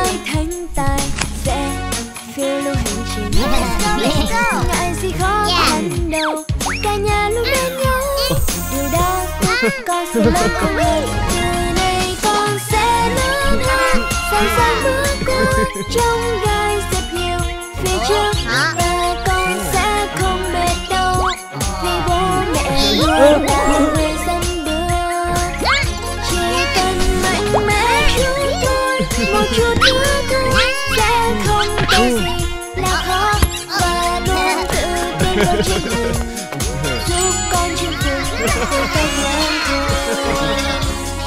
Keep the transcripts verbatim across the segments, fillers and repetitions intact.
thành tài sẽ phiêu lưu hành trình. Ngại gì khó khăn đâu, cả nhà luôn bên nhau. Điều đó con sẽ lớn không hơn. Từ nay con sẽ lớn hơn, sẵn sàng bước qua trong gai rất nhiều phía trước. Và con sẽ không mệt đâu, vì bố mẹ luôn là người dẫn đường. Chỉ cần mạnh mẽ chúng tôi, một chút nữa thôi sẽ không có gì là khó. Và luôn tự tin vào chính mình, giúp con chinh phục thử thách lớn khôn.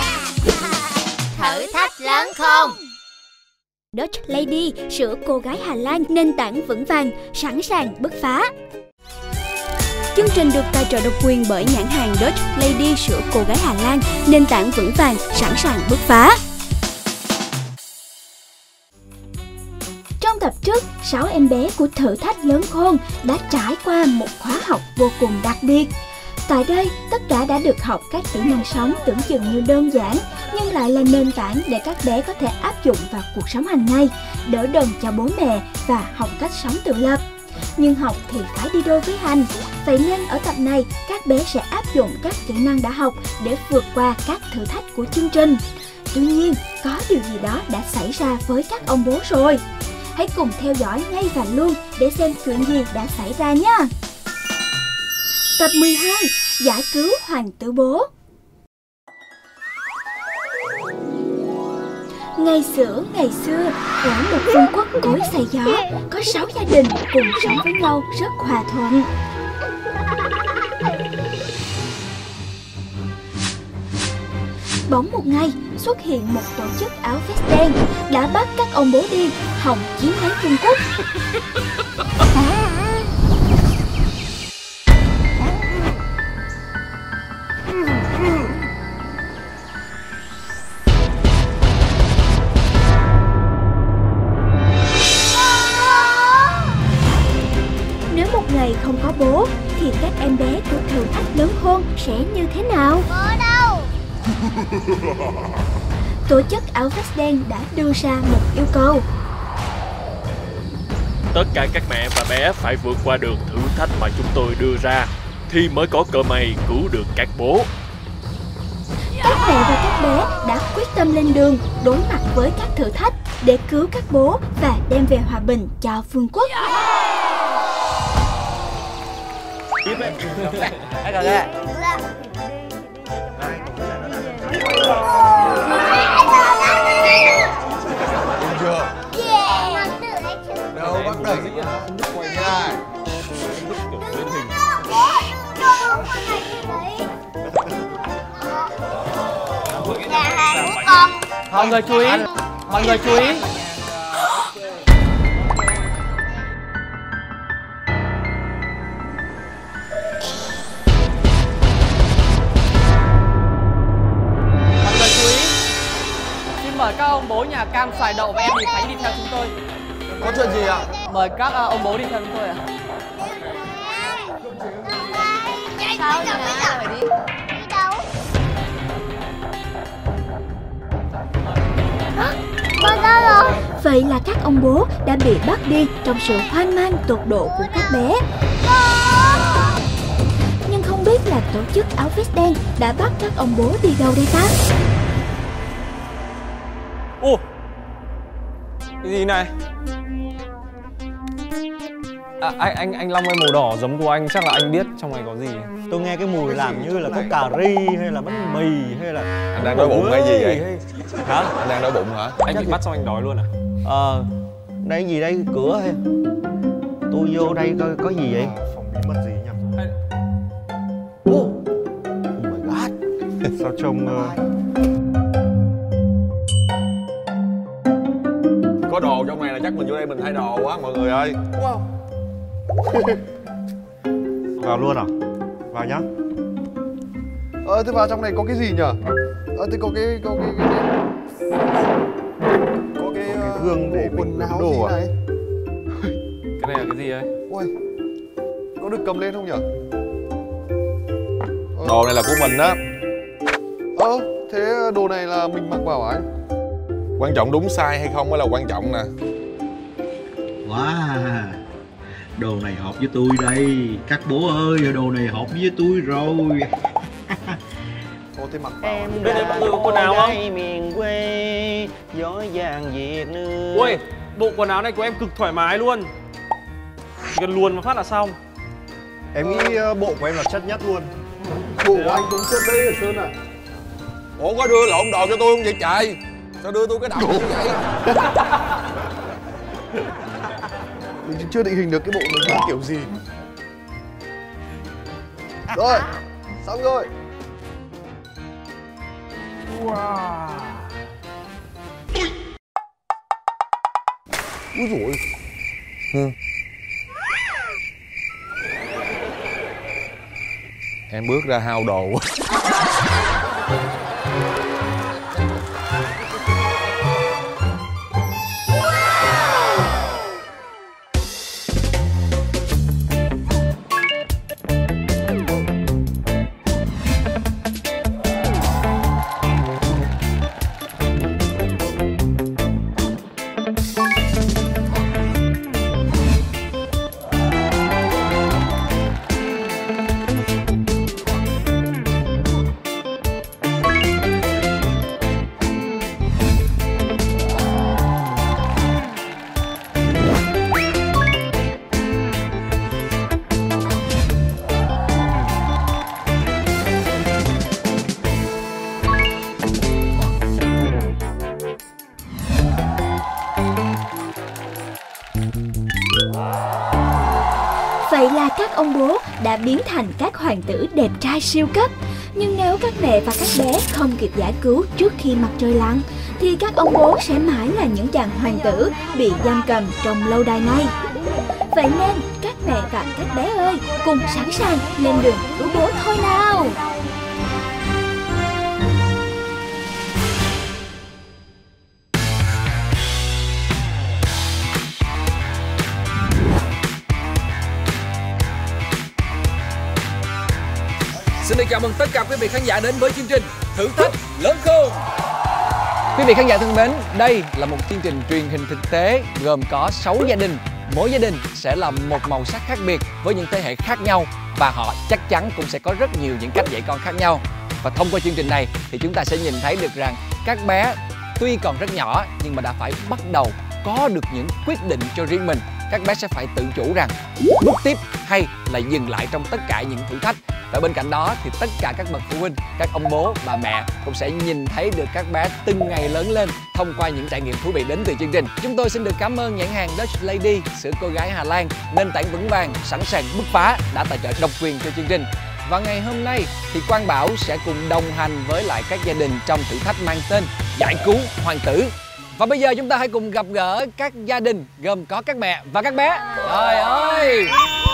Thử thách lớn không. Dutch Lady, sữa cô gái Hà Lan, nền tảng vững vàng, sẵn sàng bứt phá. Chương trình được tài trợ độc quyền bởi nhãn hàng Dutch Lady, sữa cô gái Hà Lan, nền tảng vững vàng, sẵn sàng bứt phá. Trong tập trước, sáu em bé của thử thách lớn khôn đã trải qua một khóa học vô cùng đặc biệt. Tại đây, tất cả đã được học các kỹ năng sống tưởng chừng như đơn giản, nhưng lại là nền tảng để các bé có thể áp dụng vào cuộc sống hàng ngày, đỡ đần cho bố mẹ và học cách sống tự lập. Nhưng học thì phải đi đôi với hành, vậy nên ở tập này, các bé sẽ áp dụng các kỹ năng đã học để vượt qua các thử thách của chương trình. Tuy nhiên, có điều gì đó đã xảy ra với các ông bố rồi. Hãy cùng theo dõi ngay và luôn để xem chuyện gì đã xảy ra nhé! Tập mười hai. Giải cứu hoàng tử bố. Ngày xưa, ngày xưa, ở một vương quốc cối xay gió, có sáu gia đình cùng sống với nhau rất hòa thuận. Bỗng một ngày, xuất hiện một tổ chức áo vest đen đã bắt các ông bố điên hòng chiếm lấy vương quốc. Nếu một ngày không có bố, thì các em bé của thử thách lớn khôn sẽ như thế nào? Bố đâu? Tổ chức áo vest đen đã đưa ra một yêu cầu. Tất cả các mẹ và bé phải vượt qua được thử thách mà chúng tôi đưa ra, thì mới có cơ may cứu được các bố. Các mẹ và các bé đã quyết tâm lên đường đối mặt với các thử thách để cứu các bố và đem về hòa bình cho vương quốc. Đâu bắt đẩy quay lại. Nhà hàng của con. Mọi người chú ý, mọi người chú ý. Mọi người chú ý. Xin mời các ông bố nhà Cam, Xoài, Đậu và em Mì Khánh đi theo chúng tôi. Có chuyện gì ạ? Mời các uh, ông bố đi theo chúng tôi ạ. Sao nhà phải đi? Đi đâu? Con đâu rồi? Vậy là các ông bố đã bị bắt đi trong sự hoang mang tột độ của các bé. Nhưng không biết là tổ chức áo vest đen đã bắt các ông bố đi đâu đây ta? Ồ, cái gì này? À, anh anh anh Long ơi, màu đỏ giống của anh chắc là anh biết trong này có gì. Tôi nghe cái mùi làm như là có cà ri hay là bánh mì hay là Anh đang đói bụng hay gì vậy? hay... Hả? Anh đang đói bụng hả? Anh bị bắt xong anh đói luôn à? Ờ, đây gì đây, cửa hay? Tôi vô đây coi có gì vậy? Phòng bí mật gì nhỉ? Oh, oh my god. Sao trông uh... Có đồ trong này là chắc mình vô đây mình thay đồ quá mọi người ơi. Wow. Vào luôn à? Vào nhá. Ờ thế vào trong này có cái gì nhở? Ờ thế có cái có cái cái, cái... có cái, có cái uh, gương để quần áo đồ gì à? này? Cái này là cái gì ấy? Ôi, có được cầm lên không nhở? Ờ. Đồ này là của mình đó. Ờ, thế đồ này là mình mặc vào hả anh? Quan trọng đúng sai hay không mới là quan trọng nè. Wow, đồ này hợp với tôi đây. Các bố ơi, đồ này hợp với tôi rồi. Ô thế mặc Em Đây, đây, mọi người có quần áo không? đây miền quê gió vàng Việt nước. Ui, bộ quần áo này của em cực thoải mái luôn. Chỉ cần luồn một phát là xong. Em nghĩ bộ của em là chất nhất luôn. Bộ của anh cũng chất đấy Sơn à. Ủa có đưa lộn đồ cho tôi không vậy trời? Sao đưa tôi cái đầu như vậy? Mình chưa định hình được cái bộ mình là kiểu gì. Rồi, xong rồi. Wow. Úi dồi. Ừ. Em bước ra hao đồ quá. Vậy là các ông bố đã biến thành các hoàng tử đẹp trai siêu cấp. Nhưng nếu các mẹ và các bé không kịp giải cứu trước khi mặt trời lặn, thì các ông bố sẽ mãi là những chàng hoàng tử bị giam cầm trong lâu đài này. Vậy nên các mẹ và các bé ơi, cùng sẵn sàng lên đường cứu bố thôi nào. Xin được chào mừng tất cả quý vị khán giả đến với chương trình Thử thách lớn khôn. Quý vị khán giả thân mến, đây là một chương trình truyền hình thực tế gồm có sáu gia đình. Mỗi gia đình sẽ là một màu sắc khác biệt với những thế hệ khác nhau, và họ chắc chắn cũng sẽ có rất nhiều những cách dạy con khác nhau. Và thông qua chương trình này thì chúng ta sẽ nhìn thấy được rằng các bé tuy còn rất nhỏ nhưng mà đã phải bắt đầu có được những quyết định cho riêng mình. Các bé sẽ phải tự chủ rằng bước tiếp hay là dừng lại trong tất cả những thử thách. Và bên cạnh đó thì tất cả các bậc phụ huynh, các ông bố, bà mẹ cũng sẽ nhìn thấy được các bé từng ngày lớn lên thông qua những trải nghiệm thú vị đến từ chương trình. Chúng tôi xin được cảm ơn nhãn hàng Dutch Lady, sữa cô gái Hà Lan, nền tảng vững vàng, sẵn sàng bứt phá đã tài trợ độc quyền cho chương trình. Và ngày hôm nay thì Quang Bảo sẽ cùng đồng hành với lại các gia đình trong thử thách mang tên Giải cứu hoàng tử. Và bây giờ chúng ta hãy cùng gặp gỡ các gia đình gồm có các mẹ và các bé. Trời ơi,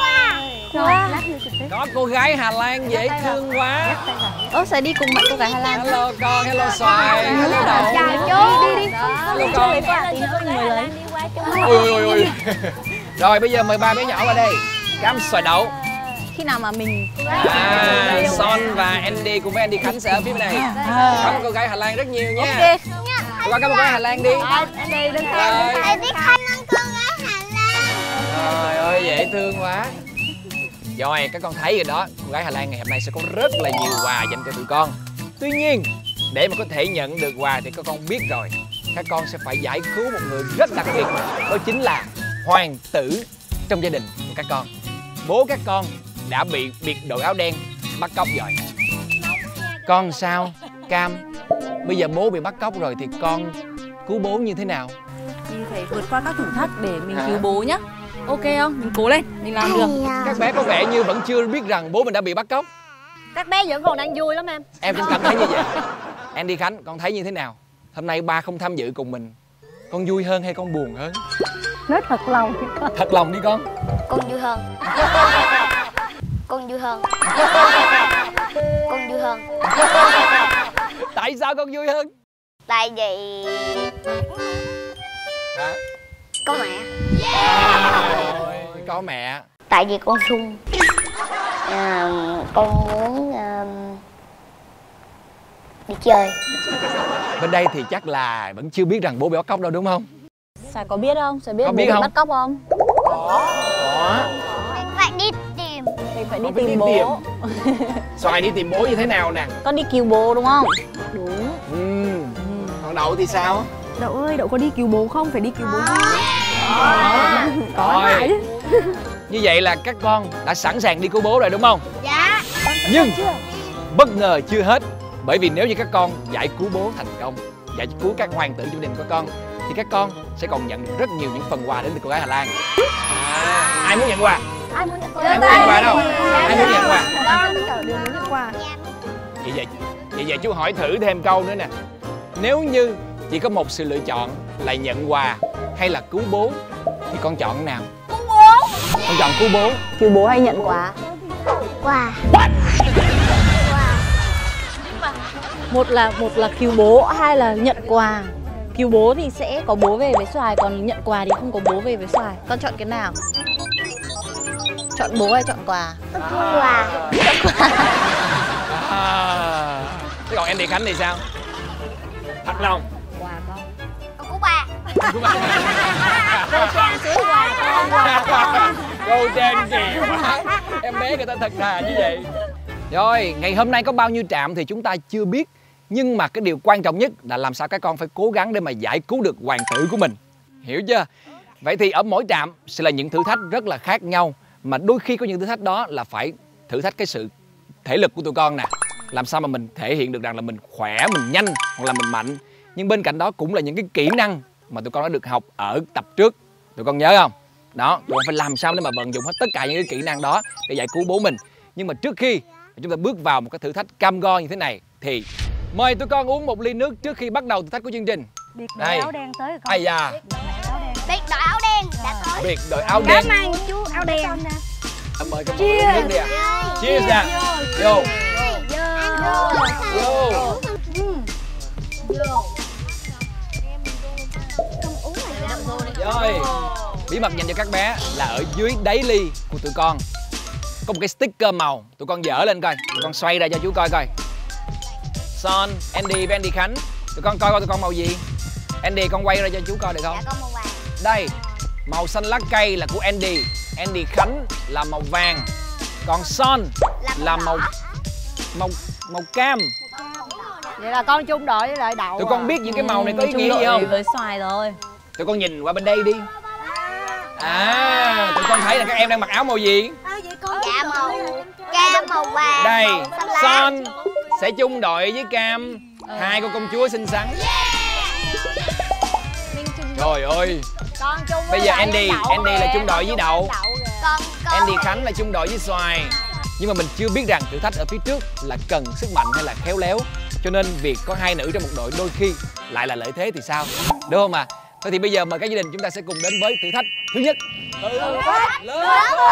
có cô gái Hà Lan dễ thương quá. Ủa sao đi cùng bạn cô gái Hà Lan? Hello con, hello xoài, hello đậu. Chào chú. Đi đi đi. Hello con. Người lớn đi qua chú. Ôi ôi ôi. Rồi bây giờ mời ba bé nhỏ vào đây. Cam xoài đậu. Khi nào mà mình À, Son và Andy cùng với Andy Khánh sẽ ở phía bên này. Cảm ơn cô gái Hà Lan rất nhiều nha. Ok. Qua cảm ơn cô gái Hà Lan đi. Andy đứng Rồi. Tại biết Khánh ăn con gái Hà Lan. Trời ơi dễ thương quá. Rồi các con thấy rồi đó, cô gái Hà Lan ngày hôm nay sẽ có rất là nhiều quà dành cho tụi con. Tuy nhiên để mà có thể nhận được quà thì các con biết rồi, các con sẽ phải giải cứu một người rất đặc biệt, đó chính là hoàng tử trong gia đình của các con. Bố các con đã bị biệt đội áo đen bắt cóc rồi. Con sao Cam? Bây giờ bố bị bắt cóc rồi thì con cứu bố như thế nào? Mình phải vượt qua các thử thách để mình cứu bố nhá. Ok không? Mình cố lên, mình làm được. Các bé có vẻ như vẫn chưa biết rằng bố mình đã bị bắt cóc. Các bé vẫn còn đang vui lắm em. Em cũng cảm thấy như vậy. Andy Khánh, con thấy như thế nào? Hôm nay ba không tham dự cùng mình, con vui hơn hay con buồn hơn? Nói thật lòng đi con. Thật lòng đi con. Con vui hơn. Con vui hơn. Con vui hơn. Tại sao con vui hơn? Tại vì Hả? có mẹ. Ôi, có mẹ. Tại vì con sung. À, con muốn uh, đi chơi. Bên đây thì chắc là vẫn chưa biết rằng bố bị bắt cóc đâu đúng không? Sài có biết không? Sài biết Có bố biết bị không? bắt cóc không? Có. Mình phải đi tìm. Mình phải đi Con biết tìm đi bố. Xoài đi tìm bố như thế nào nè? Con đi cứu bố đúng không? Đúng. Ừ. Còn Đậu thì sao? Đậu ơi, Đậu có đi cứu bố không? Phải đi cứu bố chứ. Có. Có lại chứ. Như vậy là các con đã sẵn sàng đi cứu bố rồi đúng không? Dạ. Nhưng bất ngờ chưa hết. Bởi vì nếu như các con giải cứu bố thành công, giải cứu các hoàng tử trong gia đình của con, thì các con sẽ còn nhận được rất nhiều những phần quà đến từ cô gái Hà Lan. À, ai muốn nhận quà? Ai muốn nhận quà? Ai muốn nhận quà đâu? Ai muốn nhận quà? Con cả đều muốn nhận quà. Vậy vậy, vậy vậy chú hỏi thử thêm câu nữa nè. Nếu như chỉ có một sự lựa chọn là nhận quà hay là cứu bố, thì con chọn cái nào? Cứu bố. Con chọn cứu bố. Cứu bố hay nhận quà? Quà. Một là một là cứu bố, hai là nhận quà. Cứu bố thì sẽ có bố về với Xoài, còn nhận quà thì không có bố về với Xoài. Con chọn cái nào? Chọn bố hay chọn quà? Quà. Chọn quà. À, thế còn Andy Khánh thì sao? Thật lòng. Quà con. Con của bà. Cô trang sứ quà con. Cô trang kỳ quá. Em bé người ta thật thà như vậy. Rồi, ngày hôm nay có bao nhiêu trạm thì chúng ta chưa biết. Nhưng mà cái điều quan trọng nhất là làm sao các con phải cố gắng để mà giải cứu được hoàng tử của mình. Hiểu chưa? Vậy thì ở mỗi trạm sẽ là những thử thách rất là khác nhau. Mà đôi khi có những thử thách đó là phải thử thách cái sự thể lực của tụi con nè. Làm sao mà mình thể hiện được rằng là mình khỏe, mình nhanh hoặc là mình mạnh. Nhưng bên cạnh đó cũng là những cái kỹ năng mà tụi con đã được học ở tập trước. Tụi con nhớ không? Đó, tụi con phải làm sao để mà vận dụng hết tất cả những cái kỹ năng đó để giải cứu bố mình. Nhưng mà trước khi chúng ta bước vào một cái thử thách cam go như thế này thì mời tụi con uống một ly nước trước khi bắt đầu thử thách của chương trình. Biệt đội áo đen tới rồi con. Ai da. Biệt đội áo đen đã tới. Biệt đội áo đen. Cảm ơn chú áo đen. Em mời các bạn uống nước đi ạ. Cheers nè. Vô. Vô. Rồi. Bí mật dành cho các bé là ở dưới đáy ly của tụi con có một cái sticker màu. Tụi con dở lên coi. Tụi con xoay ra cho chú coi coi. Son, Andy với Andy Khánh, tụi con coi coi tụi con màu gì. Andy con quay ra cho chú coi được không? Dạ con màu vàng. Đây, màu xanh lá cây là của Andy. Andy Khánh là màu vàng. Còn Son là, là màu màu màu cam. Vậy là con chung đội với lại Đậu. Tụi con biết những cái màu này có ý nghĩa gì không? Với Xoài rồi. Tụi con nhìn qua bên đây đi. À, tụi con thấy là các em đang mặc áo màu gì? Dạ màu cam, màu vàng. Đây, màu xanh lá. Son sẽ chung đội với Cam. Ừ. Hai cô công chúa xinh xắn. Trời ơi. Con chung bây giờ Andy, Andy là chung đội con với Đậu. Con, con Andy Khánh là chung đội với Xoài. Nhưng mà mình chưa biết rằng thử thách ở phía trước là cần sức mạnh hay là khéo léo. Cho nên việc có hai nữ trong một đội đôi khi lại là lợi thế thì sao? Đúng không ạ? À? Thôi thì bây giờ mời các gia đình chúng ta sẽ cùng đến với thử thách thứ nhất. Thử thách lớn.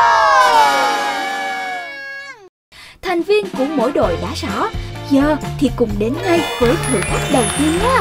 Thành viên của mỗi đội đã rõ. Giờ thì cùng đến ngay với thử thách đầu tiên nha.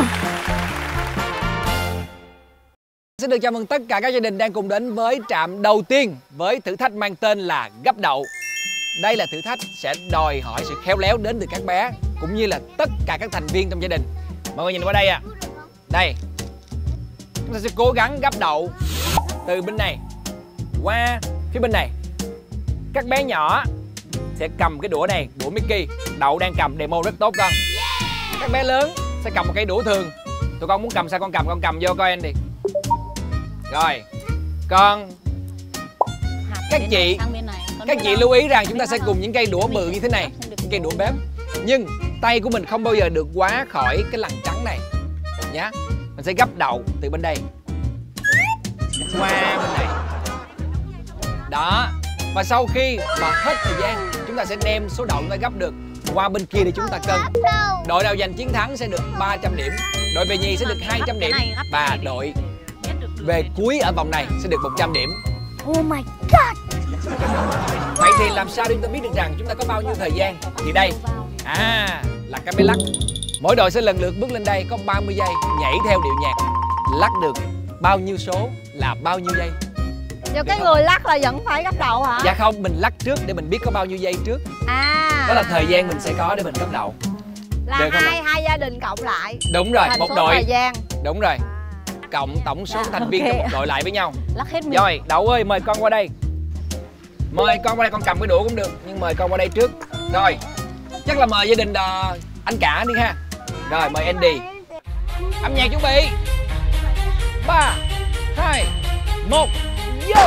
Xin được chào mừng tất cả các gia đình đang cùng đến với trạm đầu tiên với thử thách mang tên là gắp đậu. Đây là thử thách sẽ đòi hỏi sự khéo léo đến từ các bé cũng như là tất cả các thành viên trong gia đình. Mọi người nhìn qua đây ạ. À. Đây. Chúng ta sẽ cố gắng gắp đậu từ bên này qua phía bên này. Các bé nhỏ sẽ cầm cái đũa này, đũa Mickey. Đậu đang cầm demo rất tốt con. Các bé lớn sẽ cầm một cái đũa thường. Tụi con muốn cầm sao con cầm, con cầm vô coi anh đi. Rồi. Con các chị các chị lưu ý rằng chúng ta sẽ cùng những cây đũa bự như thế này, cây đũa bếp. Nhưng tay của mình không bao giờ được quá khỏi cái lằn trắng này nhá. Mình sẽ gắp đậu từ bên đây qua bên này. Đó. Và sau khi mà hết thời gian, chúng ta sẽ đem số đậu chúng ta gắp được qua bên kia để chúng ta cân. Đội nào giành chiến thắng sẽ được ba trăm điểm, đội về nhì sẽ được hai trăm điểm và đội về cuối ở vòng này sẽ được một trăm điểm. Oh my god. Vậy thì làm sao để chúng ta biết được rằng chúng ta có bao nhiêu thời gian? Thì đây, à, là cái máy lắc. Mỗi đội sẽ lần lượt bước lên đây có ba mươi giây, nhảy theo điệu nhạc. Lắc được bao nhiêu số là bao nhiêu giây. Giờ cái người lắc là vẫn phải gắp đậu hả? Dạ không, mình lắc trước để mình biết có bao nhiêu giây trước. À. Đó là thời gian mình sẽ có để mình gắp đậu. Là Được không hai ạ? hai gia đình cộng lại. Đúng rồi, thành một số đội. thời gian. Đúng rồi. Cộng tổng số thành viên ok. trong một đội lại với nhau. Lắc hết mình. Rồi, Đậu ơi, mời con qua đây. Mời con qua đây, con cầm cái đũa cũng được. Nhưng mời con qua đây trước. Rồi, chắc là mời gia đình uh, anh cả đi ha. Rồi, mời Andy. Âm nhạc chuẩn bị. Ba, hai, một, vô.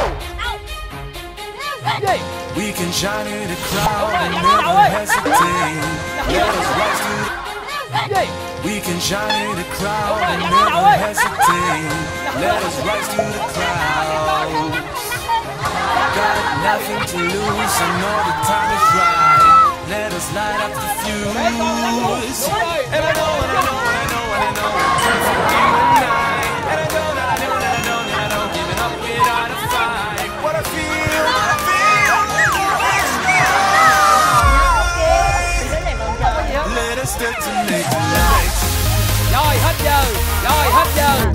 Gì? We can shine in the crowd and never hesitate. Let us rise to the... We can shine in the crowd and never hesitate. Let us rise to the crowd. Got nothing to lose, I know the time is right. Let us light up the fuse. And I know, and I know, and I know, and I know, time for you and I. And I know that I know that I know that I know, giving up without a fight. What I feel, what I feel. Let us start to make the light. Rồi, hết giờ. Rồi, hết giờ.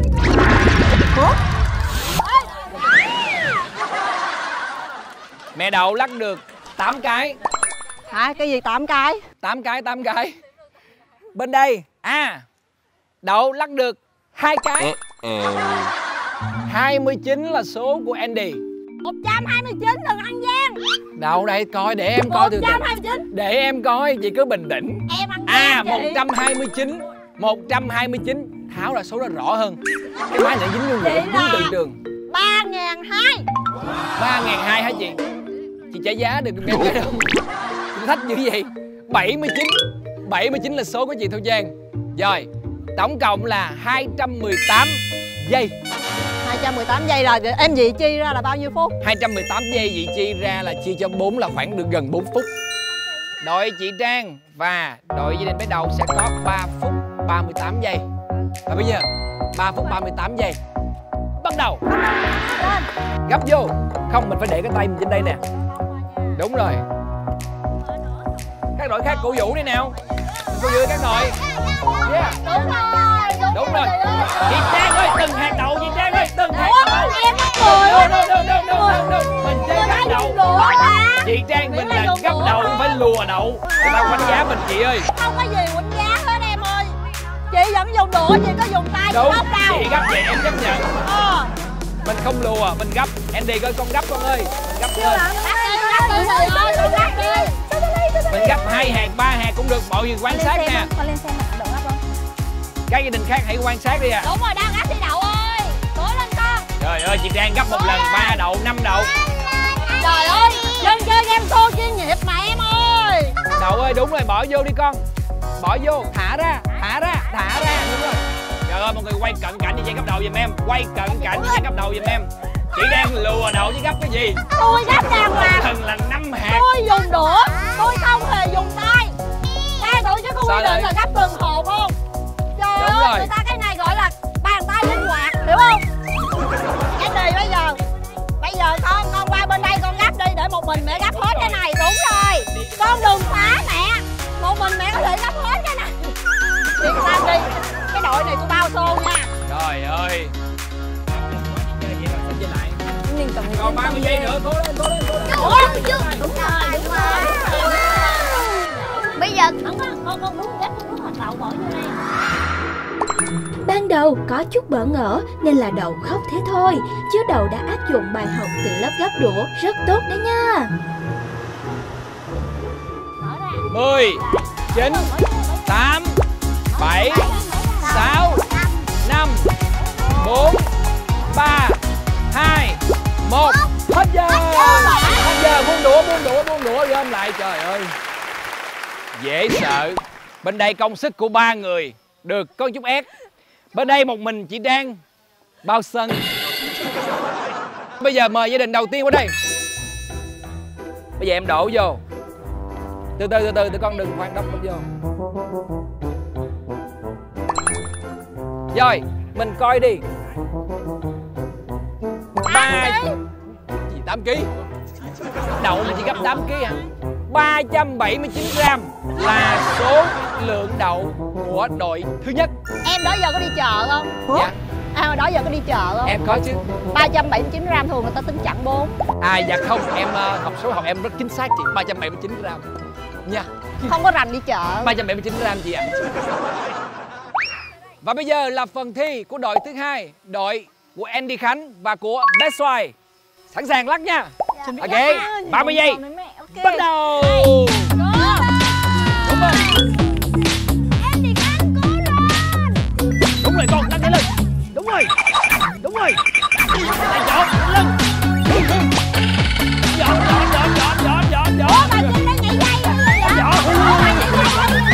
Mẹ Đậu lắc được tám cái. Hả? Cái gì tám cái? tám cái, tám cái. Bên đây, à, Đậu lắc được hai cái. hai mươi chín là số của Andy. một trăm hai mươi chín, đừng ăn gian. Đậu đây coi để em coi từ từ. một trăm hai mươi chín. Để em coi, chị cứ bình tĩnh. Em ăn À, gian một chị. trăm hai mươi chín. một trăm hai mươi chín. Tháo ra số đó rõ hơn. Cái máy này dính vô người, dính từ trường. ba ngàn hai. ba ngàn hai hả chị? Chị trả giá được em trả đâu? Chị thách dữ vậy? bảy mươi chín. bảy mươi chín là số của chị Thu Trang. Rồi, tổng cộng là hai trăm mười tám giây. hai trăm mười tám giây là em dị chi ra là bao nhiêu phút? hai trăm mười tám giây vị chi ra là chia cho bốn là khoảng được gần bốn phút. Đội chị Trang và đội gia đình bé Đậu sẽ có ba phút ba mươi tám giây. Và bây giờ ba phút ba mươi tám giây. Bắt đầu. Gấp vô. Không, mình phải để cái tay mình trên đây nè. Đúng rồi. Các đội khác cổ vũ đi nào. Cổ vũ các đội. Yeah. Đúng rồi. Đúng rồi. Chị Trang ơi, từng hạt đậu chị Trang ơi, từng hạt đậu. Em người. Đâu đâu đâu đâu đâu đâu. Mình chơi gấp đậu. Chị Trang mình là gấp đậu không phải lùa đậu. Người ta quánh giá mình chị ơi. Không có gì quánh giá hết em ơi. Chị vẫn dùng đũa, chị có dùng tay Đúng. gấp đâu. Chị gấp vậy em chấp nhận. Ờ. Mình không lùa, mình gấp. Andy coi con gấp con ơi. Mình gấp lên. Mình gấp hai hạt, ba hạt cũng được, mọi người quan sát nè. Con lên xem đậu gấp không? Các gia đình khác hãy quan sát đi à. Đúng rồi, đang gấp đi Đậu ơi. Cố lên con. Trời ơi, chị Trang gấp một lần ba đậu, năm đậu. Trời ơi, dân chơi game show chuyên nghiệp mà em ơi. Đậu ơi, đúng rồi, bỏ vô đi con. Bỏ vô, thả ra, thả ra, thả ra, đúng rồi. Trời ơi, mọi người quay cận cảnh chị Trang gấp đầu giùm em. Quay cận cảnh chị Trang gấp đầu giùm em. Chị đang lùa đậu chứ gấp cái gì? Tôi gấp đàng hoàng. Lần là năm hạt. Tôi dùng đũa, tôi không hề dùng tay. Tay tổ chức có quy định là gấp từng hộp không? Trời Đúng ơi, rồi. người ta cái này gọi là bàn tay linh hoạt, hiểu không? Cái gì bây giờ? Bây giờ con, con qua bên đây con gấp đi để một mình mẹ gấp hết cái này, đúng rồi. Con đừng phá mẹ. Một mình mẹ có thể gấp hết cái này. Đi sang đi. Cái đội này tôi bao xô nha. Trời ơi. Còn ba mươi giây nữa, cố lên, cố lên, cố lên. Ủa, đúng rồi, đúng rồi. Bây giờ con con muốn ghép con muốn hoạt động bỏ vô đây. Ban đầu có chút bỡ ngỡ nên là Đậu khóc thế thôi, chứ Đậu đã áp dụng bài học từ lớp gấp đũa rất tốt đấy nha. Mười, chín, tám, bảy, sáu, năm, bốn, ba, hai, một. Hết giờ. Hết giờ, buông đũa, buông đũa, buông đũa gom lại. Trời ơi, dễ sợ. Bên đây công sức của ba người được có chút ép. Bên đây một mình chị Trang bao sân. Bây giờ mời gia đình đầu tiên qua đây. Bây giờ em đổ vô. Từ từ từ từ, tụi con đừng khoan đắp vô. Rồi, mình coi đi. Ba gì tám ký? Đậu mà chỉ gấp tám ký hả? ba trăm bảy mươi chín gram là số lượng đậu của đội thứ nhất. Em đó giờ có đi chợ không? Dạ. À, đó giờ có đi chợ không? Em có chứ. ba trăm bảy mươi chín gram thường người ta tính chặn bốn. À dạ không, em uh, học số học em rất chính xác chị. ba trăm bảy mươi chín gram nha. Không có rành đi chợ. ba trăm bảy mươi chín gram chị ạ. Và bây giờ là phần thi của đội thứ hai, đội của Andy Khánh và của bé Xoài. Sẵn sàng lắc nha. Ok, ba mươi giây. Bắt đầu. Đúng rồi. Andy Khánh cố lên. Đúng rồi con, lắc cái lưng. Đúng rồi. Đúng rồi. Lại chọn lưng. Dọn dọn dọn dọn dọn dọn dọn. Ủa bà Trinh đang nhảy dây rồi vậy? Dọn. Ủa bà nhảy dây rồi vậy?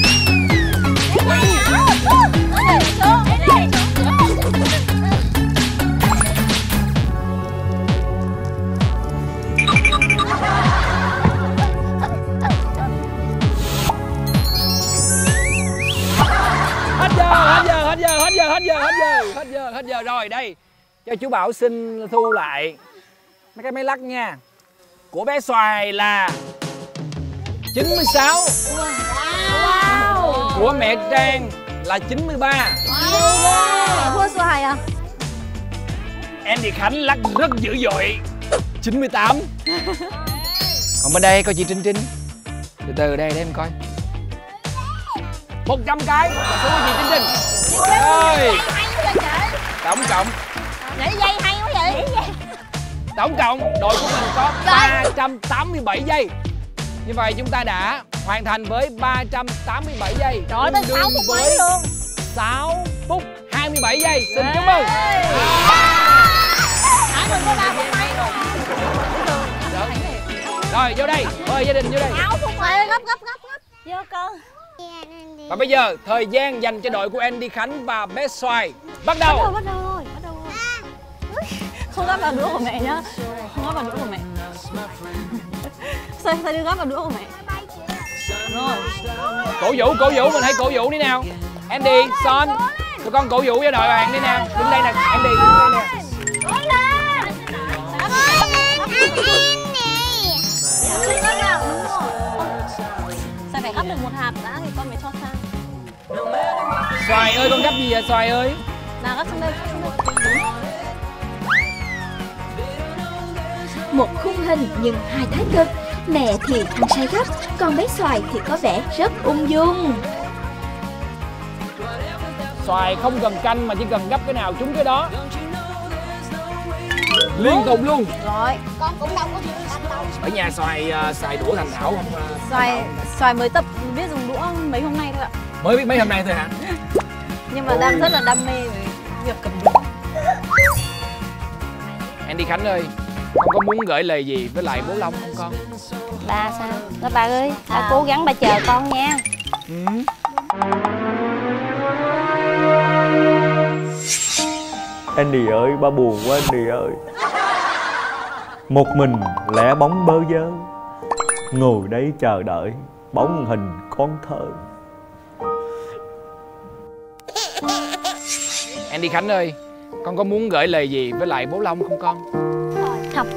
Hết giờ, hết giờ, hết giờ, hết giờ, hết giờ, hết giờ, hết giờ, hết giờ rồi. Đây, cho chú Bảo xin thu lại mấy cái máy lắc nha. Của bé Xoài là chín mươi sáu. Wow. Của mẹ Trang là chín mươi ba. Wow. Thua Xoài à? Andy Khánh lắc rất dữ dội, chín mươi tám. Còn bên đây coi chị Trinh Trinh. Từ từ đây để em coi. một trăm cái số của chị Trinh Trinh. Rồi. Tổng cộng Nhảy dây hay quá vậy. Tổng cộng đội của mình có ba trăm tám mươi bảy giây. Như vậy chúng ta đã hoàn thành với ba trăm tám mươi bảy giây. Trời tới sáu phút mấy luôn. sáu phút hai mươi bảy giây. Xin chúc mừng. Nãy mình có ba phút mấy luôn. Rồi vô đây, mời gia đình vô đây. sáu phút mấy, gấp gấp gấp gấp. Vô con. Và bây giờ thời gian dành cho đội của Andy Khánh và bé Xoài bắt đầu. Bắt đầu, bắt đầu rồi, bắt đầu rồi. Không gấp vào đũa của mẹ nhá. Không gấp vào đũa của mẹ. Sao sao đưa gấp vào đũa của mẹ? Rồi. Cổ vũ, cổ vũ, mình hãy cổ vũ đi nào. Andy, Son, tụi con cổ vũ cho đội bạn đi nào. Đứng đây nè, Andy, đứng đây nè. Cố lên. Cảm ơn. Sao phải gấp được một hạt đã thì con mới cho sang. Xoài ơi, con gấp gì vậy Xoài ơi? Nào gấp xuống đây, gấp xuống đây. Một khung hình nhưng hai thái cực. Mẹ thì ăn say gấp, còn bé Xoài thì có vẻ rất ung dung. Xoài không cần canh mà chỉ cần gấp cái nào trúng cái đó. Liên tục luôn. Rồi, con cũng đâu có gấp đâu. Ở nhà Xoài uh, xài đũa thành thạo không? Uh, Xoài Xoài mới tập biết dùng đũa mấy hôm nay thôi ạ. Mới biết mấy hôm nay thôi hả? Nhưng mà Ôi. đang rất là đam mê với việc cầm đũa. Andy Khánh ơi, con có muốn gửi lời gì với lại bố Long không con? Ba sao? Đó ba ơi, ba à. cố gắng ba chờ con nha. Ừ. Andy ơi, ba buồn quá Andy ơi. Một mình lẻ bóng bơ vơ, ngồi đây chờ đợi bóng hình con thơ. Andy Khánh ơi, con có muốn gửi lời gì với lại bố Long không con? Không.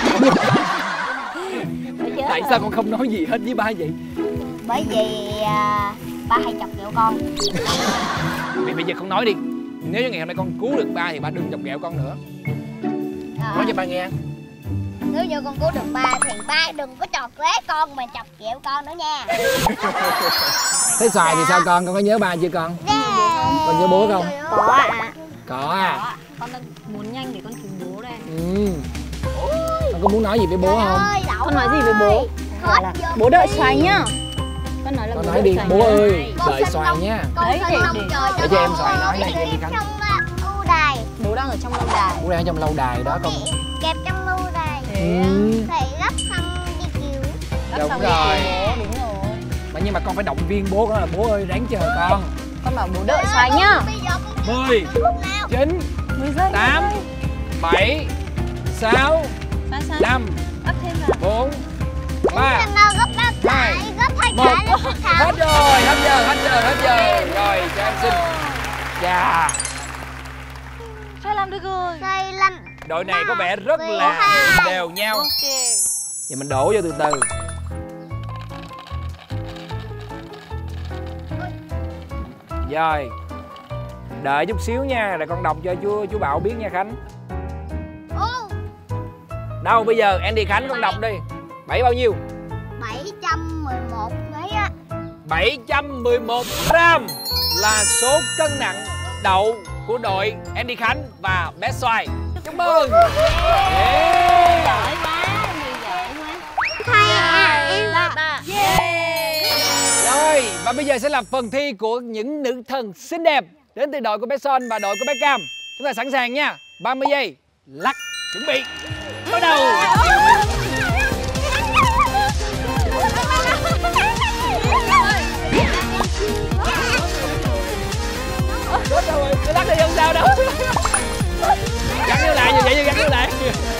Tại sao con không nói gì hết với ba vậy? Bởi vì à, ba hay chọc ghẹo con. Vì bây giờ con nói đi. Nếu như ngày hôm nay con cứu được ba thì ba đừng chọc ghẹo con nữa. À. Nói cho ba nghe. Nếu như con cứu được ba thì ba đừng có chọc ghé con mà chọc ghẹo con nữa nha. Thế Xoài thì sao con? Con có nhớ ba chưa con? Yeah. Con nhớ bố không? Có ạ. À. Có à? Con đang muốn nhanh để con cứu bố đây. Ừ. Con có muốn nói gì với bố không? Ơi, con nói gì với bố? Là bố đợi Xoài nhá. Con nói là con bố nói đi, bố nhá. Ơi, đợi Xoài nha. Đấy, để, để, để cho em Xoài nói đây cho đi Khánh. Lâu đài. Bố đang ở trong lâu đài. Bố đang ở trong lâu đài đó con. Kẹp trong lâu đài. Ừ. Phải gấp xong đi cứu. Đúng rồi. Bố, đúng rồi. Mà nhưng mà con phải động viên bố đó là bố ơi ráng chờ con. Con bảo bố đợi Xoài nhá. Mười, chín, tám, bảy, sáu, năm, bốn, ba, hai, một. Hết rồi, hết giờ, hết giờ, hết giờ. Rồi, cho em xin. Chà. Xoài làm được rồi. Xoài làm. Đội này có vẻ rất là đều nhau. Ok. Vậy mình đổ vô từ từ. Rồi. Đợi chút xíu nha, rồi con đọc cho chú chú Bảo biết nha Khánh. Đâu bây giờ Andy Khánh con đọc đi. Bảy bao nhiêu? bảy trăm mười một mấy á. bảy trăm mười một gram là số cân nặng đậu của đội Andy Khánh và bé Xoài. Chúc mừng. Yeah. Giỏi quá, mày giỏi quá. Hay à, em ba. Rồi, và bây giờ sẽ là phần thi của những nữ thần xinh đẹp đến từ đội của bé Son và đội của bé Cam. Chúng ta sẵn sàng nha. ba mươi giây, lắc, chuẩn bị, bắt đầu. Chết rồi, cái lắc này không sao đâu. Gắn vô lại như vậy, như gắn vô lại.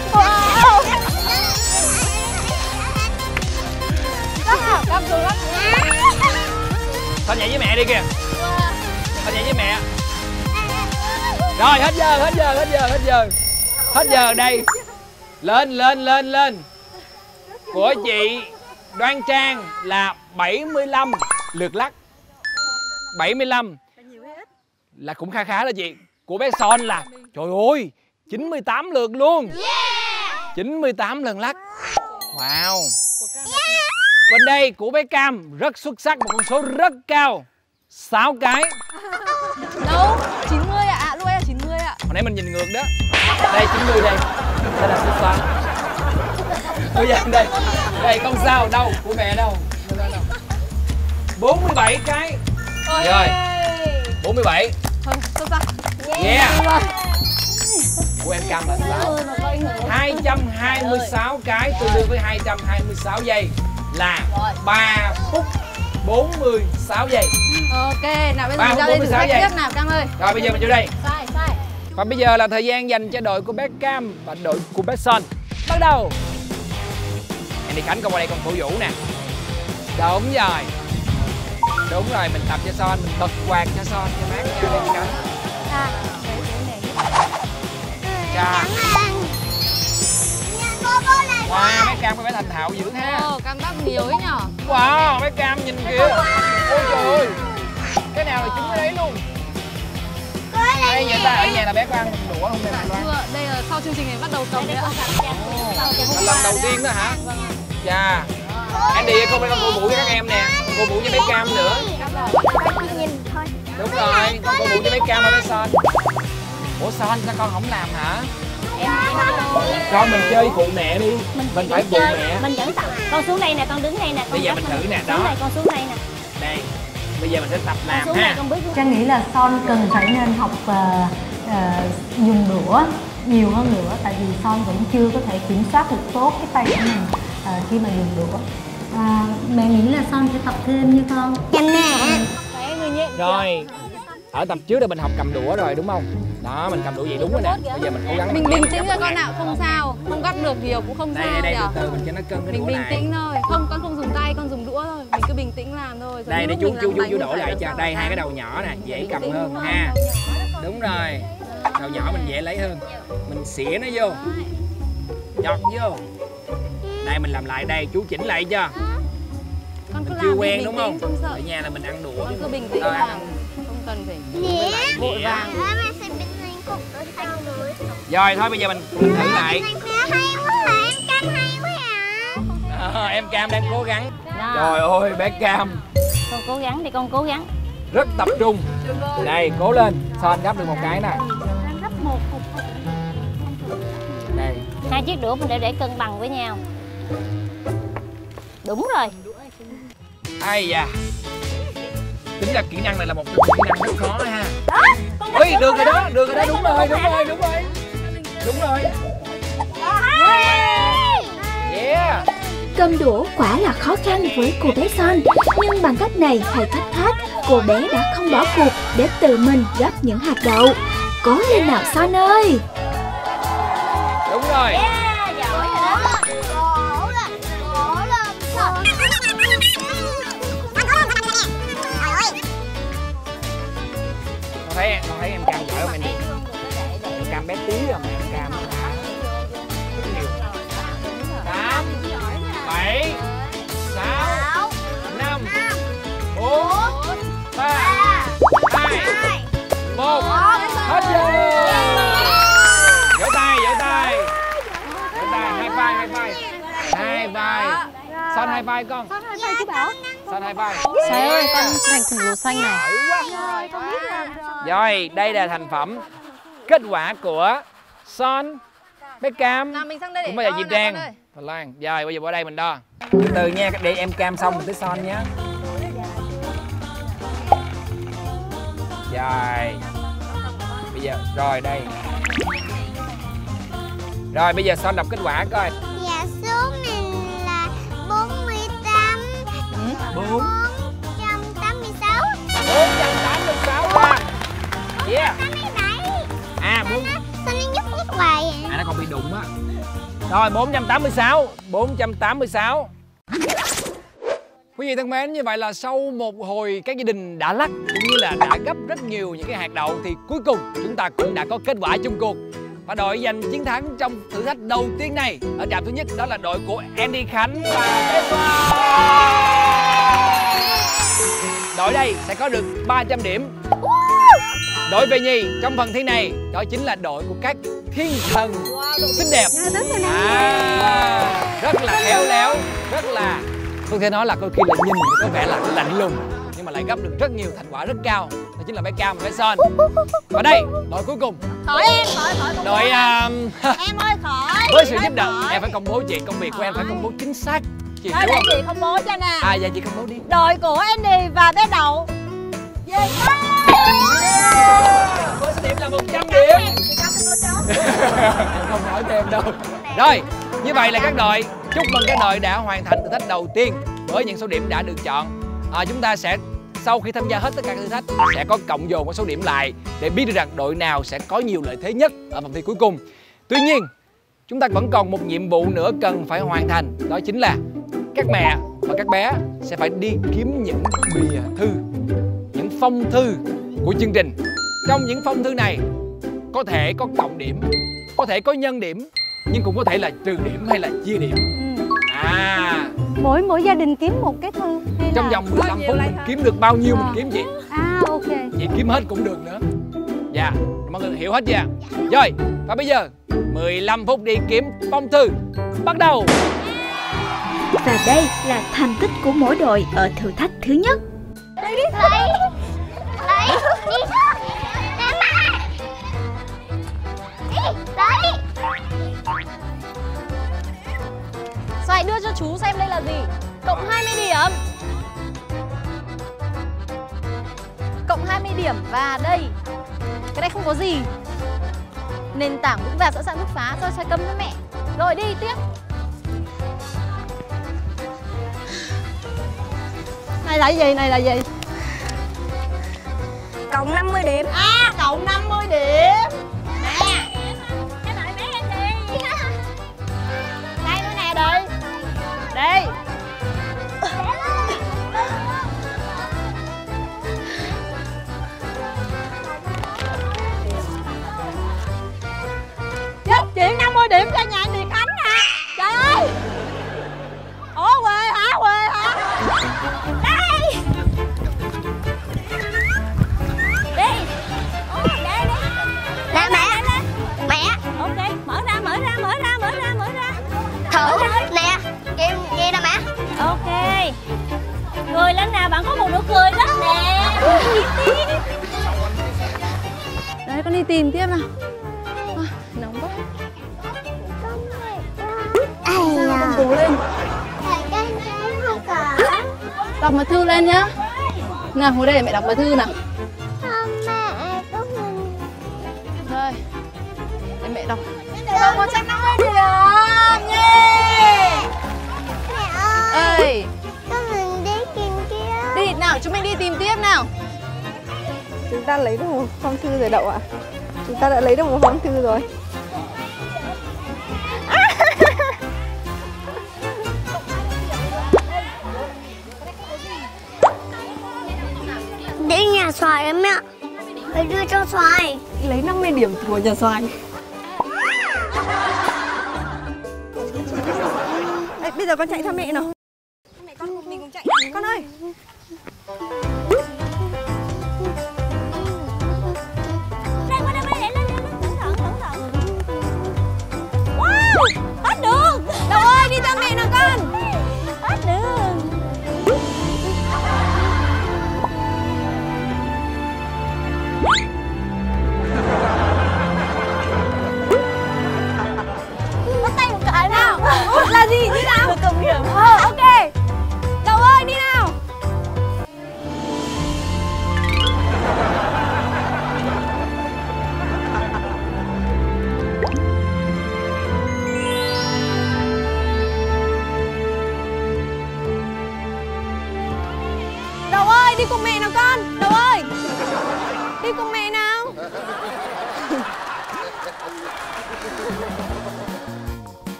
Cam xuống lắm. Thôi nhảy với mẹ đi kìa. Thôi nhảy với mẹ. Rồi hết giờ, hết giờ, hết giờ, hết giờ. Hết giờ đây. Lên, lên, lên, lên. Của chị Đoan Trang là bảy mươi lăm lượt lắc. bảy mươi lăm là cũng khá khá đó chị. Của bé Son là trời ơi chín mươi tám lượt luôn. chín mươi tám lần lắc. Wow. Bên đây của bé Cam rất xuất sắc, một con số rất cao, sáu cái. Đâu? chín mươi ạ, à, lúc ấy là chín mươi ạ. Hồi nãy mình nhìn ngược đó. Đây chín mươi đây. Đây là xuất sắc. Bây giờ đây. Đây không sao đâu, của mẹ đâu. bốn mươi bảy cái. Rồi. bốn mươi bảy. Thôi, xuất sắc. Yeah. Của em Cam là sáu. hai trăm hai mươi sáu cái tương đương với hai trăm hai mươi sáu giây là ba phút bốn mươi sáu giây. Ok, nào bây giờ mình ra đây thử thách tiếp nào Cam ơi. Rồi bây giờ mình vô đây. Sai, sai. Và bây giờ là thời gian dành cho đội của bé Cam và đội của bé Son. Bắt đầu. Andy Khánh con qua đây con cổ vũ nè. Đúng rồi. Đúng rồi, mình tập cho Son, mình bật quạt cho Son cho mát nha Andy Khánh. Chà. Wow, bé Cam có vẻ thành thạo dữ ha. Ồ, Cam đắp nhiều ấy nhở. Wow, bé Cam nhìn kìa. Ôi trời ơi. Cái nào là trúng cái đấy luôn. Đây, vậy ta ở nhà là bé có ăn đũa không? Dạ chưa, đây là sau chương trình này bắt đầu cầm đấy ạ. Là lần đầu tiên đó hả? Chà. Andy con bên con cổ vũ cho các em nè. Cổ vũ cho bé Cam nữa. Đúng rồi, con cổ vũ cho bé Cam và bé Son. Ủa Son sao con không làm hả? Con mình chơi phụ mẹ đi. Mình, mình phải phụ mẹ. Mình vẫn tập. Con xuống đây nè, con đứng đây nè. Con bây giờ mình thử nè, đó. Này, con xuống đây nè. Đây. Bây giờ mình sẽ tập làm ha. Trang nghĩ là Son cần phải nên học uh, uh, dùng đũa nhiều hơn nữa, tại vì Son vẫn chưa có thể kiểm soát được tốt cái tay của mình uh, khi mà dùng đũa. À, mẹ nghĩ là Son sẽ tập thêm như con. Chăm nè. Rồi. Ở tập trước là mình học cầm đũa rồi đúng không? Đó, mình cầm đũa vậy đúng rồi nè. Bây giờ mình cố gắng mình bình tĩnh thôi con ạ, không sao. Không gắt được nhiều cũng không đây, sao. Đây, đây, từ từ mình cho nó cân cái mình đũa bình này. tĩnh thôi. Không, con không dùng tay, con dùng đũa thôi. Mình cứ bình tĩnh làm thôi. Rồi đây, để chú chú chú đổ lại cho. Đây hai cái đầu nhỏ nè, dễ cầm hơn ha. Đúng rồi. Đầu nhỏ mình dễ lấy hơn. Mình xỉa nó vô. Chọt vô. Đây mình làm lại đây, chú chỉnh lại cho. Con cứ mình làm chưa quen bình đúng tĩnh, không? không sợ. Ở nhà là mình ăn đũa. Con cứ bình tĩnh rồi, làm. ăn. Không cần phải vội vàng. Rồi thôi bây giờ mình, mình thử lại. Hay quá hả? Cam hay quá hả? À, em Cam đang cố gắng. Đó. Trời ơi bé Cam. Con cố gắng thì con cố gắng. Rất tập trung. Đây cố lên. Son gấp được một cái nè. Gấp một. Đây. Hai chiếc đũa mình để để cân bằng với nhau. Đúng rồi. Ai da. Tính ra kỹ năng này là một kỹ năng rất khó ha. Ui, được rồi đó, được rồi đó, đúng rồi, đúng rồi, đúng rồi. Đúng rồi. Yeah. Cầm đũa quả là khó khăn với cô bé Son, nhưng bằng cách này hay cách khác, cô bé đã không bỏ cuộc để tự mình gấp những hạt đậu. Cố lên nào Son ơi. Đúng rồi. Con thấy con thấy em Cam giỏi không em? Em Cam bé tí rồi mà em Cam rất nhiều. Tám, bảy, sáu, năm, bốn, ba, hai, một. Hết giờ. Vỗ tay, vỗ tay. Vỗ tay, hai vai, hai vai. Hai vai. Son hai vai con. Son hai vai chú Bảo. Son hai vai. Sài ơi, con thành khủng lồ xanh này. Rồi, con biết làm rồi. Rồi, đây là thành phẩm kết quả của Son, bé Cam, nào mình sang đây để cũng bây giờ đo Diệp nào, Trang, con ơi. Phần Lan. Rồi, bây giờ qua đây mình đo. Từ từ nha, để em Cam xong tới Son nhé. Rồi. Bây giờ, rồi đây. Rồi, bây giờ Son đọc kết quả coi. Dạ số mình là bốn mươi tám. Bốn trăm tám mươi sáu. bốn trăm tám mươi sáu qua. Yeah. tám mươi bảy. À, bốn. Sao nó nhúc nhích hoài vậy? À, nó còn bị đụng á. Rồi, bốn trăm tám mươi sáu. bốn trăm tám mươi sáu. Quý vị thân mến, như vậy là sau một hồi các gia đình đã lắc cũng như là đã gấp rất nhiều những cái hạt đậu thì cuối cùng chúng ta cũng đã có kết quả chung cuộc. Và đội giành chiến thắng trong thử thách đầu tiên này ở trạm thứ nhất đó là đội của Andy Khánh và Bé Xoa. Đội đây sẽ có được ba trăm điểm. Đội về nhì trong phần thi này đó chính là đội của các thiên thần xinh đẹp. À, rất là khéo léo, rất là không thể nói là đôi khi là nhìn có vẻ là lạnh lùng nhưng mà lại gấp được rất nhiều thành quả rất cao. Đó chính là bé Cam và bé Son. Và đây đội cuối cùng. Khỏi em, khỏi khỏi công bố. Đội um... em ơi khỏi. với sự giúp đỡ em phải công bố chị, công việc của em phải công bố chính xác chị, Rồi đúng để không? chị công bố cho nè. À dạ chị công bố đi. Đội của Andy và bé Đậu về với số điểm là một trăm điểm. Không nói thêm đâu. Rồi, như vậy là các đội chúc mừng các đội đã hoàn thành thử thách đầu tiên với những số điểm đã được chọn. À, chúng ta sẽ sau khi tham gia hết tất cả các thử thách sẽ có cộng dồn các số điểm lại để biết được rằng đội nào sẽ có nhiều lợi thế nhất ở vòng thi cuối cùng. Tuy nhiên, chúng ta vẫn còn một nhiệm vụ nữa cần phải hoàn thành, đó chính là các mẹ và các bé sẽ phải đi kiếm những bìa thư, những phong thư của chương trình. Trong những phong thư này có thể có cộng điểm, có thể có nhân điểm, nhưng cũng có thể là trừ điểm hay là chia điểm. À, Mỗi mỗi gia đình kiếm một cái thư hay trong là vòng mười lăm phút mình kiếm được bao nhiêu mình kiếm chị. À ok. Chị kiếm hết cũng được nữa. Dạ, mọi người hiểu hết chưa? Rồi, và bây giờ mười lăm phút đi kiếm phong thư bắt đầu. Và đây là thành tích của mỗi đội ở thử thách thứ nhất. Lấy đi. Lấy. Lấy. Đi. Đem lại. Đi. Lấy. Xoài đưa cho chú xem đây là gì. Cộng hai mươi điểm. Cộng hai mươi điểm và đây. Cái này không có gì. Nền tảng vững vàng sẵn sàng bứt phá. Rồi Xoài cầm với mẹ. Rồi đi tiếp. Này là gì? Này là gì? Cộng năm mươi điểm. À, cộng năm mươi điểm. Nè. Cái đội bé Andy. Đây nữa nè đi. Đi. Nhất chuyển năm mươi điểm cho nhà anh Điệt Khánh nè. Trời ơi. Ủa quê hả? Quê hả? Đây. Đi. Ủa, đây đi. Nè mẹ. Mẹ. Ok, mở ra, mở ra, mở ra, mở ra, mở ra. Thử nè. Kim kia nè mẹ. Ok. Cười lên nào, bạn có một nụ cười rất đẹp. Đấy, con đi tìm tiếp nào. À, nóng quá. Ai Sao con cố lên. không có. Đọc mật thư lên nhá. Nào, ngồi đây để mẹ đọc mật thư nào. Không mẹ, có mình. Đây. Để mẹ đọc. Được một trăm năm mươi điểm. Yeah. Mẹ ơi. Ơi. Có mình đi tìm kia. Đi nào, chúng mình đi tìm tiếp nào. Chúng ta lấy được một phong thư rồi Đậu ạ. Chúng ta đã lấy được một phong thư rồi. Đi nhà Xoài em mẹ. Phải đưa cho Xoài. Lấy năm mươi điểm của nhà Xoài. Đấy, bây giờ con chạy theo mẹ nào. Mẹ con mình cùng chạy. Con ơi. Đây qua đây qua đây lên lên cẩn thận cẩn thận. Wow, hết đường. Đậu ơi, đi theo mẹ nào con. Hết đường.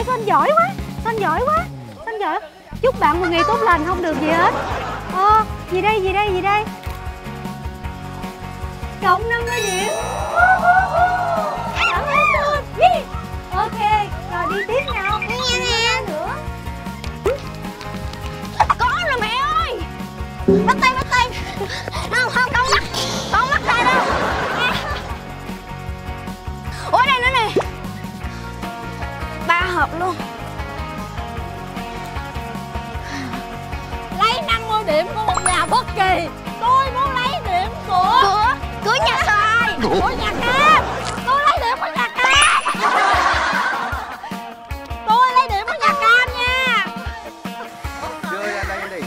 ơi, Son giỏi quá, Son giỏi quá, Son giỏi. Chúc bạn một ngày tốt lành, không được gì hết. Ờ, gì đây, gì đây, gì đây? Cộng năm mươi điểm. Cảm ơn Son. Yeah. Ok, rồi đi tiếp nào. Đi nha nè. Nữa. Có rồi mẹ ơi. Bắt tay, bắt tay. Không, không, không bắt. Không bắt tay đâu. Ủa đây nữa nè. Ba hộp luôn. Lấy năm mươi điểm của một nhà bất kỳ. Tôi muốn lấy điểm của Của Của nhà xoài. Của nhà cam. Tôi lấy điểm của nhà cam. Tôi lấy điểm của nhà cam nha. Chơi ra đây đi.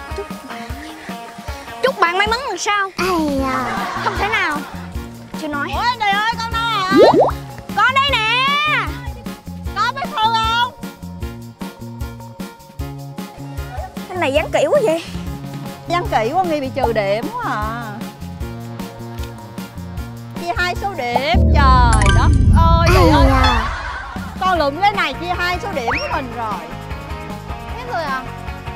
Chúc bạn may mắn làm sao? Ây da. Không thể nào. Chưa nói. Ôi trời ơi, con đâu hả? Con đây nè. Có biết Thư không? Cái này dán kỹ quá vậy. Dán kỹ quá nghi bị trừ điểm quá à. Chia hai số điểm. Trời đất ơi, trời ơi. Con lượm cái này chia hai số điểm của mình rồi. Biết rồi à?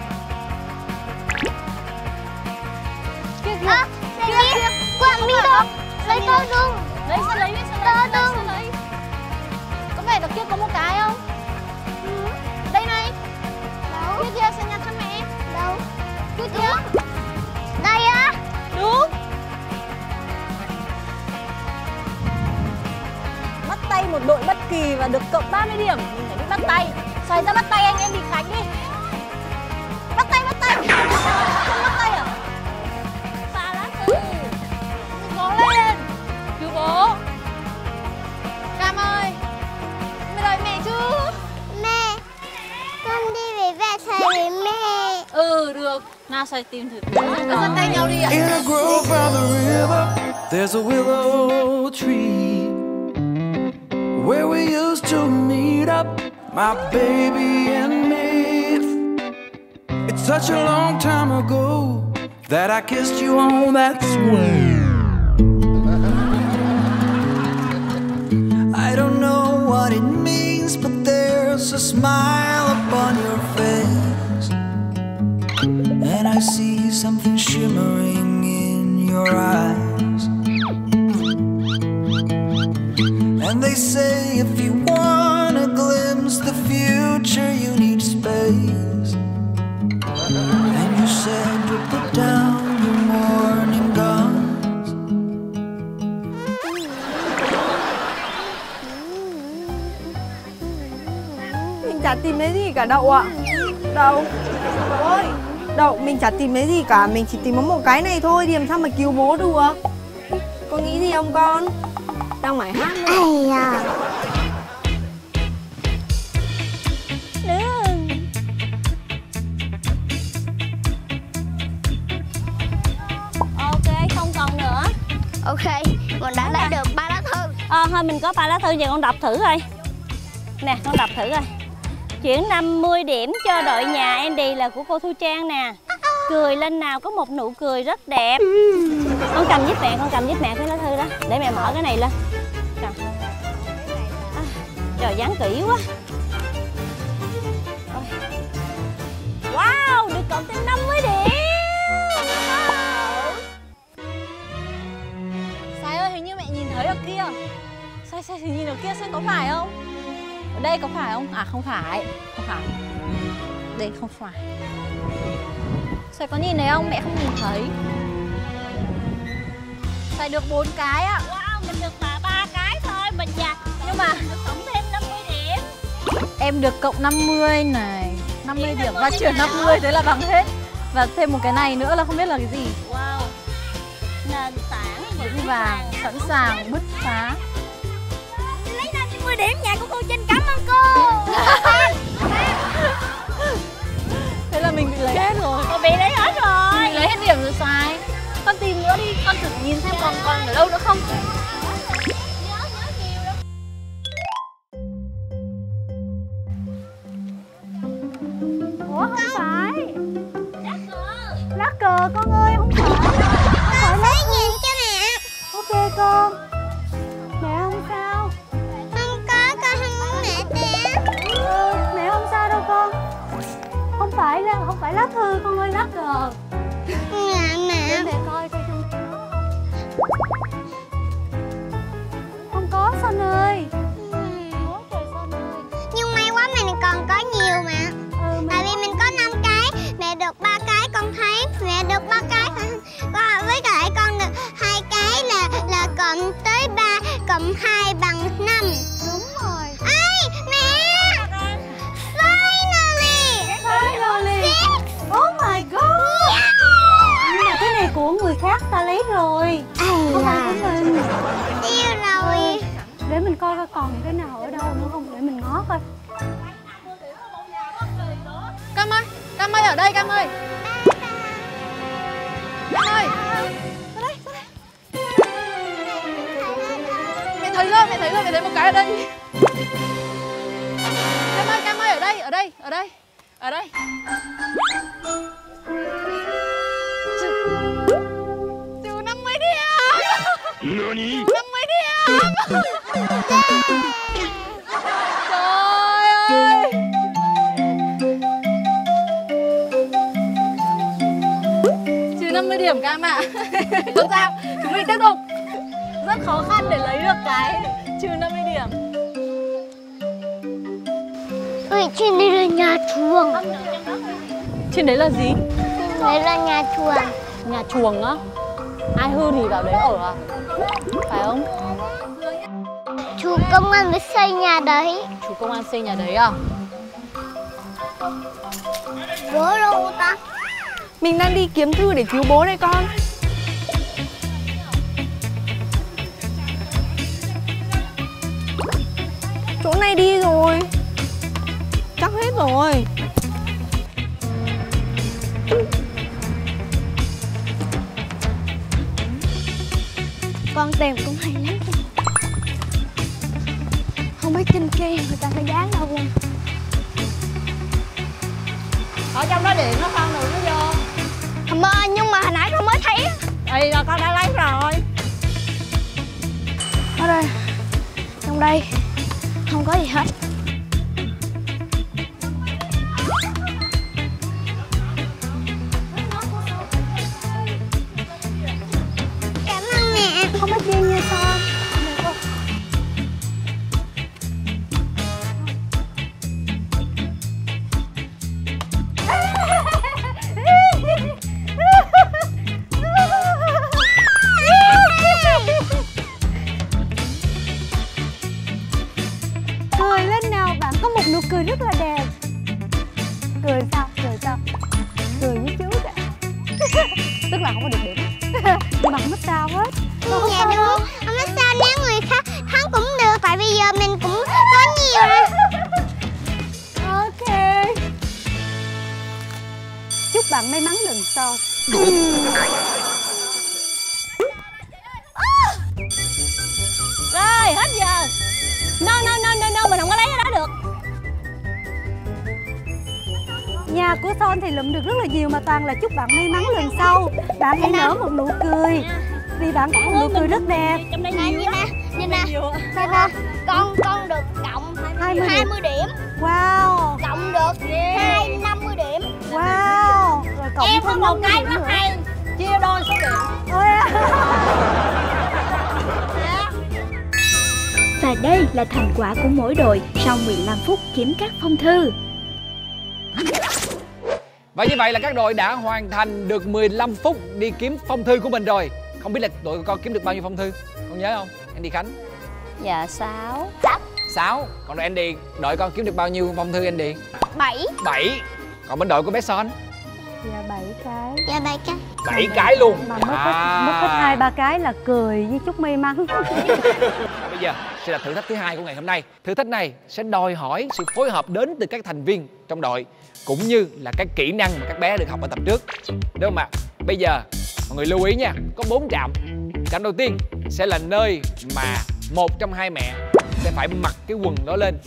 Kia kìa. À, kia kìa. Quang đi đâu? Lấy tơ đương. Lấy sao lấy, sao lấy, tơ đương. Có phải đằng kia có một cái không? Ừ. Đây này. Đâu? Kia kia, sang nhà thăm mẹ. Đâu? Kia kia. Đây á. Đúng. Bắt tay một đội bất kỳ và được cộng ba mươi điểm. Mình phải đi bắt tay. Xoay ra bắt tay anh em đi Khánh đi. Bắt tay, bắt tay. Không bắt tay à? Ba lá thư. Cố lên. Chú bố. Cam ơi. Mày đợi mẹ chứ. Mẹ, con đi về về thầy với mẹ. Ừ, được. Nào xoay tìm thử. Cứ dắt tay nhau đi ạ. In a grove by the river, there's a willow tree where we used to meet up, my baby and me. It's such a long time ago that I kissed you on that swing. I don't know what it means, but there's a smile upon your face, and I see something shimmering in your eyes. And they say if you want a glimpse the future you need space. And you said to put down your morning guns. Mình chả tìm thấy gì cả Đậu ạ. Đậu. Đậu ơi. Đậu, mình chả tìm thấy gì cả. Mình chỉ tìm có một cái này thôi. Thì làm sao mà cứu bố được? Con nghĩ gì không con? Đang mải hát nữa. Ây da. Ok, không còn nữa. Ok, mình đã lấy được ba lá thư. Ờ, thôi mình có ba lá thư, giờ con đọc thử coi. Nè, con đọc thử coi. Chuyển năm mươi điểm cho đội nhà Andy là của cô Thu Trang nè. Cười lên nào, có một nụ cười rất đẹp. Con cầm giúp mẹ, con cầm giúp mẹ cái lá thư đó. Để mẹ mở cái này lên. À, trời, dán kỹ quá. Wow, được cộng thêm năm mươi điểm. Sai ơi, hình như mẹ nhìn thấy ở kia. Sai, sai thì nhìn ở kia xem có phải không? Ở đây có phải không? À không phải. Không phải. Đây không phải. Sai có nhìn thấy không? Mẹ không nhìn thấy. Sai được bốn cái ạ. Wow, mình được mà ba cái thôi. Mình già. Nhưng mà được cộng thêm năm mươi điểm. em được cộng năm mươi này, năm mươi điểm và chuyển năm mươi, thế là bằng hết. Và thêm một cái này nữa là không biết là cái gì. Wow. Nền tảng vững vàng, sẵn sàng bứt phá. Lấy năm mươi điểm nhà của cô Trinh, cảm ơn cô. Thế là mình bị lấy hết rồi. Cô bị lấy hết rồi. Mình lấy hết điểm rồi Sai. Con tìm nữa đi, con thử nhìn xem còn còn ở đâu nữa không. Ủa không phải. Lá cờ con ơi, không phải. Không phải lá nhìn cho mẹ. Ok con. Mẹ không sao. Không có, con không muốn mẹ té. Ừ. phải lá thư, con ơi, lá cờ. Dạ mẹ. Để mẹ coi coi trong không có Son ơi. Nhưng may quá mình còn có nhiều mà. Ừ, tại vì mình có năm cái, mẹ được ba cái con thấy, mẹ được ba cái với lại con được hai cái là là cộng tới ba, cộng hai bằng năm. Đúng rồi. Ê mẹ! Finally! Finally! Six! Oh my god! Yeah! Nhưng mà cái này của người khác ta lấy rồi. Không phải của mình. Tiêu rồi. Để mình coi coi còn cái nào ở đâu nữa không, để mình ngó coi. Cam ơi, Cam ơi ở đây Cam ơi. Cam ơi. Ra đây, ra đây. Mẹ thấy rồi, mẹ thấy rồi, mẹ thấy một cái ở đây. Cam ơi, Cam ơi ở đây, ở đây, ở đây. Ở đây. Trừ năm mươi điểm. năm mươi điểm. Trời ơi. Trừ năm mươi điểm Cam ạ. Không sao, chúng mình tiếp tục. Rất khó khăn để lấy được cái trừ năm mươi điểm. Ôi, trên đây là nhà chuồng. Trên đấy là gì? Trên đấy là nhà chuồng. Nhà chuồng á? Ai hư thì vào đấy ở à? Phải không? Chú công an mới xây nhà đấy. Chú công an xây nhà đấy à? Bố đâu ta? Mình đang đi kiếm thư để cứu bố đây con. Chỗ này đi rồi. Chắc hết rồi. Con tìm cũng hay lắm. Không biết trên kia người ta phải dán đâu luôn. Ở trong đó điện nó con rồi nó vô. Hầm ơi, nhưng mà hồi nãy con mới thấy. Ê là con đã lấy rồi. Ở đây. Trong đây không có gì hết. Cảm ơn mẹ. Không có chi nha Son. Cười lên nào, bạn có một nụ cười rất là đẹp. Cười sao, cười sao? Cười với chú kìa. Tức là không có được điểm. Nhưng mà không biết sao hết. Không dạ đúng. Không biết sao nếu người khác thắng cũng được. Tại bây giờ mình cũng có nhiều rồi. Ok. Chúc bạn may mắn lần sau. Rồi, hết giờ. No, no, no, no, no, mình không có lấy cái đó được. Nhà của Son thì lụm được rất là nhiều mà toàn là chúc bạn may mắn lần sau. Bạn hãy nở một nụ cười. Vì bạn có một nụ cười rất đẹp. Trong đây Nè, nhiều nhìn lắm. nè, nhìn nè. Sao ta? Con con được cộng hai mươi hai điểm. mươi điểm. Wow. Cộng được hai năm mươi điểm. Wow. Rồi cộng Em có thêm một năm mươi cái điểm rất nữa. hay. Chia đôi số điểm. Ôi à. Và đây là thành quả của mỗi đội sau mười lăm phút kiếm các phong thư. Và như vậy là các đội đã hoàn thành được mười lăm phút đi kiếm phong thư của mình rồi. Không biết là đội của con kiếm được bao nhiêu phong thư? Con nhớ không? Andy Khánh? Dạ sáu. sáu. Còn đội Andy, đội con kiếm được bao nhiêu phong thư Andy? Bảy. bảy. Còn bên đội của bé Son? Dạ bảy cái. Dạ bảy cái. bảy cái luôn. Mà mất hết, mất hết hai ba cái là cười với chúc may mắn. Bây giờ sẽ là thử thách thứ hai của ngày hôm nay. Thử thách này sẽ đòi hỏi sự phối hợp đến từ các thành viên trong đội, cũng như là các kỹ năng mà các bé được học ở tập trước, đúng không ạ? Bây giờ mọi người lưu ý nha, có bốn trạm. Trạm đầu tiên sẽ là nơi mà một trong hai mẹ sẽ phải mặc cái quần đó lên.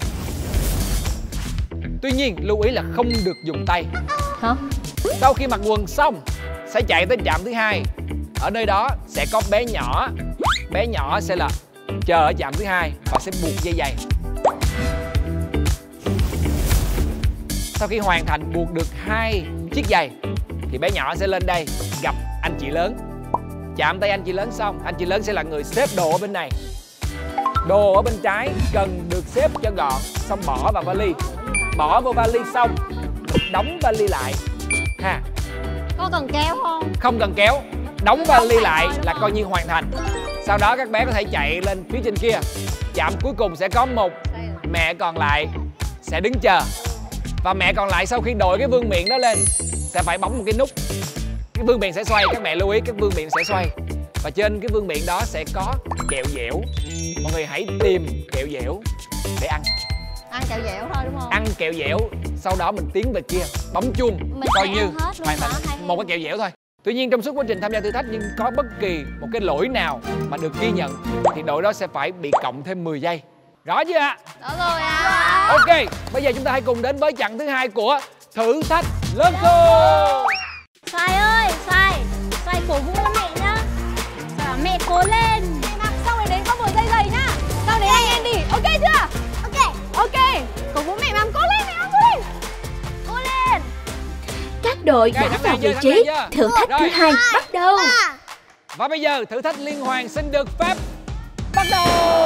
Tuy nhiên lưu ý là không được dùng tay. Hả? Sau khi mặc quần xong sẽ chạy tới trạm thứ hai. Ở nơi đó sẽ có bé nhỏ. Bé nhỏ sẽ là chờ ở trạm thứ hai và sẽ buộc dây giày. Sau khi hoàn thành buộc được hai chiếc giày thì bé nhỏ sẽ lên đây gặp anh chị lớn. Chạm tay anh chị lớn xong, anh chị lớn sẽ là người xếp đồ ở bên này. Đồ ở bên trái cần được xếp cho gọn, xong bỏ vào vali. Bỏ vô vali xong, đóng vali lại ha. Có cần kéo không? Không cần kéo, đóng vali lại là coi như hoàn thành. Sau đó các bé có thể chạy lên phía trên kia. Chạm cuối cùng sẽ có một mẹ còn lại sẽ đứng chờ. Và mẹ còn lại sau khi đội cái vương miện đó lên sẽ phải bấm một cái nút. Cái vương miện sẽ xoay, các mẹ lưu ý cái vương miện sẽ xoay. Và trên cái vương miện đó sẽ có kẹo dẻo. Mọi người hãy tìm kẹo dẻo để ăn. Ăn kẹo dẻo thôi đúng không? Ăn kẹo dẻo, sau đó mình tiến về kia, bấm chuông, mình coi như hoàn thành một cái kẹo dẻo thôi. Tuy nhiên trong suốt quá trình tham gia thử thách nhưng có bất kỳ một cái lỗi nào mà được ghi nhận thì đội đó sẽ phải bị cộng thêm mười giây. Rõ chưa ạ? Rõ rồi ạ. Ok, bây giờ chúng ta hãy cùng đến với chặng thứ hai của thử thách lớn khôn. Xoài ơi, Xoài, Xoài cổ vũ cho mẹ nhá. Xoài mẹ cố lên. Xong rồi đến có mười giây giày nhá. Xong đến anh em đi, ok chưa? Ok. Ok, cổ vũ mẹ Mam, cố lên mẹ Mam, cố lên. Cố lên. Các đội Okay, đã vào vị trí. Thử thách thứ hai bắt đầu. Và bây giờ thử thách liên hoàn xin được phép bắt đầu.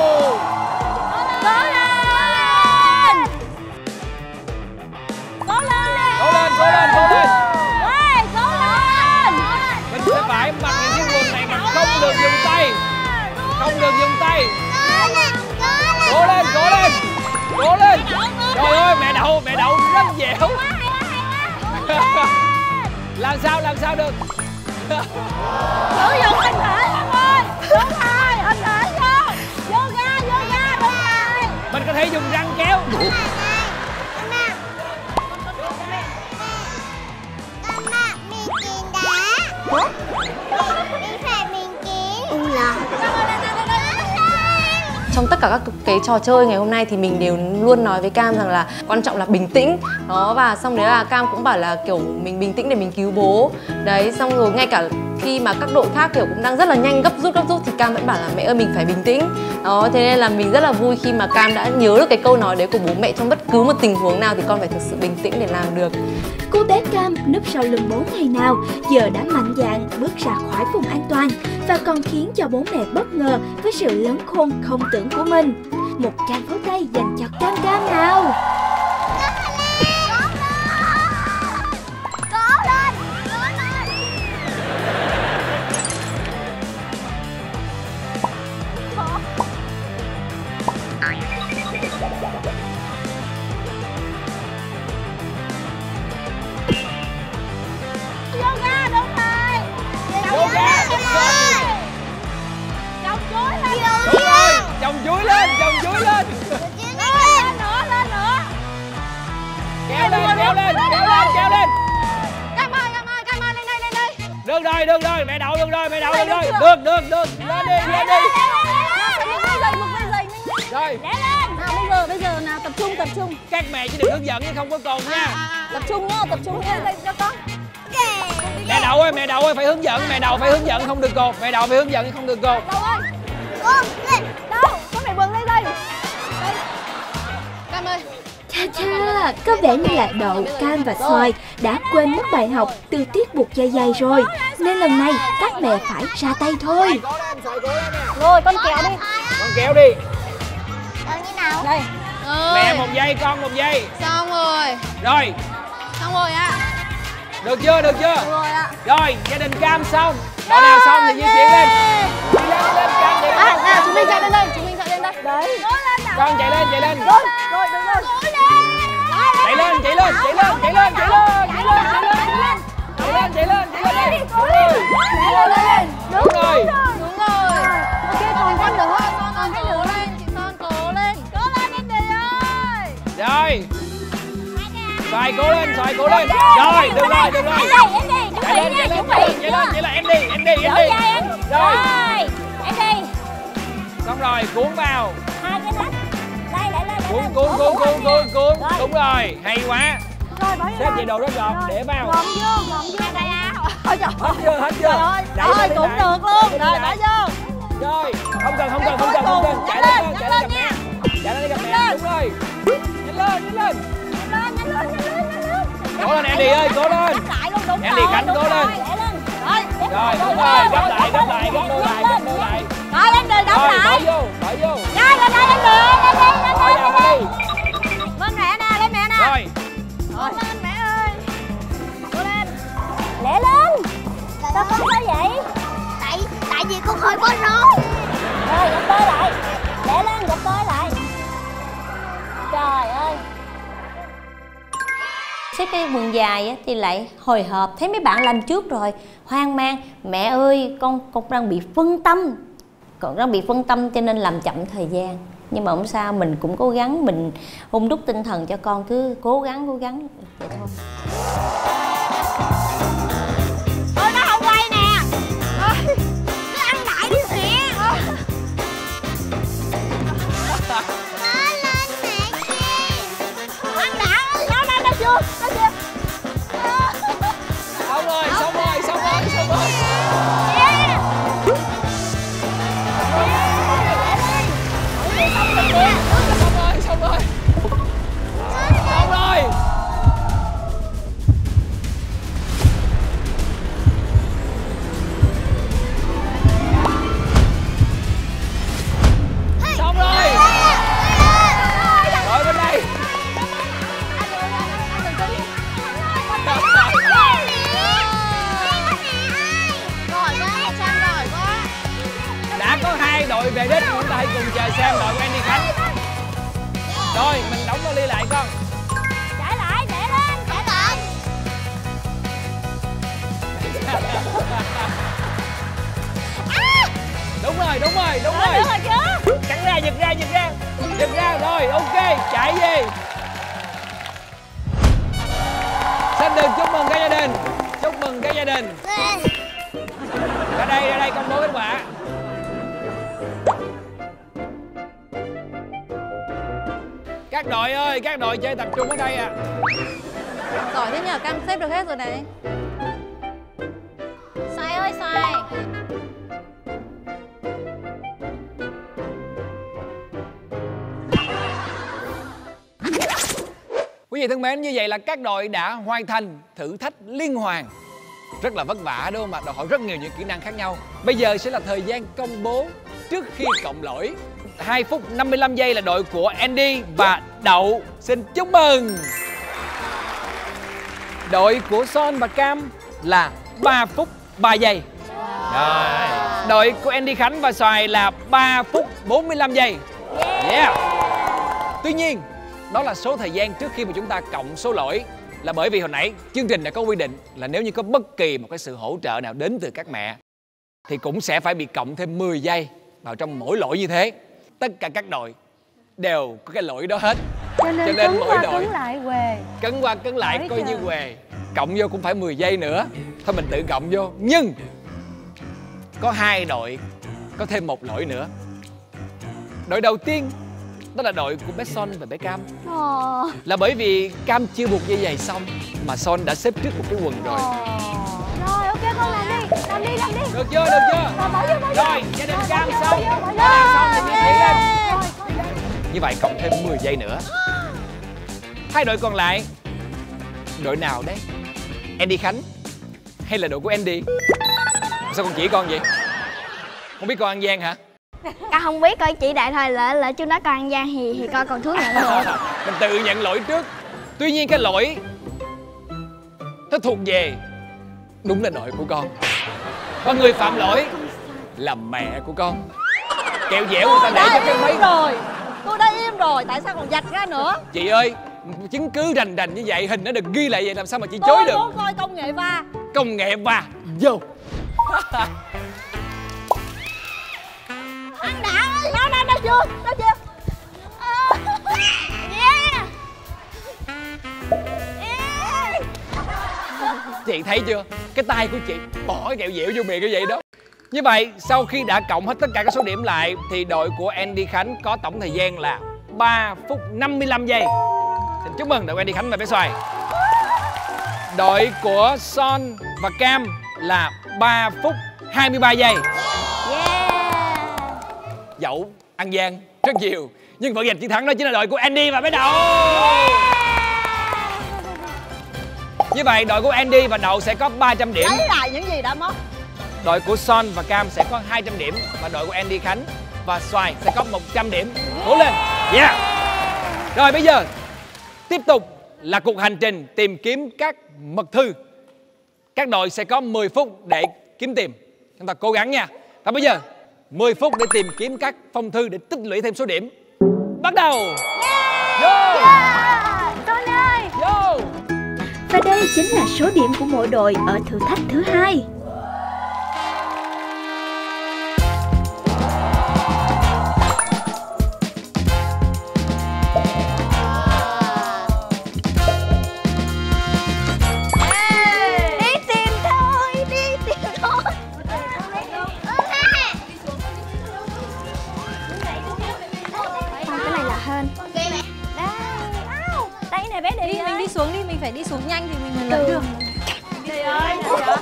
Cố lên. Cố lên. Cố lên, cố lên, cố lên. Ê, cố lên. Mình sẽ phải mặc những chiếc quần này mà không được dùng tay. Không được dùng tay. Cố lên, cố lên. Cố lên. Trời ơi, mẹ đậu, mẹ đậu rất dẻo. Làm sao, làm sao được. Sử dụng hình thể em ơi. Đúng rồi, hình thể vô. Yoga, yoga, đúng rồi. Mình có thể dùng răng kéo. Trong tất cả các cái trò chơi ngày hôm nay thì mình đều luôn nói với Cam rằng là quan trọng là bình tĩnh đó, và xong đấy là Cam cũng bảo là kiểu mình bình tĩnh để mình cứu bố đấy. Xong rồi ngay cả khi mà các đội khác kiểu cũng đang rất là nhanh, gấp rút gấp rút thì Cam vẫn bảo là mẹ ơi mình phải bình tĩnh đó. Thế nên là mình rất là vui khi mà Cam đã nhớ được cái câu nói đấy của bố mẹ, trong bất cứ một tình huống nào thì con phải thực sự bình tĩnh để làm được. Cô bé Cam núp sau lưng bố ngày nào giờ đã mạnh dạn bước ra khỏi vùng an toàn và còn khiến cho bố mẹ bất ngờ với sự lớn khôn không tưởng của mình. Một tràng pháo tay dành cho Cam Cam nào. Yoga, đúng rồi. Yoga, đúng rồi. Chồng chuối lên. Đúng rồi, chồng chuối lên, chồng chuối lên. Lên nữa, lên nữa. Kéo lên, kéo lên, kéo lên, kéo lên. Cam ơi, Cam ơi, Cam ơi, lên đây, lên đây. Được rồi, được rồi, mẹ đậu được rồi, mẹ đậu được rồi. Được, được, được, lên đi, lên đi. Rồi. Lẽ lên. Nào bây giờ, bây giờ nào tập trung, tập trung. Các mẹ chỉ được hướng dẫn chứ không có cồn nha. Tập trung nhá, tập trung nha. Đây cho con. Mẹ đậu ơi, mẹ đậu ơi, phải hướng dẫn, mẹ đậu phải hướng dẫn không được cột, mẹ đậu phải hướng dẫn không được cột. Đâu ơi. Con lên. Đâu? Con phải vượt lên đây. Đây. Cam ơi. Cha cha, có vẻ như là Đậu, Cam và Xoài đã quên mất bài học từ tiết buộc dây giày rồi, nên lần này các mẹ phải ra tay thôi. Rồi, con kéo đi. Con kéo đi. Kéo như nào? Đây. Mẹ một giây, con một giây. Xong rồi. Rồi. Xong rồi ạ. Được chưa, được chưa? Được rồi ạ. Rồi, gia đình Cam xong. Đội nào xong thì di chuyển lên. Đi lên, lên, Cam chạy lên. À, nào, chúng mình chạy lên đây, chúng mình chạy lên đây. Đấy. Con chạy lên, chạy lên. Rồi, rồi, được rồi. Chạy lên, chạy lên, chạy lên, chạy lên, chạy lên, chạy lên, chạy lên. Chạy lên, chạy lên, chạy lên. Lên, lên, lên. Đúng rồi. Đúng rồi. Ok, còn con nữa. Con cố lên, chị Son cố lên. Cố lên em đi ơi. Rồi. Xoài cố lên, Xoài cố lên. Rồi, được rồi, được rồi. Em đi, em đi. Chạy lên, chạy lên, chạy lên, chạy lên, chạy lên. Em đi, em đi, em đi. Rồi. Em đi. Xong rồi, cuốn vào. Hai cái nách. Đây, lại lên. Cuốn, cuốn, cuốn, cuốn, cuốn, cuốn. Đúng rồi, hay quá. Xếp về đồ đó gọn, để vào. Gọn vô, gọn vô đây á. Ôi trời Hết chưa, hết chưa? Rồi, cũng được luôn. Rồi, bỏ vô. Rồi, không cần, không cần, không cần, không cần. Chạy lên, chạy lên gặp mẹ. Chạy lên đi gặp mẹ, đúng rồi. Nhanh lên, nhanh lên. Nhanh lên, nhanh lên, nhanh lên, nhanh lên. Cố lên, lên Andy ơi, cố lên. Andy Khánh cố lên. Rồi, đúng rồi, gấp lại, gấp lại, gấp đôi lại, gấp đôi lại. Rồi Andy đóng Rồi, lại. bỏ vô, bỏ vô. Rồi lên đây Andy, lên đi, lên Bỏ vào đi. đi. Vâng mẹ nè, lên mẹ nè. Rồi. Cố lên mẹ ơi. Cố lên. Lẹ lên. Sao con sao vậy? Tại tại vì con hơi bối rối. Rồi gập đôi lại. Lẹ lên gập đôi lại. Trời ơi. Xếp cái quần dài á, thì lại hồi hộp, thấy mấy bạn làm trước rồi hoang mang. Mẹ ơi, con con đang bị phân tâm, con đang bị phân tâm cho nên làm chậm thời gian. Nhưng mà không sao, mình cũng cố gắng, mình hung đúc tinh thần cho con, cứ cố gắng cố gắng vậy thôi. Ôi nó không quay nè. Ôi, nó ăn đại đi mẹ. Ăn đã, nó nó nó chưa, nó chưa. Xong rồi, xong rồi, xong rồi, xong rồi. Yeah. Xong rồi, xong rồi. Xong rồi. Xong rồi. Rồi bên đây. Đã có hai đội về đích, chúng ta hãy cùng chờ xem đội của Andy Khánh. Rồi, mình đóng vali lại con. Chạy lại, chạy lên, chạy lên. Đúng rồi, đúng rồi, đúng rồi. Đúng rồi chứ. Cắn ra, giật ra, giật ra. Giật ra, rồi, ok, chạy về. Xin được chúc mừng cả gia đình. Chúc mừng cả gia đình. Ra đây, ra đây công bố kết quả. Các đội ơi, các đội chơi tập trung ở đây ạ. À. Giỏi thế nhờ, Cam xếp được hết rồi này. Xoài ơi, xoài. Quý vị thân mến, như vậy là các đội đã hoàn thành thử thách liên hoàn. Rất là vất vả đúng không ạ? Đòi hỏi rất nhiều những kỹ năng khác nhau. Bây giờ sẽ là thời gian công bố trước khi cộng lỗi. hai phút năm mươi lăm giây là đội của Andy và Đậu. Xin chúc mừng. Đội của Son và Cam là ba phút ba giây. Rồi. Đội của Andy Khánh và Xoài là ba phút bốn mươi lăm giây. Yeah. Tuy nhiên, đó là số thời gian trước khi mà chúng ta cộng số lỗi. Là bởi vì hồi nãy chương trình đã có quy định là nếu như có bất kỳ một cái sự hỗ trợ nào đến từ các mẹ thì cũng sẽ phải bị cộng thêm mười giây vào trong mỗi lỗi như thế. Tất cả các đội đều có cái lỗi đó hết. Cho nên, Cho nên cứng mỗi qua đội cứng lại què. cứng qua cứng lại Bởi coi trời. như què. Cộng vô cũng phải mười giây nữa. Thôi mình tự cộng vô. Nhưng có hai đội có thêm một lỗi nữa. Đội đầu tiên đó là đội của bé Son và bé Cam. Ờ. Là bởi vì Cam chưa buộc dây giày xong mà Son đã xếp trước một cái quần rồi. Rồi ok con làm đi, làm đi, làm đi. Được chưa, được chưa? Rồi bỏ vô, bỏ vô. Rồi, gia đình Cam Bỏ vô, xong. bỏ vô, bỏ Gia đình vô. xong thì như thế lên. Rồi. Như vậy cộng thêm mười giây nữa. Hai đội còn lại, đội nào đấy? Andy Khánh hay là đội của Andy? Sao con chỉ con vậy? Không biết con ăn gian hả? Con không biết, coi chỉ đại thôi, lỡ lỡ chú nói con ăn gian thì thì con còn thú nhận được. Mình tự nhận lỗi trước. Tuy nhiên cái lỗi nó thuộc về đúng là đội của con. Và người phạm lỗi là mẹ của con. Kẹo dẻo người ta để cho cái mấy rồi. Tôi đã im rồi, tại sao còn vạch ra nữa? Chị ơi, chứng cứ rành rành như vậy, hình nó được ghi lại vậy làm sao mà chị chối được? Tôi muốn coi công nghệ va. Công nghệ va vô. Ăn đã, nó nó nó chưa, nó chưa. Yeah. Yeah. Chị thấy chưa? Cái tay của chị bỏ cái kẹo dẻo vô miệng cái vậy đó. Như vậy, sau khi đã cộng hết tất cả các số điểm lại thì đội của Andy Khánh có tổng thời gian là ba phút năm mươi lăm giây. Xin chúc mừng đội Andy Khánh và bé Xoài. Đội của Son và Cam là ba phút hai mươi ba giây. Yeah. Dẫu ăn gian rất nhiều nhưng vẫn giành chiến thắng, đó chính là đội của Andy và bé Đậu. Như vậy đội của Andy và Đậu sẽ có ba trăm điểm. Lấy lại những gì đã mất. Đội của Son và Cam sẽ có hai trăm điểm. Và đội của Andy, Khánh và Xoài sẽ có một trăm điểm. Cố lên. Yeah. Rồi bây giờ tiếp tục là cuộc hành trình tìm kiếm các mật thư. Các đội sẽ có mười phút để kiếm tìm. Chúng ta cố gắng nha. Và bây giờ mười phút để tìm kiếm các phong thư để tích lũy thêm số điểm. Bắt đầu. Vô. Con ơi. Vô. Và đây chính là số điểm của mỗi đội ở thử thách thứ hai. Đi, mình đi xuống đi, mình phải đi xuống nhanh thì mình mới lấy được. Chị ơi,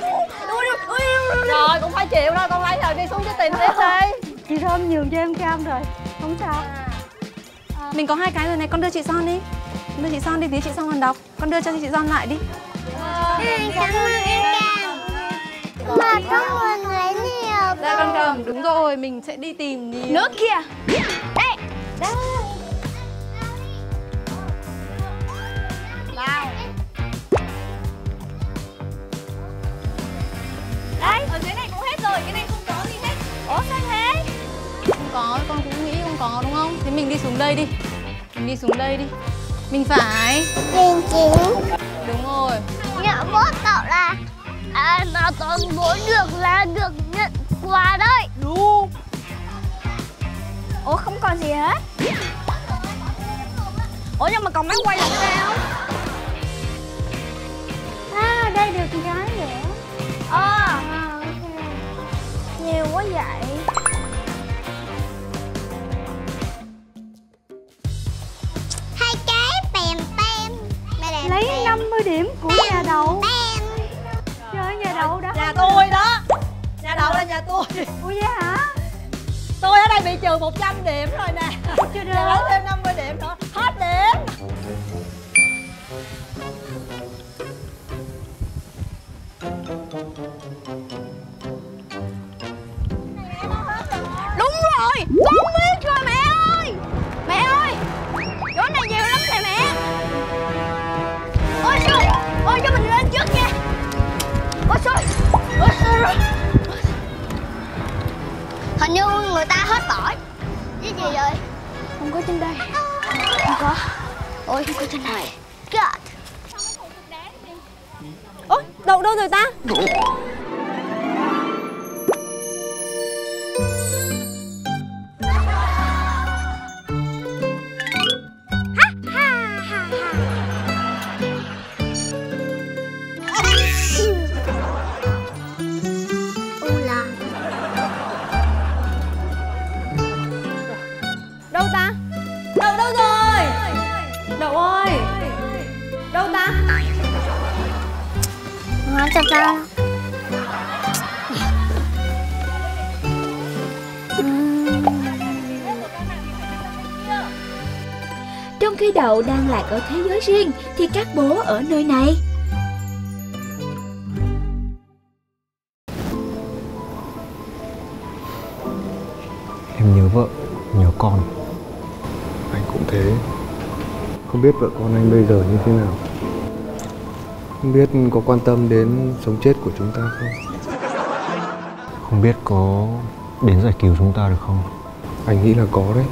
rồi cũng phải chịu thôi, con lấy rồi đi xuống cho tìm tiếp đi. Chị Thơm nhường cho em Cam rồi, không sao. Mình có hai cái rồi này, con đưa chị Son đi. Con đưa chị Son đi, tí chị Son còn đọc. Con đưa cho chị Son lại đi. Cảm ơn em Cam. Mà con muốn lấy nhiều. Đây con cầm, đúng rồi, mình sẽ đi tìm nhiều. Nước kìa. Đây. Đâu. Nào. Đấy, ở dưới này cũng hết rồi, cái này không có gì hết. Ủa sao thế? Không có, con cũng nghĩ không có đúng không? Thế mình đi xuống đây đi. Mình đi xuống đây đi. Mình phải Mình chính. Đúng rồi. Nhận bố cậu là à, mà toàn bố được là được nhận quà đấy. Đúng. Ủa không còn gì hết. Ủa nhưng mà còn máy quay làm sao? À, đây được cái nữa. Ờ À, ok. Nhiều quá vậy. Hai cái bèm tem. Lấy năm mươi điểm của nhà Đậu. Trời, nhà Đậu đã. Nhà tôi đó. Nhà Đậu là nhà tôi. Ủa vậy hả? Tôi ở đây bị trừ một trăm điểm rồi nè. Chưa được. Lấy thêm năm mươi điểm nữa. Hết điểm. Đúng rồi, con biết rồi mẹ ơi. Mẹ ơi, chỗ này nhiều lắm nè mẹ. Ôi trời, ôi cho mình lên trước nha. Ôi trời, ôi trời. Hình như người ta hết tỏi. Cái gì vậy? Không có trên đây. Không có. Ôi không có trên này. God. Ôi, Đậu đâu rồi ta? Đâu ta? Đậu đâu rồi? Đậu ơi. Đâu ta? Hóa chặt ra. Trong khi Đậu đang lạc ở thế giới riêng thì các bố ở nơi này. Em nhớ vợ, nhớ con. Anh cũng thế. Không biết vợ con anh bây giờ như thế nào. Không biết có quan tâm đến sống chết của chúng ta không. Không biết có đến giải cứu chúng ta được không. Anh nghĩ là có đấy.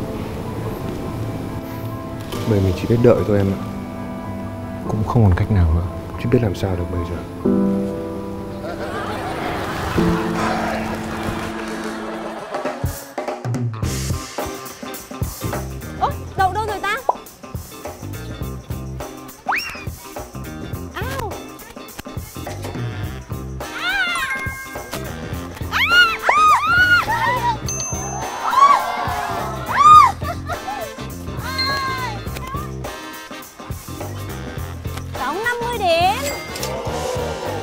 Bởi mình chỉ biết đợi thôi em ạ. Cũng không còn cách nào nữa. Chứ biết làm sao được bây giờ. Ơ, Đậu đâu rồi ta? Ao. Tổng năm mươi điểm.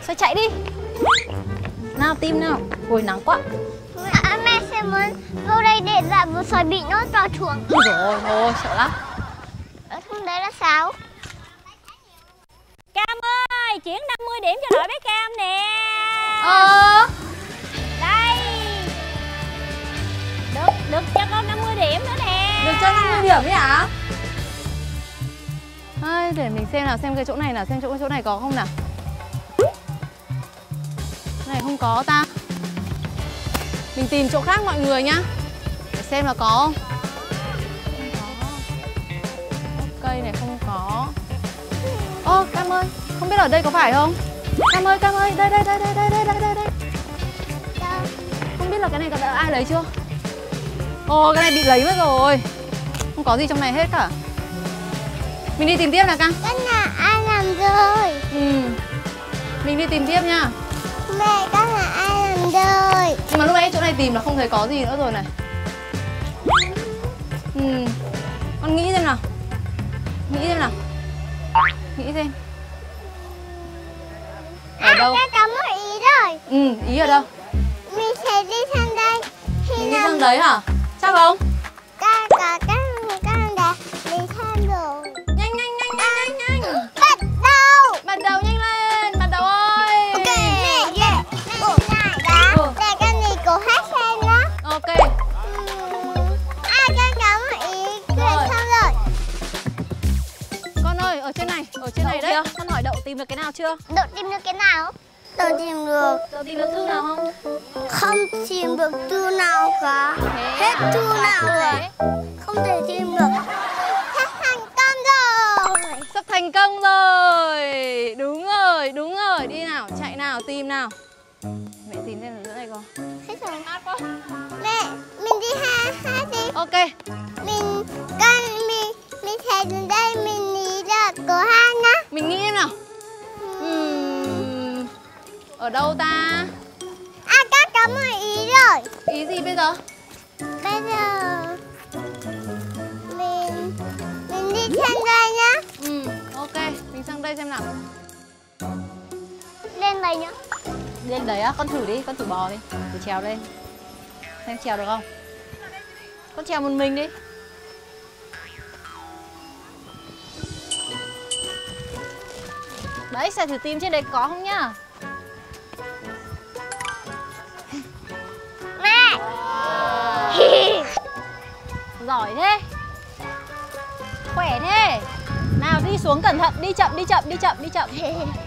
Xoay chạy đi. Nào tim nào. Ôi nắng quá. À, mẹ sẽ muốn vô đây để dạ vừa xoài bị nó vào chuồng. Ôi dồi ôi, thôi sợ lắm. Ở không đấy là sao? Cam ơi, chuyển năm mươi điểm cho đội bé Cam nè. Ờ Đây. Được, được cho con năm mươi điểm nữa nè. Được cho năm mươi điểm ấy hả? Ai, để mình xem nào, xem cái chỗ này nào, xem chỗ chỗ này có không nào. Chỗ này không có ta. Mình tìm chỗ khác mọi người nhá. Để xem là có không. Không có. Cây này không có. Ô, Cam ơi, không biết ở đây có phải không? Cam ơi, Cam ơi, đây đây đây đây đây đây đây đây đây. Không biết là cái này có đã ai lấy chưa? Ồ, cái này bị lấy mất rồi. Không có gì trong này hết cả. Mình đi tìm tiếp nào Cam. Cái là ai làm rồi? Ừ. Mình đi tìm tiếp nha. Mẹ, cái là ai làm rồi? Nhưng mà lúc nãy chỗ này tìm là không thấy có gì nữa rồi này. Ừ. Con nghĩ xem nào. Nghĩ xem nào. Nghĩ xem. Ở đâu? À, con có ý rồi. Ừ, ý ở đâu? Mình sẽ đi sang đây. Khi Mình đi sang đấy hả? Chắc không? Ca cả cái cái đã đi sang rồi. Nhanh nhanh nhanh nhanh nhanh nhanh. Bắt đầu. Bắt đầu nhanh lên, bắt đầu ơi. Ok. Mẹ, mẹ, mẹ này đã. Để cái này cô hát xem đó. Ok. À, con có một ý. Rồi xong rồi. Con ơi, ở trên này, ở trên này đấy. Con hỏi Đậu tìm được cái nào chưa? Đậu tìm được cái nào? Đậu tìm được. Đậu tìm được thư nào không? Không tìm được thư nào cả. Hết thư nào rồi. Không thể tìm được. Sắp thành công rồi. Sắp thành công rồi. Đúng rồi, đúng rồi. Đi nào, chạy nào, tìm nào. Mẹ tìm xem ở giữa này có. Hết rồi. Mẹ, mình đi hát hát đi. Ok. Mình con mình mình thấy đến đây mình nghĩ được cô hát nhá. Mình nghĩ em nào. Uhm, ở đâu ta? À, các có một ý rồi. Ý gì bây giờ? Bây giờ mình mình đi sang đây nhá. Ừ, ok, mình sang đây xem nào. Lên đây nhá. Lên đấy á, con thử đi, con thử bò đi. Thử trèo lên. Xem trèo được không? Con trèo một mình đi. Đấy, sẽ thử tìm trên đấy có không nhá. Mẹ. Wow. Giỏi thế. Khỏe thế. Nào đi xuống cẩn thận, đi chậm, đi chậm, đi chậm, đi chậm.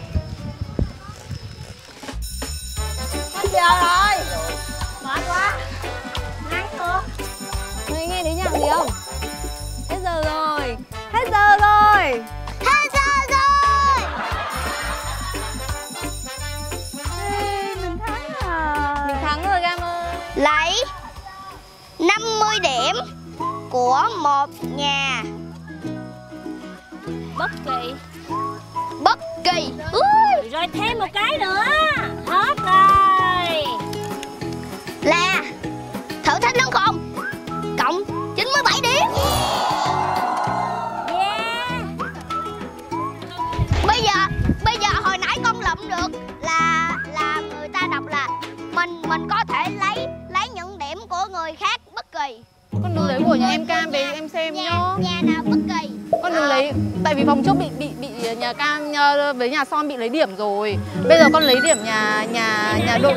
Con trèo rồi. Mệt quá. Nắng chưa? Mày nghe thấy nhạc gì không? Hết giờ rồi. Hết giờ rồi. Hết giờ rồi. Ê, mình thắng rồi. Mình thắng rồi Cam ơi. Lấy năm mươi điểm của một nhà Bất Kỳ. Bất Kỳ. Ui. Rồi thêm một cái nữa. Hết rồi. Là thử thách lớn khôn cộng chín mươi bảy điểm. Yeah. Bây giờ bây giờ hồi nãy con lụm được là là người ta đọc là mình mình có thể lấy lấy những điểm của người khác bất kỳ. Con đừng lấy của nhà em Cam về em xem Nhà, nhá. nhà nào bất kỳ. Con đừng lấy, tại vì vòng trước bị bị bị nhà Cam với nhà Son bị lấy điểm rồi. Bây giờ con lấy điểm nhà nhà nhà Đội.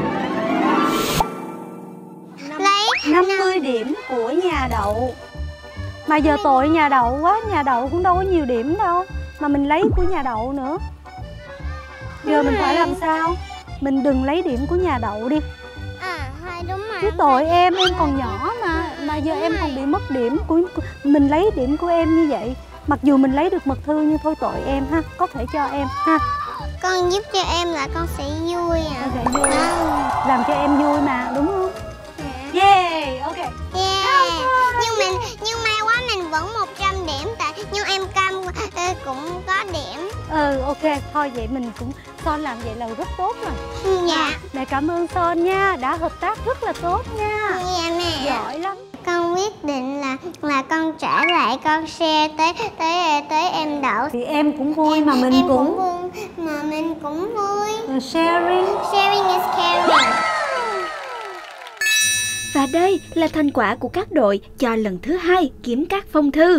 Lấy năm mươi điểm của nhà Đậu. Mà giờ tội nhà Đậu quá, nhà Đậu cũng đâu có nhiều điểm đâu. Mà mình lấy của nhà Đậu nữa. Giờ mình phải làm sao? Mình đừng lấy điểm của nhà Đậu đi. À, hai đúng mà. Chứ tội em, em còn nhỏ mà. Mà giờ em còn bị mất điểm của mình lấy điểm của em như vậy. Mặc dù mình lấy được mật thư nhưng thôi tội em ha. Có thể cho em ha. Con giúp cho em là con sẽ vui à. Con sẽ vui. Làm cho em vui mà, đúng không? Yeah, ok. Yeah. Nhưng mình nhưng may quá mình vẫn một trăm điểm tại nhưng em Cam cũng có điểm. Ừ, ok, thôi vậy mình cũng Son làm vậy là rất tốt rồi. Dạ. Mẹ cảm ơn Son nha, đã hợp tác rất là tốt nha. Dạ mẹ. Giỏi lắm. Con quyết định là là con trả lại con xe tới tới tới em đậu. Thì em cũng vui mà mình em cũng... cũng vui mà mình cũng vui. Sharing. Sharing is caring. Và đây là thành quả của các đội cho lần thứ hai kiếm các phong thư.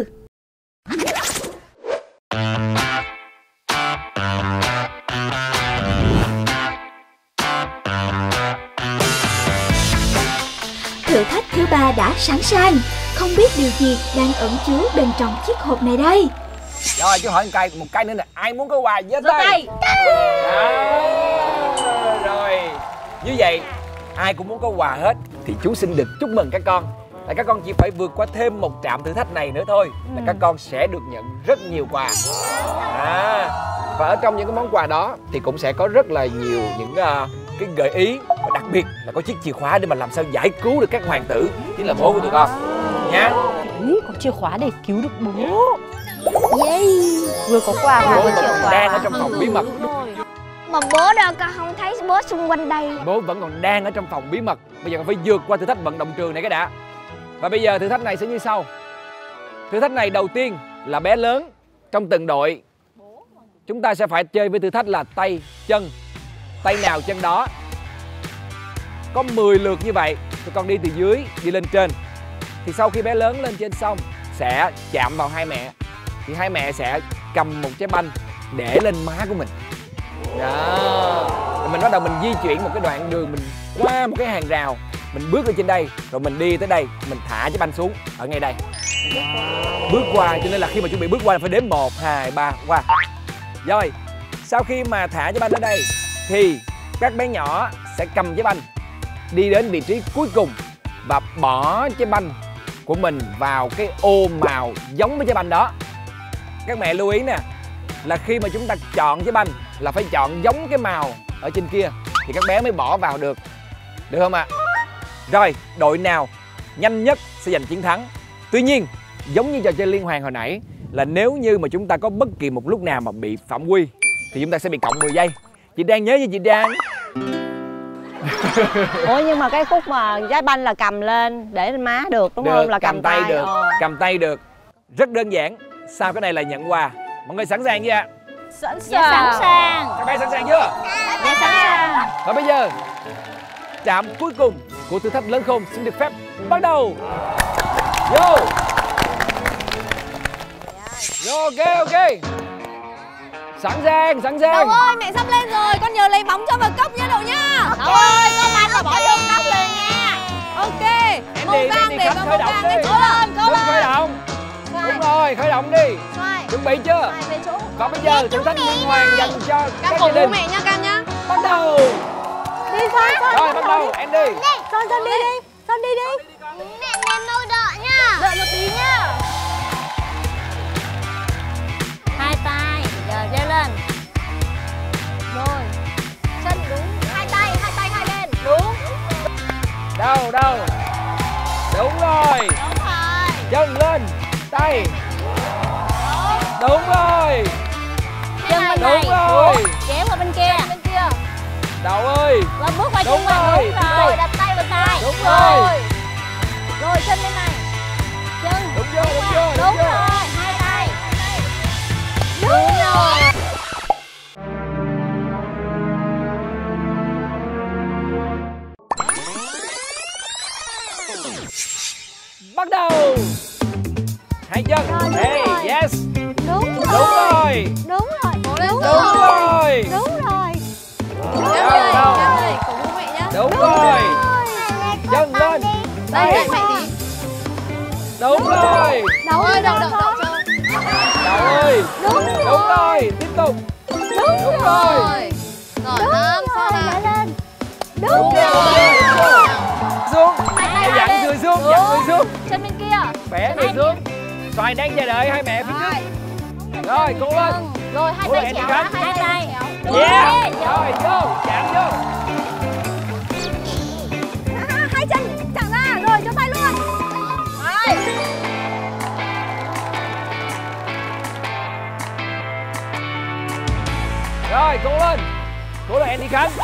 Thử thách thứ ba đã sẵn sàng. Không biết điều gì đang ẩn chứa bên trong chiếc hộp này đây. Rồi chú hỏi một cái, một cái nữa nè. Ai muốn có quà giơ tay. À, rồi như vậy ai cũng muốn có quà hết thì chú xin được chúc mừng các con. Là các con chỉ phải vượt qua thêm một trạm thử thách này nữa thôi là các con sẽ được nhận rất nhiều quà. À, và ở trong những cái món quà đó thì cũng sẽ có rất là nhiều những uh, cái gợi ý, và đặc biệt là có chiếc chìa khóa để mà làm sao giải cứu được các hoàng tử, chính là bố của tụi con nha. Có chìa khóa để cứu được bố. Yeah. Vừa có quà vừa có chìa khóa. Đang ở trong phòng bí mật. Mà bố đâu con không thấy bố xung quanh đây. Bố vẫn còn đang ở trong phòng bí mật. Bây giờ con phải vượt qua thử thách vận động trường này cái đã. Và bây giờ thử thách này sẽ như sau. Thử thách này đầu tiên là bé lớn trong từng đội. Chúng ta sẽ phải chơi với thử thách là tay, chân. Tay nào chân đó. Có mười lượt như vậy. Tụi con đi từ dưới đi lên trên. Thì sau khi bé lớn lên trên xong sẽ chạm vào hai mẹ. Thì hai mẹ sẽ cầm một trái banh để lên má của mình. Đó. Rồi mình bắt đầu mình di chuyển một cái đoạn đường, mình qua một cái hàng rào, mình bước lên trên đây, rồi mình đi tới đây, mình thả trái banh xuống ở ngay đây. Bước qua, cho nên là khi mà chuẩn bị bước qua là phải đếm một, hai, ba, qua. Rồi, sau khi mà thả trái banh ở đây thì các bé nhỏ sẽ cầm trái banh đi đến vị trí cuối cùng và bỏ trái banh của mình vào cái ô màu giống với trái banh đó. Các mẹ lưu ý nè, là khi mà chúng ta chọn trái banh là phải chọn giống cái màu ở trên kia thì các bé mới bỏ vào được. Được không ạ? À? Rồi, đội nào nhanh nhất sẽ giành chiến thắng. Tuy nhiên, giống như trò chơi liên hoàn hồi nãy, là nếu như mà chúng ta có bất kỳ một lúc nào mà bị phạm quy thì chúng ta sẽ bị cộng mười giây. Chị Trang nhớ như chị Trang. Ủa nhưng mà cái khúc mà trái banh là cầm lên để lên má được đúng được, không? Là cầm, cầm tay, tay được, ờ. cầm tay được. Rất đơn giản. Sau cái này là nhận quà. Mọi người sẵn sàng chưa ạ? Sẵn sàng. Dạ, sẵn sàng. Các bé sẵn sàng chưa? Dạ sẵn sàng. Và bây giờ trạm cuối cùng của thử thách lớn khôn xin được phép bắt đầu. Vô. Vô, ok ok. Sẵn sàng, sẵn sàng. Đậu ơi, mẹ sắp lên rồi, con nhờ lấy bóng cho vào cốc nha Đậu nha. Đậu ơi, con banh là bỏ vô cốc liền nha. Ok. Màu vàng để vào màu vàng lên. Cố lên, cố lên. Khởi động. Đúng rồi, khởi động đi. Chuẩn bị chưa? Và bây giờ thử thách liên hoàn dành cho các gia đình. Mẹ nha Cam nhá. Bắt đầu. Đi Son, Son. Rồi bắt đầu, em đi. Son, Son đi đi. Son đi đi. Mẹ lên màu đỏ nha. Đợi một tí nha. Hai tay, giờ giơ lên. Rồi. Chân đúng, hai tay, hai tay hai bên. Đúng. Đâu, đâu. Đúng rồi. Đúng rồi. Chân lên, tay. Đúng rồi. Chân bên đúng này. Rồi. Kéo qua bên kia. Bên kia. Đậu ơi. Rồi bước qua đúng chân mình. Rồi. Đúng rồi. Đập tay vào tay. Đúng rồi. Rồi chân bên này. Chân. Đúng chưa, đúng chưa, đúng, đúng rồi. Hai tay. Đúng, đúng rồi. Bắt đầu. Hai chân. Rồi, hey, rồi. yes. Đúng rồi. Đúng rồi. Đúng rồi. Đúng, đúng rồi. Đúng rồi. Chân ơi, chân ơi, cổ vũ mẹ nhá. Đúng, đúng rồi. Chân lên. Đây, đây mẹ tí. Đúng rồi. Đậu ơi, đậu đậu đậu cho. Đậu ơi. Đúng rồi. Đúng rồi. Tiếp tục. Đúng, đúng rồi. Rồi năm sau này lên. Đúng, đúng rồi. rồi. Xuống. Hãy dặn người xuống, dặn người xuống. Chân bên kia. Bẻ người xuống. Xoài đang chờ đợi hai mẹ phía trước. Rồi, cố lên. Rồi, hai tay chéo ra, hai tay. Yeah. Rồi, vô, chạm vô. Hai chân thẳng ra, rồi cho tay luôn. Rồi. Rồi, cố lên. Cố lên Andy Khánh.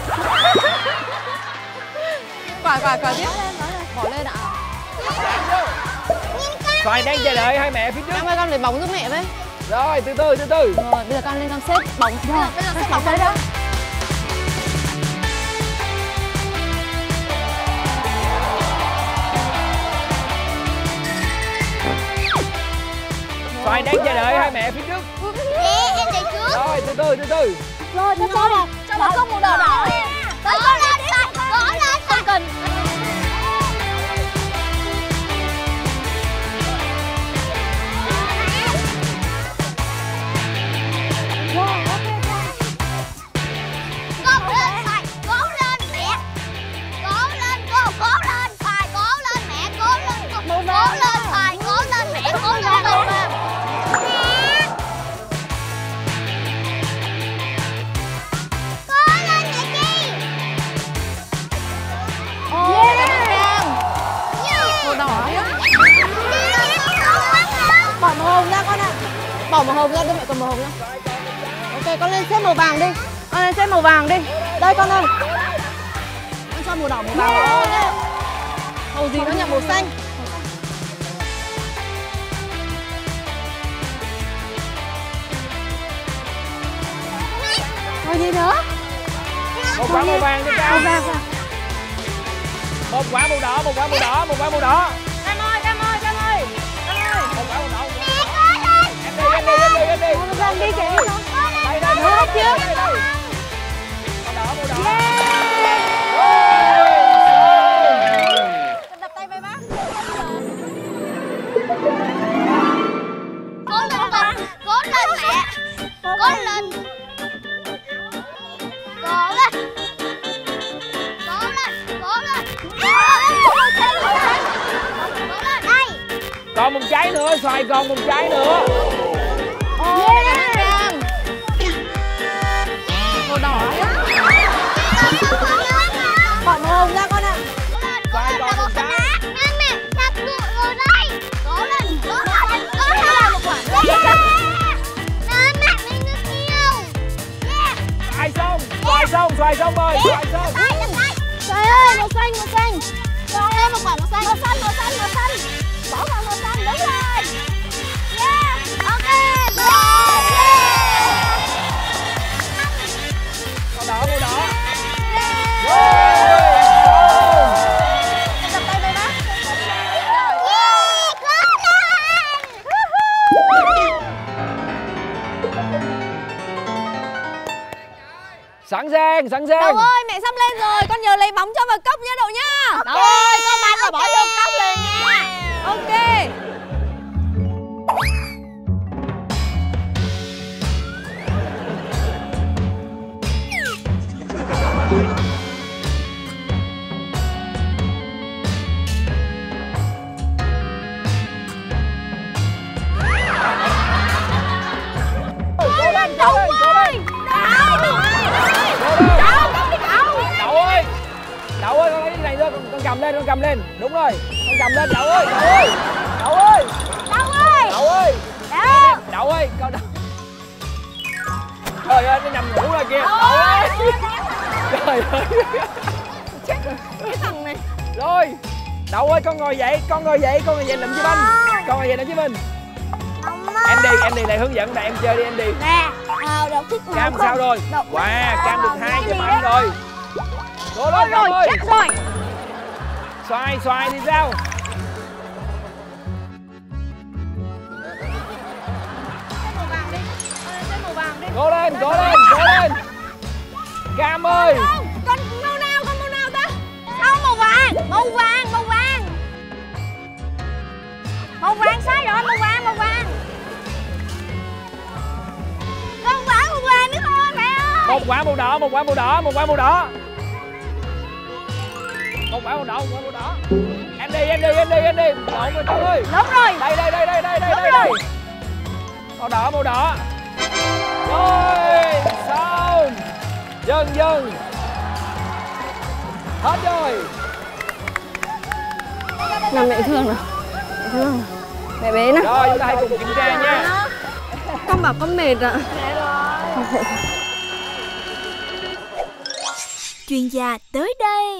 Quả quả quả tiếp. Bỏ lên ạ. Chạm vô. Nhìn Cam Xoài đang chờ đợi hai mẹ phía trước. Cam ơi, con lấy bóng giúp mẹ với. Rồi, từ từ, từ từ. Rồi, bây giờ con lên con xếp bóng. Rồi, bây giờ xếp bóng tới đó. Xoài đang chờ đợi hai mẹ phía trước. Dạ, em chạy trước. Rồi, từ từ, từ từ. Rồi, cho một, cho một cốc màu đỏ đỏ đi. Tới con lên, Xoài, gõ lên, Không cần. Cố lên, Xoài, cố lên mẹ. Cố lên cô, cố lên Xoài, cố lên mẹ, cố lên cô. Cố lên Xoài, cố lên mẹ, cố lên cô. Màu đỏ nhá. Bỏ màu hồng ra con ạ. Bỏ màu hồng ra, đưa mẹ cầm màu hồng ra. Ok, con lên xếp màu vàng đi. Con lên xếp màu vàng đi. Đây con ơi. Con cho màu đỏ màu vàng vào nhá. Màu gì nó nhỉ? Màu xanh. Màu gì nữa? Một quả màu vàng cho Cam. Một quả màu đỏ, một quả màu đỏ, một quả màu đỏ. Cam ơi, Cam ơi, Cam ơi. Cam ơi. Một quả màu đỏ. Em đi, em đi, em đi, em đi. Màu vàng đi chị. Đây, đây, Được đây, chưa? đây, đây. Màu đỏ, màu đỏ. Đập tay với bác. Cố lên con, cố lên mẹ. Cố lên. Cố lên. Cố lên, cố lên. Còn một trái nữa, Xoài còn một trái nữa. Ôi, Cam. Màu đỏ nhá. Bỏ màu hồng ra con ạ. Xoài còn một trái. Mẹ, đặt tụi ngồi đây. Cố lên, cố lên, cố lên. Một quả nữa. Mẹ, mình được nhiều. Xoài xong, Xoài xong, Xoài xong rồi, Xoài xong. Xoài ơi, màu xanh, màu xanh. Xoài ơi, một quả màu xanh. Màu xanh, màu xanh, màu xanh. Bỏ vào màu xanh, đúng rồi. Yeah, ok. Màu đỏ, màu đỏ. Đập tay với bác. Sẵn sàng, sẵn sàng. Đậu ơi, mẹ sắp lên rồi, con nhớ lấy bóng cho vào cốc nha Đậu nha. Đậu ơi, con bắn rồi bỏ vô cốc liền nha. Ok. Cố lên, cố lên, cố lên. Đậu ơi, Đậu ơi, con lấy cái này thôi, con, con cầm lên, con cầm lên. Đúng rồi, con cầm lên, Đậu ơi, Đậu ơi, Đậu ơi, Đậu ơi, Đậu ơi, Đậu, Đậu ơi, con Đậu. Trời ơi, nó nằm ngủ rồi kìa, Đậu ơi. Trời ơi. Chết rồi, cái thằng này. Rồi, Đậu ơi, con ngồi dậy, con ngồi dậy, con ngồi dậy nằm với Banh. Con ngồi dậy nằm với mình. Em đi, em đi lại hướng dẫn mẹ em chơi đi, em đi. Nè, à, Đậu thích màu Cam không? sao rồi? Đậu. Wow, Cam được hai cho Banh rồi. Cố Ôi lên Cam rồi, ơi. chết rồi. Xoài, Xoài thì sao? Màu vàng đi. Xếp màu vàng đi. Cố lên, cố lên, cố lên. Cam ơi. Con màu nào, con màu nào ta? Không, màu vàng, màu vàng, màu vàng. Màu vàng sai rồi, màu vàng, màu vàng. con quả màu vàng nữa thôi mẹ ơi. Một quả màu đỏ, một quả màu đỏ, một quả màu đỏ. Một quả màu đỏ, một quả màu đỏ. Em đi, em đi, em đi, em đi. Lộn rồi con ơi. Đúng rồi. Đây, đây, đây, đây, đây, đây, Đúng đây, rồi. đây. Màu đỏ, màu đỏ. Rồi, xong. Dần dần. Hết rồi. Nào mẹ thương nào. Mẹ thương nào. Mẹ bé nào. Rồi, chúng ta hãy cùng kiểm tra nha. Con bảo con mệt ạ. Chuyên gia tới đây.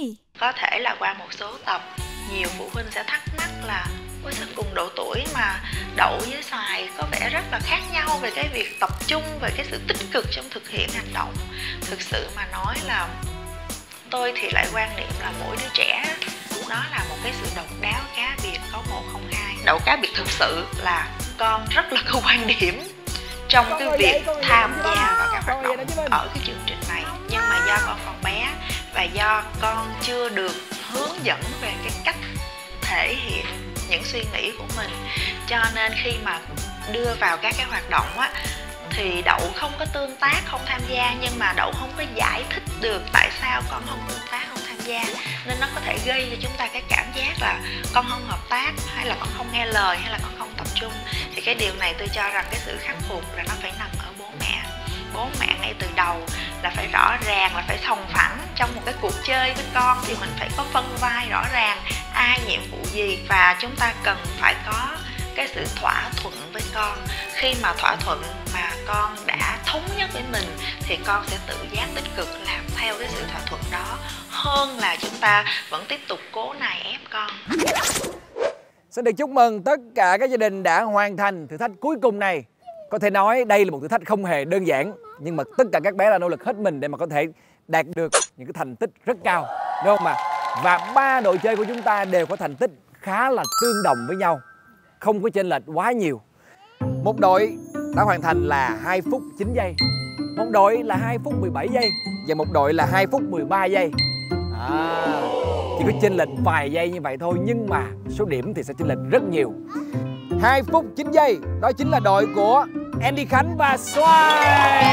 có thể là qua một số tập, nhiều phụ huynh sẽ thắc mắc là ôi sao cùng độ tuổi mà đậu với xoài có vẻ rất là khác nhau về cái việc tập trung, về cái sự tích cực trong thực hiện hành động. Thực sự mà nói là tôi thì lại quan niệm là mỗi đứa trẻ nó là một cái sự độc đáo cá biệt, có một không hai. Đậu cá biệt thực sự là con rất là có quan điểm trong cái việc tham gia vào các hoạt động ở cái chương trình này. Nhưng mà do con còn bé và do con chưa được hướng dẫn về cái cách thể hiện những suy nghĩ của mình, cho nên khi mà đưa vào các cái hoạt động á thì Đậu không có tương tác, không tham gia, nhưng mà Đậu không có giải thích được tại sao con không tương tác, không tham gia, nên nó có thể gây cho chúng ta cái cảm giác là con không hợp tác, hay là con không nghe lời, hay là con không tập trung. Thì cái điều này tôi cho rằng cái sự khắc phục là nó phải nằm ở bố mẹ. Bố mẹ ngay từ đầu là phải rõ ràng, là phải sòng phẳng trong một cái cuộc chơi với con thì mình phải có phân vai rõ ràng, ai nhiệm vụ gì, và chúng ta cần phải có cái sự thỏa thuận với con. Khi mà thỏa thuận mà con đã thống nhất với mình thì con sẽ tự giác tích cực làm theo cái sự thỏa thuận đó, hơn là chúng ta vẫn tiếp tục cố nài ép con. Xin được chúc mừng tất cả các gia đình đã hoàn thành thử thách cuối cùng này. Có thể nói đây là một thử thách không hề đơn giản, nhưng mà tất cả các bé đã nỗ lực hết mình để mà có thể đạt được những cái thành tích rất cao, đúng không ạ? Và ba đội chơi của chúng ta đều có thành tích khá là tương đồng với nhau, không có chênh lệch quá nhiều. Một đội đã hoàn thành là hai phút chín giây, một đội là hai phút mười bảy giây và một đội là hai phút mười ba giây. À, chỉ có chênh lệch vài giây như vậy thôi, nhưng mà số điểm thì sẽ chênh lệch rất nhiều. hai phút chín giây, đó chính là đội của Andy Khánh và Xoài.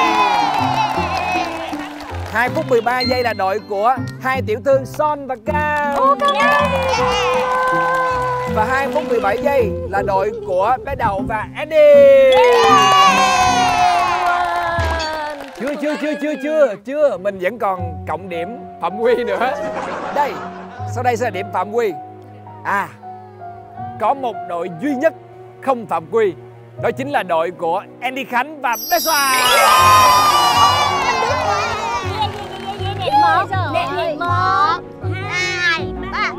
hai phút mười ba giây là đội của hai tiểu thư Son và Cam. Và hai phút mười bảy giây là đội của bé Đậu và Andy. Chưa chưa chưa chưa chưa chưa mình vẫn còn cộng điểm phạm quy nữa. Đây, sau đây sẽ là điểm phạm quy. À, có một đội duy nhất không phạm quy, đó chính là đội của Andy Khánh và bé Xoài. Một, hai, ba.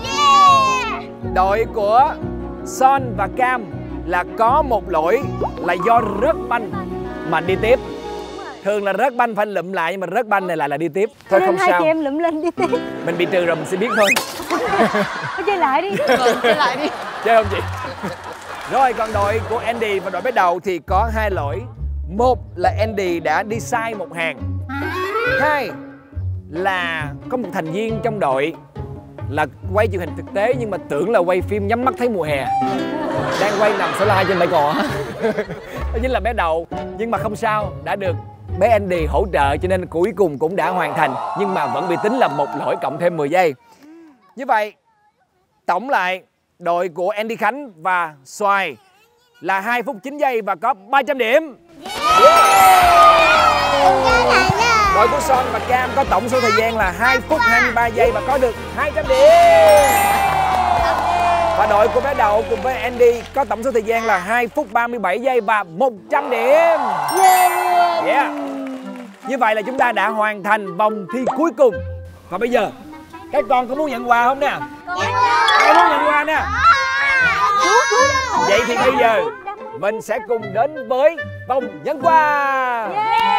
Đội của Son và Cam là có một lỗi là do rớt banh mà đi tiếp. Thường là rớt banh phải lụm lại, nhưng mà rớt banh này lại là đi tiếp. Thôi không hai sao. chị em lụm lên đi tiếp. Mình bị trừ rồi mình sẽ biết thôi. Thôi chơi lại đi. Vâng, chơi lại đi. Chơi không chị? Rồi, còn đội của Andy và đội bé Đầu thì có hai lỗi. Một là Andy đã đi sai một hàng. Hai là có một thành viên trong đội là quay truyền hình thực tế nhưng mà tưởng là quay phim Nhắm Mắt Thấy Mùa Hè, đang quay nằm số la trên bãi cỏ. Đó chính là bé Đậu. Nhưng mà không sao, đã được bé Andy hỗ trợ cho nên cuối cùng cũng đã hoàn thành, nhưng mà vẫn bị tính là một lỗi cộng thêm mười giây. Như vậy tổng lại đội của Andy Khánh và Xoài là hai phút chín giây và có ba trăm điểm. Yeah! Đội của Son và Cam có tổng số thời gian là hai phút hai mươi ba giây và có được hai trăm điểm. Và đội của bé Đậu cùng với Andy có tổng số thời gian là hai phút ba mươi bảy giây và một trăm điểm. Yeah. Như vậy là chúng ta đã hoàn thành vòng thi cuối cùng. Và bây giờ các con có muốn nhận quà không nè? Ai muốn nhận quà nè? Vậy thì bây giờ mình sẽ cùng đến với vòng nhận quà.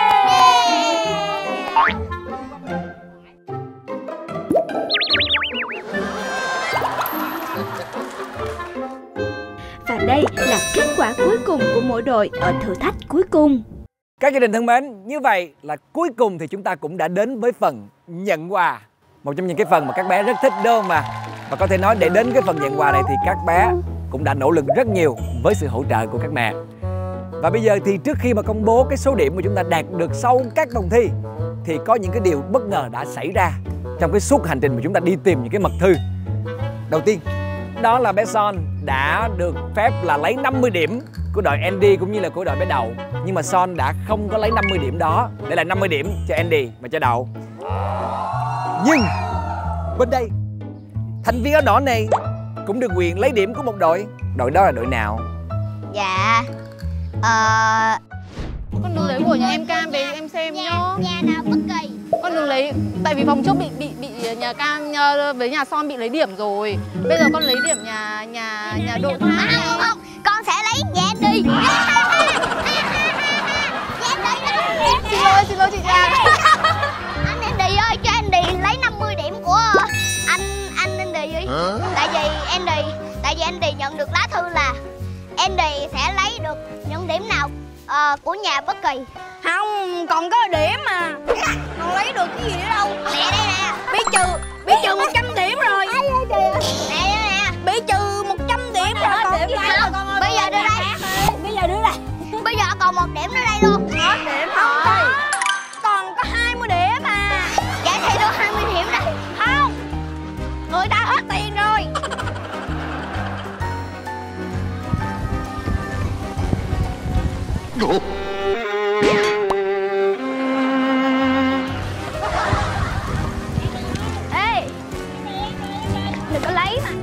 Và đây là kết quả cuối cùng của mỗi đội ở thử thách cuối cùng. Các gia đình thân mến, như vậy là cuối cùng thì chúng ta cũng đã đến với phần nhận quà. Một trong những cái phần mà các bé rất thích đúng không mà. Và có thể nói để đến cái phần nhận quà này thì các bé cũng đã nỗ lực rất nhiều với sự hỗ trợ của các mẹ. Và bây giờ thì trước khi mà công bố cái số điểm mà chúng ta đạt được sau các vòng thi thì có những cái điều bất ngờ đã xảy ra trong cái suốt hành trình mà chúng ta đi tìm những cái mật thư. Đầu tiên, đó là bé Son đã được phép là lấy năm mươi điểm của đội Andy cũng như là của đội bé Đậu. Nhưng mà Son đã không có lấy năm mươi điểm đó, để lại năm mươi điểm cho Andy và cho Đậu. Nhưng bên đây, thành viên áo đỏ này cũng được quyền lấy điểm của một đội. Đội đó là đội nào? Dạ Ờ... Con đừng lấy của nhà em Cam về em xem nhá. Nhà nào bất kỳ. Con con đừng lấy, tại vì vòng trước bị bị bị nhà Cam với nhà Son bị lấy điểm rồi. Bây giờ con lấy điểm nhà nhà nhà đội Thoát. Không không, con sẽ lấy nhà Andy. Xin lỗi, xin lỗi chị Trang. Anh Andy ơi, cho Andy lấy năm mươi điểm của anh anh Andy ơi. Tại vì Andy, tại vì Andy nhận được lá thư là Andy sẽ lấy được những điểm nào uh, của nhà bất kỳ. Không, còn có điểm mà. Còn lấy được cái gì nữa đâu. Nè đây nè. Bị trừ, bị trừ một trăm điểm rồi. Nè nè. Bị trừ một trăm điểm rồi. Còn điểm cái không? con ơi, Bây giờ đưa đây. Bây giờ đưa đây. Bây giờ còn một điểm nữa đây luôn. Hết điểm rồi. Còn có hai mươi điểm à. Vậy thì đưa hai mươi điểm đây. Không, người ta hết tiền rồi. Ê, đừng có lấy mà.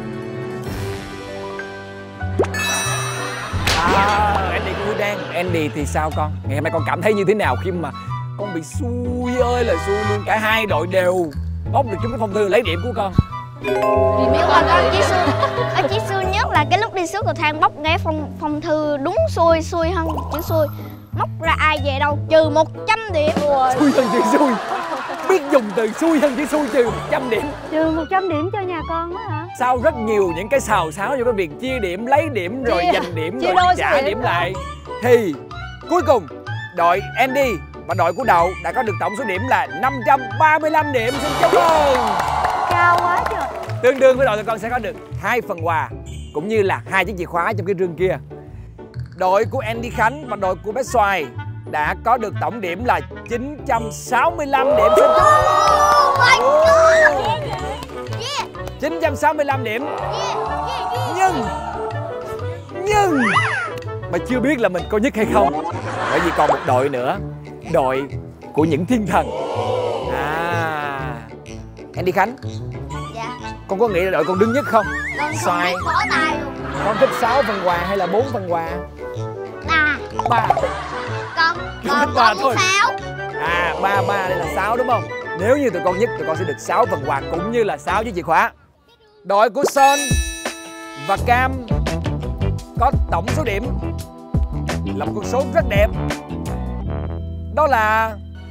À, Andy cũng đang. Andy thì sao con? Ngày hôm nay con cảm thấy như thế nào khi mà con bị xui ơi là xui luôn, cả hai đội đều bóc được chúng cái phong thư lấy điểm của con? Vì biết con con chỉ xui, con chỉ xui nhất là cái lúc đi xuống cầu thang bóc ghé phong phong thư đúng xui xui hơn chữ xui, móc ra ai về đâu trừ một trăm điểm rồi. Xui hơn chữ xui, biết dùng từ xui hơn chữ xui trừ một trăm điểm. Trừ một trăm điểm cho nhà con đó hả? Sau rất nhiều những cái xào xáo cho cái việc chia điểm, lấy điểm rồi Chia- giành điểm chia rồi đôi trả số điểm điểm đó. lại, thì cuối cùng đội Andy và đội của Đậu đã có được tổng số điểm là năm trăm ba mươi lăm điểm. Xin chúc mừng. Cao quá trời. Tương đương với đội tụi con sẽ có được hai phần quà cũng như là hai chiếc chìa khóa trong cái rương kia. Đội của Andy Khánh và đội của bé Xoài đã có được tổng điểm là chín trăm sáu mươi lăm điểm. Xin chúc mừng. chín trăm sáu mươi lăm điểm. Nhưng Nhưng mà chưa biết là mình có nhất hay không, bởi vì còn một đội nữa, đội của những thiên thần. À, Andy Khánh, Dạ. con có nghĩ là đội con đứng nhất không? Con không Xoài, biết bỏ tay luôn. con thích sáu phần quà hay là bốn phần quà? Ba. Ba. Con Con con thích quà con thôi. sáu. À, ba ba đây là sáu đúng không? Nếu như tụi con nhất, tụi con sẽ được sáu phần quà cũng như là sáu chiếc chìa khóa. Đội của Son và Cam có tổng số điểm là một con số rất đẹp. Đó là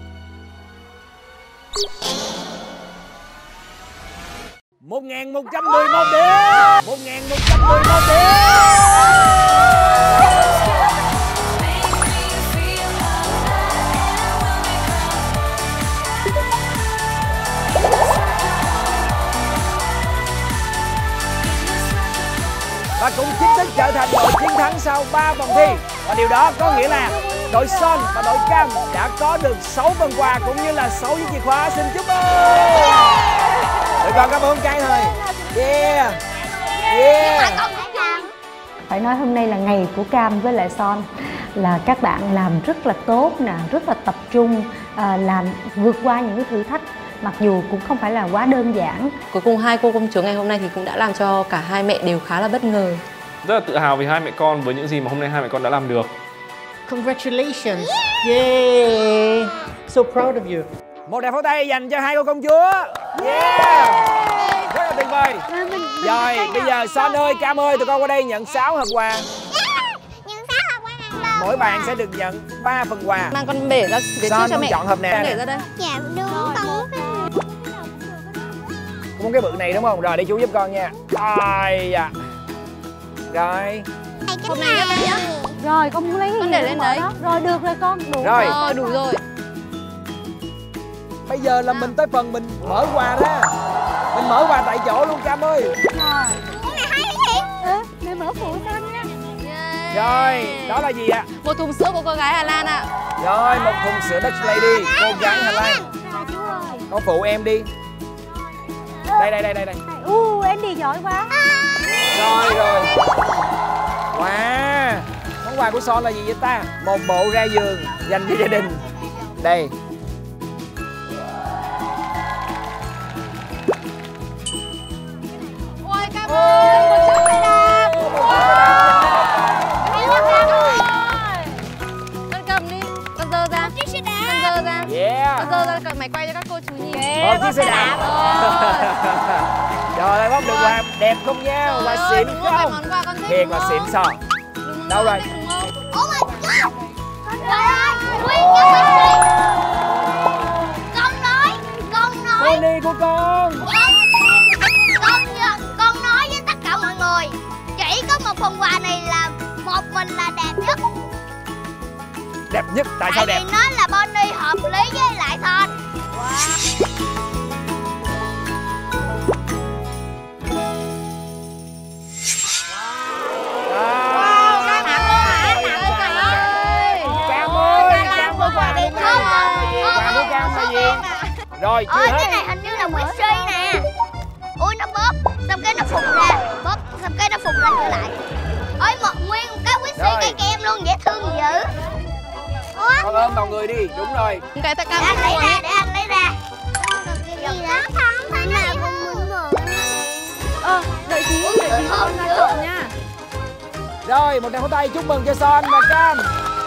một nghìn một trăm mười một điểm. một nghìn một trăm mười một điểm. Và cũng chính thức trở thành đội chiến thắng sau ba vòng thi. Và điều đó có nghĩa là đội Son và đội Cam đã có được sáu phần quà cũng như là sáu chiếc chìa khóa. Xin chúc mừng. Tụi con có bốn cái thôi. Yeah. Yeah. Phải nói hôm nay là ngày của Cam với lại Son, là các bạn làm rất là tốt nè, rất là tập trung, à, làm vượt qua những cái thử thách mặc dù cũng không phải là quá đơn giản. Cuối cùng hai cô công chúa ngày hôm nay thì cũng đã làm cho cả hai mẹ đều khá là bất ngờ. Rất là tự hào vì hai mẹ con với những gì mà hôm nay hai mẹ con đã làm được. Congratulations. Yeah. So proud of you. Một tràng pháo tay dành cho hai cô công chúa. Yeah. Rất là tuyệt vời. Rồi, bây giờ Son ơi, Cam ơi, tụi con qua đây nhận sáu hộp quà. Mỗi bạn sẽ được nhận ba phần quà. Mang con bể ra phía trước cho mẹ. Chọn hộp nào. Để ra đây. Dạ đúng con. Con muốn cái bự này đúng không? Rồi để chú giúp con nha. Ai da. Rồi. Hộp này nhá nhá. Rồi con muốn lấy cái Con gì để con lên mở đấy. đó. Rồi được rồi con, đủ Rồi. Rồi đủ rồi. Bây giờ là mình tới phần mình mở quà ra. Mình mở quà tại chỗ luôn Cam ơi. Ê, mẹ mở phụ Son nha. Rồi, đó là gì ạ? Một thùng sữa của cô gái Hà Lan ạ. Rồi, một thùng sữa Dutch Lady, cô gái Hà Lan. Con phụ em đi. Đây, đây, đây, đây, đây. U, Andy giỏi quá. Rồi, rồi. Wow. Món quà của Son là gì vậy ta? Một bộ ga giường dành cho gia đình. Đây. Ôi Cam ơi, con chúc mày làm. Con cầm đi, con dơ ra. Con dơ ra. Yeah. Con dơ ra, mày quay cho các cô chú chiếc xe đạp. Trời ơi, bóc được quà đẹp không nha, quà xịn không? Thiệt là xịn sò. Đâu rồi? Oh my god. Trời ơi, nguyên cái bánh đi. Con nói, con nói. Con đi của con. Con, con nói với tất cả mọi người, chỉ có một phần quà này là một mình là đẹp nhất. Đẹp nhất, tại sao đẹp? Tại vì nó là Bonnie hợp lý với lại Thon. Wow. Rồi, chưa ơi, hết. Cái này hình như là whisky nè. Ui, nó bóp, xong cái nó phụt ra. Bóp, xong cái nó phụt ra trở lại. Ôi, một nguyên một cái whisky cây kem luôn, dễ thương gì dữ. Ủa? Con ôm vào người đi, đúng rồi. Cái tay cam anh lấy ra, để anh lấy ra. Cái gì đó? Không, thấy nó không muốn ngủ. Ờ, đợi tí, đợi tí con ra chợ nha. Rồi, một tràng pháo tay chúc mừng cho Son và Cam.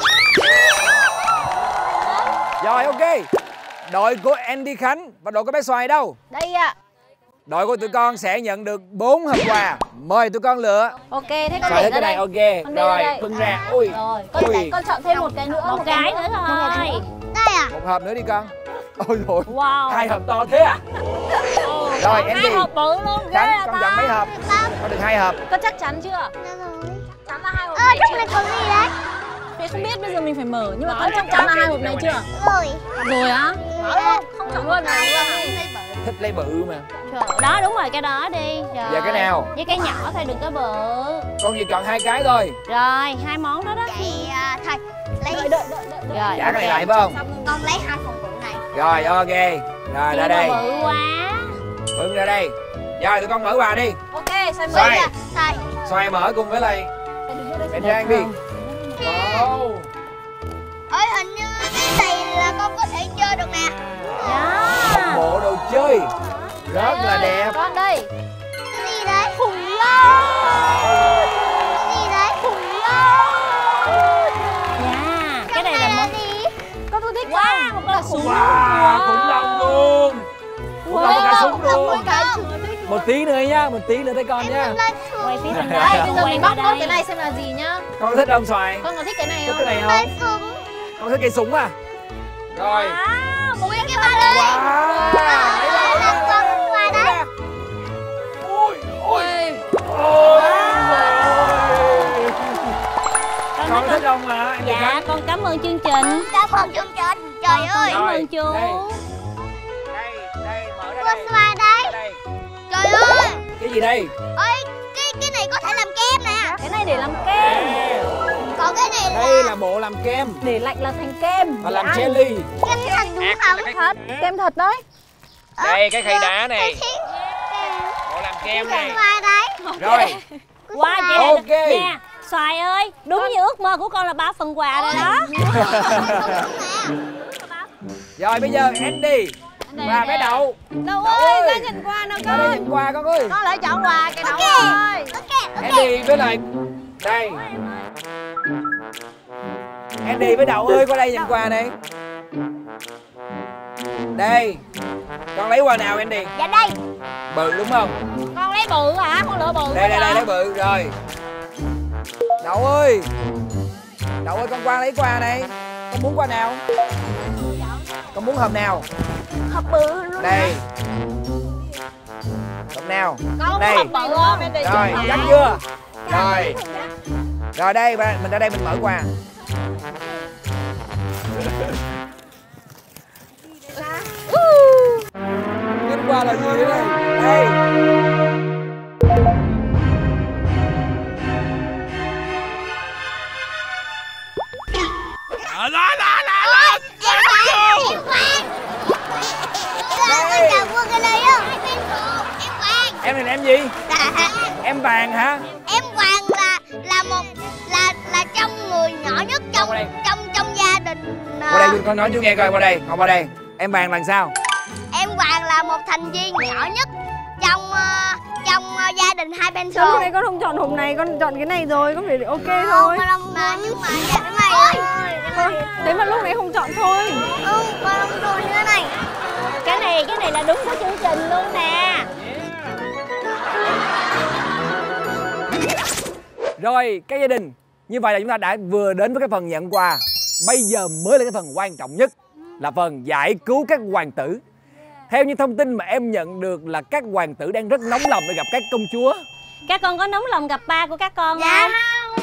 Rồi, ok. Đội của Andy Khánh và đội của bé Xoài đâu? Đây ạ. Đội của tụi con sẽ nhận được bốn hộp quà. Mời tụi con lựa. Ok, thế con Xoài để cái ra này, đây. ok. Rồi, bưng ra. Ui. Rồi, con, Ui. để, con chọn thêm một cái nữa. Một, một cái nữa thôi. Đây à? Một hộp nữa đi con. Ôi dồi. Wow. Hai hộp to thế à? Rồi, Andy. Hai hộp bự luôn. Khánh, con chọn mấy hộp? Con được hai hộp. Con chắc chắn chưa? Chắn là hai hộp Ơ, này trong chưa? này còn gì đấy? Mẹ không biết, bây giờ mình phải mở. Nhưng mà con chắc chắn là hai hộp này chưa? Rồi. Rồi á? Mở luôn. Không chọn luôn này luôn. Thích lấy bự mà. Đó, đúng rồi, cái đó đi. Rồi. Dạ, cái nào? Với cái nhỏ thôi, đừng có bự. Con chỉ chọn hai cái thôi. Rồi, hai món đó đó. Vậy à, thôi, lấy... Đợi, đợi, đợi, đợi. Rồi, Trả cái này lại phải không? Con lấy hai phần bự này. Rồi, ok. Rồi, ra đây. Bự quá. Bưng ra đây. Rồi, tụi con mở quà đi. Ok, xoay mở. Xoay. Xoay. Xoay mở cùng với lại mẹ Trang đi. Wow. Ôi, hình như cái này là con có thể chơi được nè. Yeah. Bộ đồ chơi rất là đẹp. Con đây. Cái gì đấy? Khủng long. Cái gì đấy? Khủng long. Yeah. Cái này là món gì? Con có thích wow, không? Một con súng. Wow, khủng long luôn. Khủng long có cả súng luôn. Cả Một tí nữa nhá, một tí nữa thấy con nhá. Quay phía bên đây, bây giờ mình bóc nốt cái này xem là gì nhá. Con có thích không Xoài? Con có thích cái này Thích không? cái này không? Con thích cây súng à? Rồi. Wow, một cái cái ba lê. Wow. Là con qua đấy. Ôi, ôi. Ôi. Con thích không mà? Dạ, con cảm ơn chương trình. Cảm ơn chương trình. Trời ơi. Cảm ơn chú. Đây, đây, mở ra đây. Qua đây. Trời ơi. Cái gì đây? Ôi, cái cái này có thể làm kem nè. Cái này để làm kem. Còn cái này là... Đây là bộ làm kem. Để lạnh là thành kem. Và làm jelly. Kem thật đúng không? Thật, kem thật đấy. Đây, cái khay đá này. Bộ làm kem này. Qua đấy. Rồi. Qua vậy ok. Nè, Xoài ơi, đúng như ước mơ của con là ba phần quà rồi đó. Rồi bây giờ Andy và bé Đậu. Đậu ơi, ra nhìn qua nào Ra đây con. nhìn qua con ơi. Con lại chọn quà cái Đậu ơi. Andy với lại đây. Andy với Đậu ơi, qua đây nhìn quà này. Đây. Con lấy quà nào Andy? Dạ đây. Bự đúng không? Con lấy bự hả? Con lựa bự. Đây đây đây lấy bự rồi. Đậu ơi. Đậu ơi, con qua lấy quà này. Con muốn quà nào? Con muốn hộp nào? Hộp bự luôn. Đây. Hộp nào? Con đây. hộp bự không? Rồi, chắc chưa? Rồi. Rồi đây, mình ra đây mình mở quà. Kết quả là gì thế này? Đây. Đó, đó, đó, đó. Em khoan, em khoan. Con chào quân cái này không? Em Hoàng. Em này là em gì? Em Vàng hả? Em Hoàng là là một là là trong người nhỏ nhất trong trong trong gia đình. Qua đây con nói chú nghe coi, qua đây, ngồi qua đây. Em Vàng là sao? Em Hoàng là một thành viên nhỏ nhất trong uh, trong uh, gia đình hai pencil. Sao lúc này con không chọn hộp này, con chọn cái này rồi, con phải ok thôi. Con không mà nhưng mà cái này thôi. Thế mà lúc này không chọn thôi. Ừ, con không chọn như thế này. Cái này cái này là đúng của chương trình luôn nè. Rồi, các gia đình, như vậy là chúng ta đã vừa đến với cái phần nhận quà. Bây giờ mới là cái phần quan trọng nhất, là phần giải cứu các hoàng tử. Theo những thông tin mà em nhận được là các hoàng tử đang rất nóng lòng để gặp các công chúa. Các con có nóng lòng gặp ba của các con dạ không?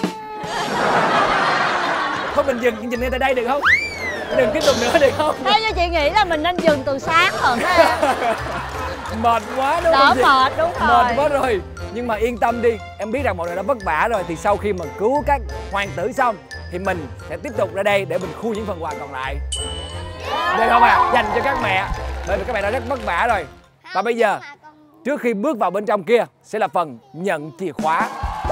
Thôi mình dừng chương trình ngay tại đây được không? Đừng tiếp tục nữa được không? Theo như chị nghĩ là mình nên dừng từ sáng rồi. Mệt quá đúng Đỡ không chị? mệt, đúng rồi. Mệt quá rồi. Nhưng mà yên tâm đi, em biết rằng mọi người đã vất vả rồi. Thì sau khi mà cứu các hoàng tử xong thì mình sẽ tiếp tục ra đây để mình khui những phần quà còn lại. Được không ạ? À? Dành cho các mẹ. Bởi vì các mẹ đã rất vất vả rồi. Và bây giờ, trước khi bước vào bên trong kia sẽ là phần nhận chìa khóa.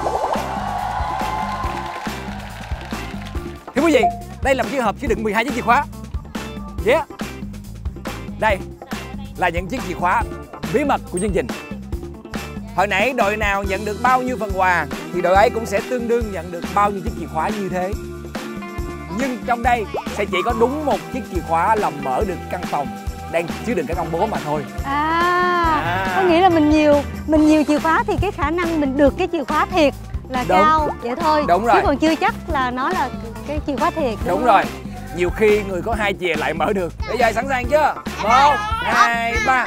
Thưa quý vị, đây là một chiếc hộp chứa đựng mười hai chiếc chìa khóa. Yeah. Đây là những chiếc chìa khóa bí mật của chương trình. Hồi nãy đội nào nhận được bao nhiêu phần quà thì đội ấy cũng sẽ tương đương nhận được bao nhiêu chiếc chìa khóa như thế. Nhưng trong đây sẽ chỉ có đúng một chiếc chìa khóa làm mở được căn phòng đang chứa đựng các ông bố mà thôi. À, À. có nghĩa là mình nhiều mình nhiều chìa khóa thì cái khả năng mình được cái chìa khóa thiệt là Đúng. cao vậy thôi. Đúng rồi. Chứ còn chưa chắc là nó là cái chìa khóa thiệt. Đúng, đúng rồi. Nhiều khi người có hai chìa lại mở được. Bây giờ sẵn sàng chưa? Một, hai, ba.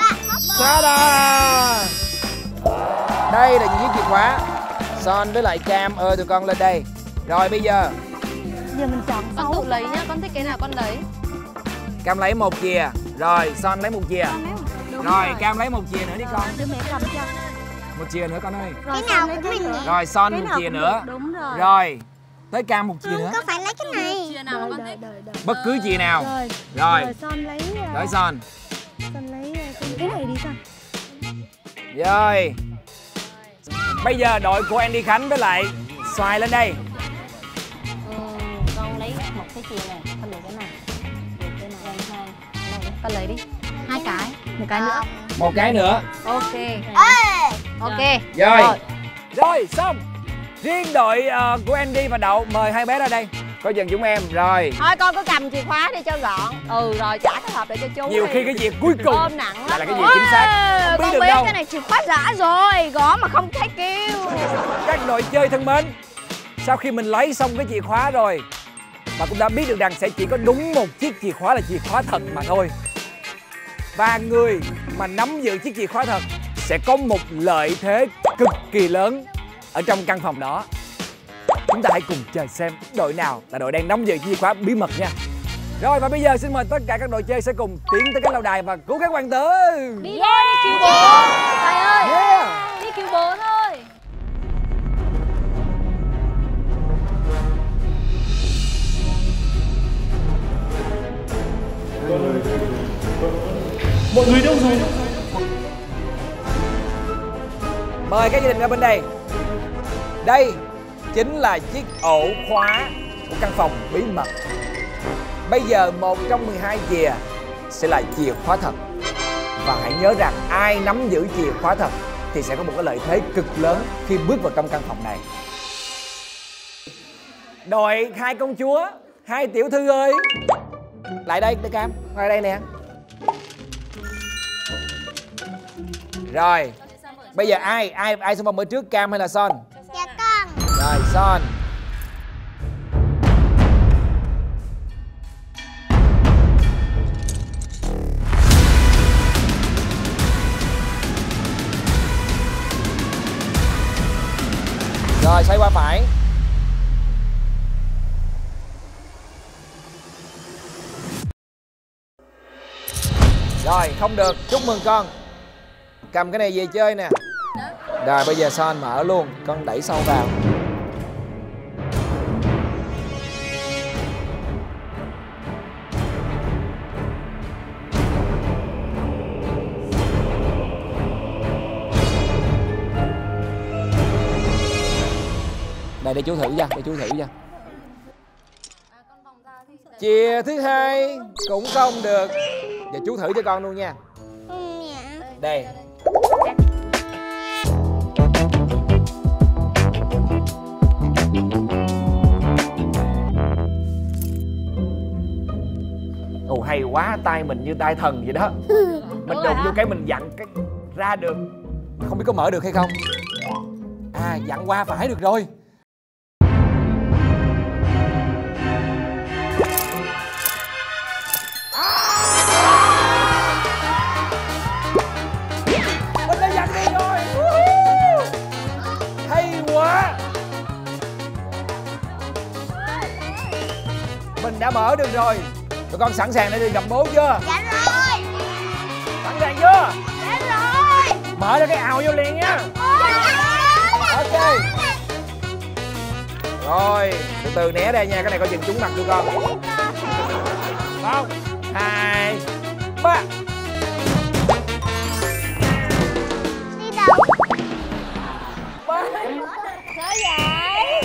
Ta-da! Đây là những chiếc chìa khóa. Son với lại Cam ơi tụi con lên đây. Rồi bây giờ Giờ mình chọn Con tự lấy nhá, con thích cái nào con lấy. Cam lấy một chìa. Rồi Son lấy một chìa. Đúng Rồi rồi. Cam lấy một chìa nữa đi con. Để mẹ cầm cho. Một chìa nữa con ơi. Rồi, Cái nào Son lấy cũng cái mình nữa. Rồi Son Cái một nào chìa cũng nữa. được, đúng rồi. Rồi tới Cam một chìa nữa. có phải lấy cái này. Chìa nào mà con thích? Bất cứ chìa nào. Rồi. Rồi Rồi Son lấy uh, tới Son. Son lấy uh, cái này đi Son. Rồi bây giờ đội của Andy Khánh với lại Xoài lên đây. Ừ, con lấy một cái chìa này, con được cái này. Được cái này, hai. Con lấy đi. Hai cái. Một cái nữa. Một cái nữa. Ok. Ok. Rồi rồi xong. Riêng đội uh, của Andy và Đậu mời hai bé ra đây. Có dần chúng em rồi. Thôi con cứ cầm chìa khóa đi cho gọn. Ừ rồi trả cái hộp để cho chú. Nhiều đi. khi cái việc cuối cùng ôm nặng lắm. là, là cái gì chính xác. Không biết con được biết đâu. cái này chìa khóa giả rồi, gõ mà không thấy kêu. Các đội chơi thân mến, sau khi mình lấy xong cái chìa khóa rồi mà cũng đã biết được rằng sẽ chỉ có đúng một chiếc chìa khóa là chìa khóa thật mà thôi. Và người mà nắm giữ chiếc chìa khóa thật sẽ có một lợi thế cực kỳ lớn ở trong căn phòng đó. Chúng ta hãy cùng chờ xem đội nào là đội đang nắm giữ chìa khóa bí mật nha. Rồi và bây giờ xin mời tất cả các đội chơi sẽ cùng tiến tới cái lâu đài và cứu các hoàng tử. Đi thôi, đi cứu bố. Tài ơi, Yeah. đi cứu bố thôi. Mọi người đâu rồi? Mời các gia đình ra bên đây. Đây chính là chiếc ổ khóa của căn phòng bí mật. Bây giờ một trong mười hai chìa sẽ là chìa khóa thật. Và hãy nhớ rằng ai nắm giữ chìa khóa thật thì sẽ có một cái lợi thế cực lớn khi bước vào trong căn phòng này. Đội hai công chúa, hai tiểu thư ơi, lại đây, đây Cam, lại đây nè. Rồi, bây giờ ai ai ai xung phong ở trước, Cam hay là Son? Dạ con. Rồi Son. Rồi xoay qua phải. Rồi không được, chúc mừng con. Cầm cái này về chơi nè. Rồi bây giờ Son mở luôn, con đẩy sâu vào. Đây để chú thử cho, để chú thử cho. Chìa thứ hai cũng không được. Giờ chú thử cho con luôn nha. Đây. Ồ hay quá, tay mình như tay thần vậy đó. Mình đụng vô cái mình dặn cái ra được. Không biết có mở được hay không. À, dặn qua phải được rồi. Mình đã dặn đi rồi. Hay quá. Mình đã mở được rồi. Tụi con sẵn sàng để đi gặp bố chưa? Dạ rồi. Sẵn sàng chưa? Dạ rồi. Mở ra cái ào vô liền nha. Ok. Rồi, từ từ né ra nha, cái này coi chừng trúng mặt tụi con. Một, hai, ba. Đi đâu? Ba. Sao vậy?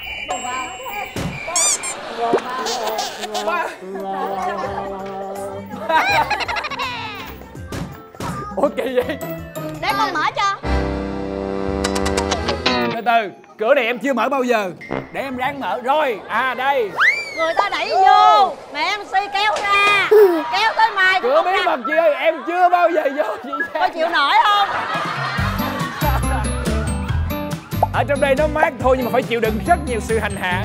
Ba. Ủa kỳ vậy? Để con mở cho. Từ từ, cửa này em chưa mở bao giờ. Để em ráng mở. Rồi, à đây. Người ta đẩy vô mà em xê kéo ra. Kéo tới mai. Cửa bí mật chị ơi, em chưa bao giờ vô chị. Có chịu nổi không? Ở trong đây nó mát thôi nhưng mà phải chịu đựng rất nhiều sự hành hạ.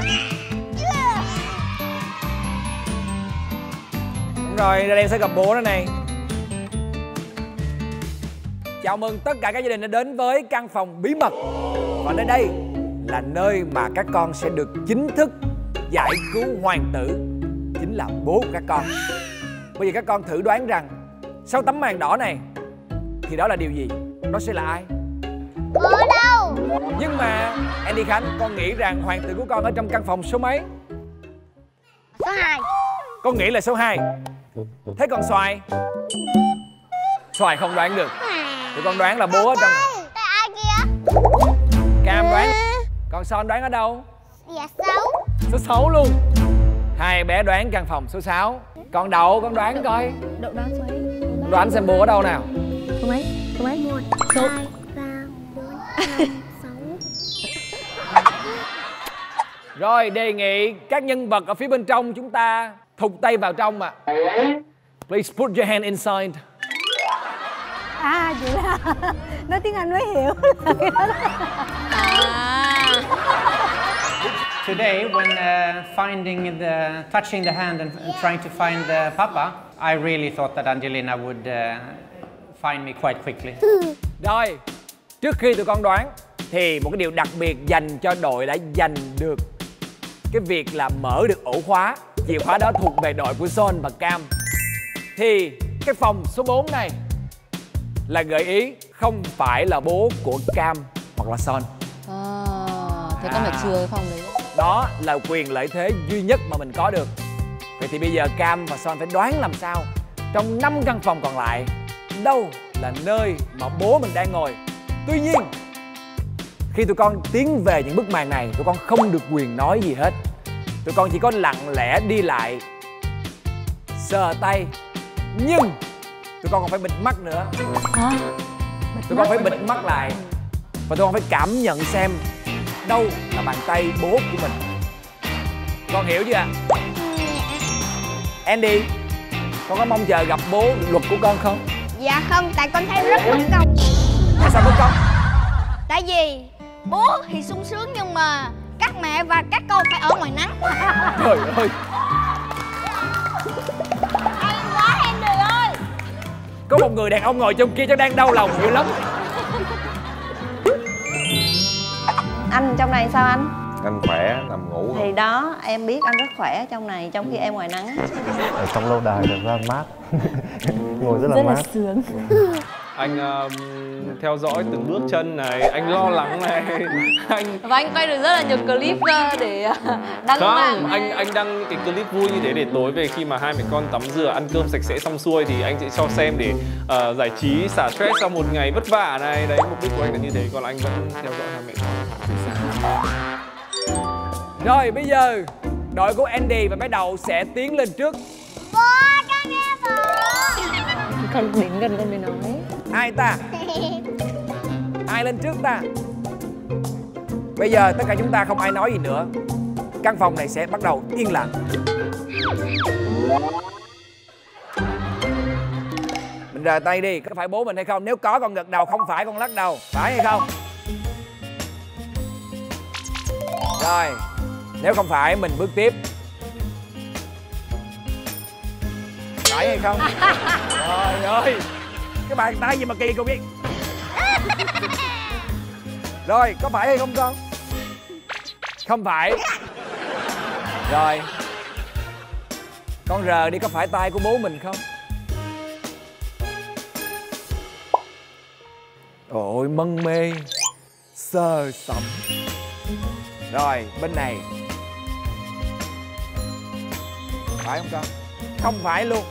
Đúng rồi, đây em sẽ gặp bố đó này. Chào mừng tất cả các gia đình đã đến với căn phòng bí mật. Và nơi đây là nơi mà các con sẽ được chính thức giải cứu hoàng tử, chính là bố của các con. Bây giờ các con thử đoán rằng sau tấm màn đỏ này thì đó là điều gì? Đó sẽ là ai? Bố đâu? Nhưng mà Andy Khánh, con nghĩ rằng hoàng tử của con ở trong căn phòng số mấy? Số hai. Con nghĩ là số hai. Thế còn Xoài? Xoài không đoán được. Tụi con đoán là bố ở trong. Tại ai kia? Cam đoán. Còn Son đoán ở đâu? Dạ sáu. Số sáu luôn. Hai bé đoán căn phòng số sáu. Còn Đậu, con đoán coi. Đậu đoán số mấy? Đoán xem bố ở đâu nào. Số mấy? Số mấy? Một, số... hai, ba, bốn, năm, sáu. Rồi, đề nghị các nhân vật ở phía bên trong chúng ta thụt tay vào trong mà. Please put your hand inside. À, chị là nói tiếng Anh mới hiểu. Today, when uh, finding the, touching the hand and trying to find the papa, I really thought that Angelina would uh, find me quite quickly. Rồi, trước khi tụi con đoán thì một cái điều đặc biệt dành cho đội đã giành được cái việc là mở được ổ khóa. Chìa khóa đó thuộc về đội của Son và Cam. Thì cái phòng số bốn này là gợi ý không phải là bố của Cam hoặc là Son. À, thế con phải chừa cái phòng đấy. Đó là quyền lợi thế duy nhất mà mình có được. Vậy thì bây giờ Cam và Son phải đoán làm sao trong năm căn phòng còn lại đâu là nơi mà bố mình đang ngồi. Tuy nhiên khi tụi con tiến về những bức màn này, tụi con không được quyền nói gì hết. Tụi con chỉ có lặng lẽ đi lại, sờ tay. Nhưng tụi con còn phải bịt mắt nữa. Hả? Tụi con phải bịt mắt lại. Và tụi con phải cảm nhận xem đâu là bàn tay bố của mình. Con hiểu chưa? Andy, con có mong chờ gặp bố luật của con không? Dạ không, tại con thấy rất bất công. Tại sao bất công? Tại vì bố thì sung sướng nhưng mà các mẹ và các con phải ở ngoài nắng. Trời ơi. Hay quá Andy ơi. Có một người đàn ông ngồi trong kia cháu đang đau lòng dữ lắm. Anh trong này sao anh? Anh khỏe, nằm ngủ. Thì đó, em biết anh rất khỏe trong này, trong khi em ngoài nắng. Ở trong lâu đài thật ra mát. Ngồi rất là rất mát. là sướng. Anh uh, theo dõi từng bước chân này, anh lo lắng này, anh và anh quay được rất là nhiều clip uh, để uh, đăng không, mạng. anh anh đăng những cái clip vui như thế để tối về khi mà hai mẹ con tắm rửa ăn cơm sạch sẽ xong xuôi thì anh sẽ cho xem để uh, giải trí xả stress sau một ngày vất vả này. Đấy, mục đích của anh là như thế, còn anh vẫn theo dõi hai mẹ con. Rồi bây giờ đội của Andy và bé Đậu sẽ tiến lên trước. Bố, con nghe bố. Con đến gần con mới nói. Ai ta? Ai lên trước ta? Bây giờ tất cả chúng ta không ai nói gì nữa. Căn phòng này sẽ bắt đầu yên lặng. Mình Mình rời tay đi, có phải bố mình hay không? Nếu có con gật đầu, không phải con lắc đầu. Phải hay không? Rồi, nếu không phải mình bước tiếp. Phải hay không? Trời ơi, cái bàn tay gì mà kỳ cục vậy? Rồi, có phải hay không con? Không phải. Rồi, con rờ đi, có phải tay của bố mình không? Ôi, mân mê, sơ sẩm. Rồi, bên này. Phải không con? Không phải luôn.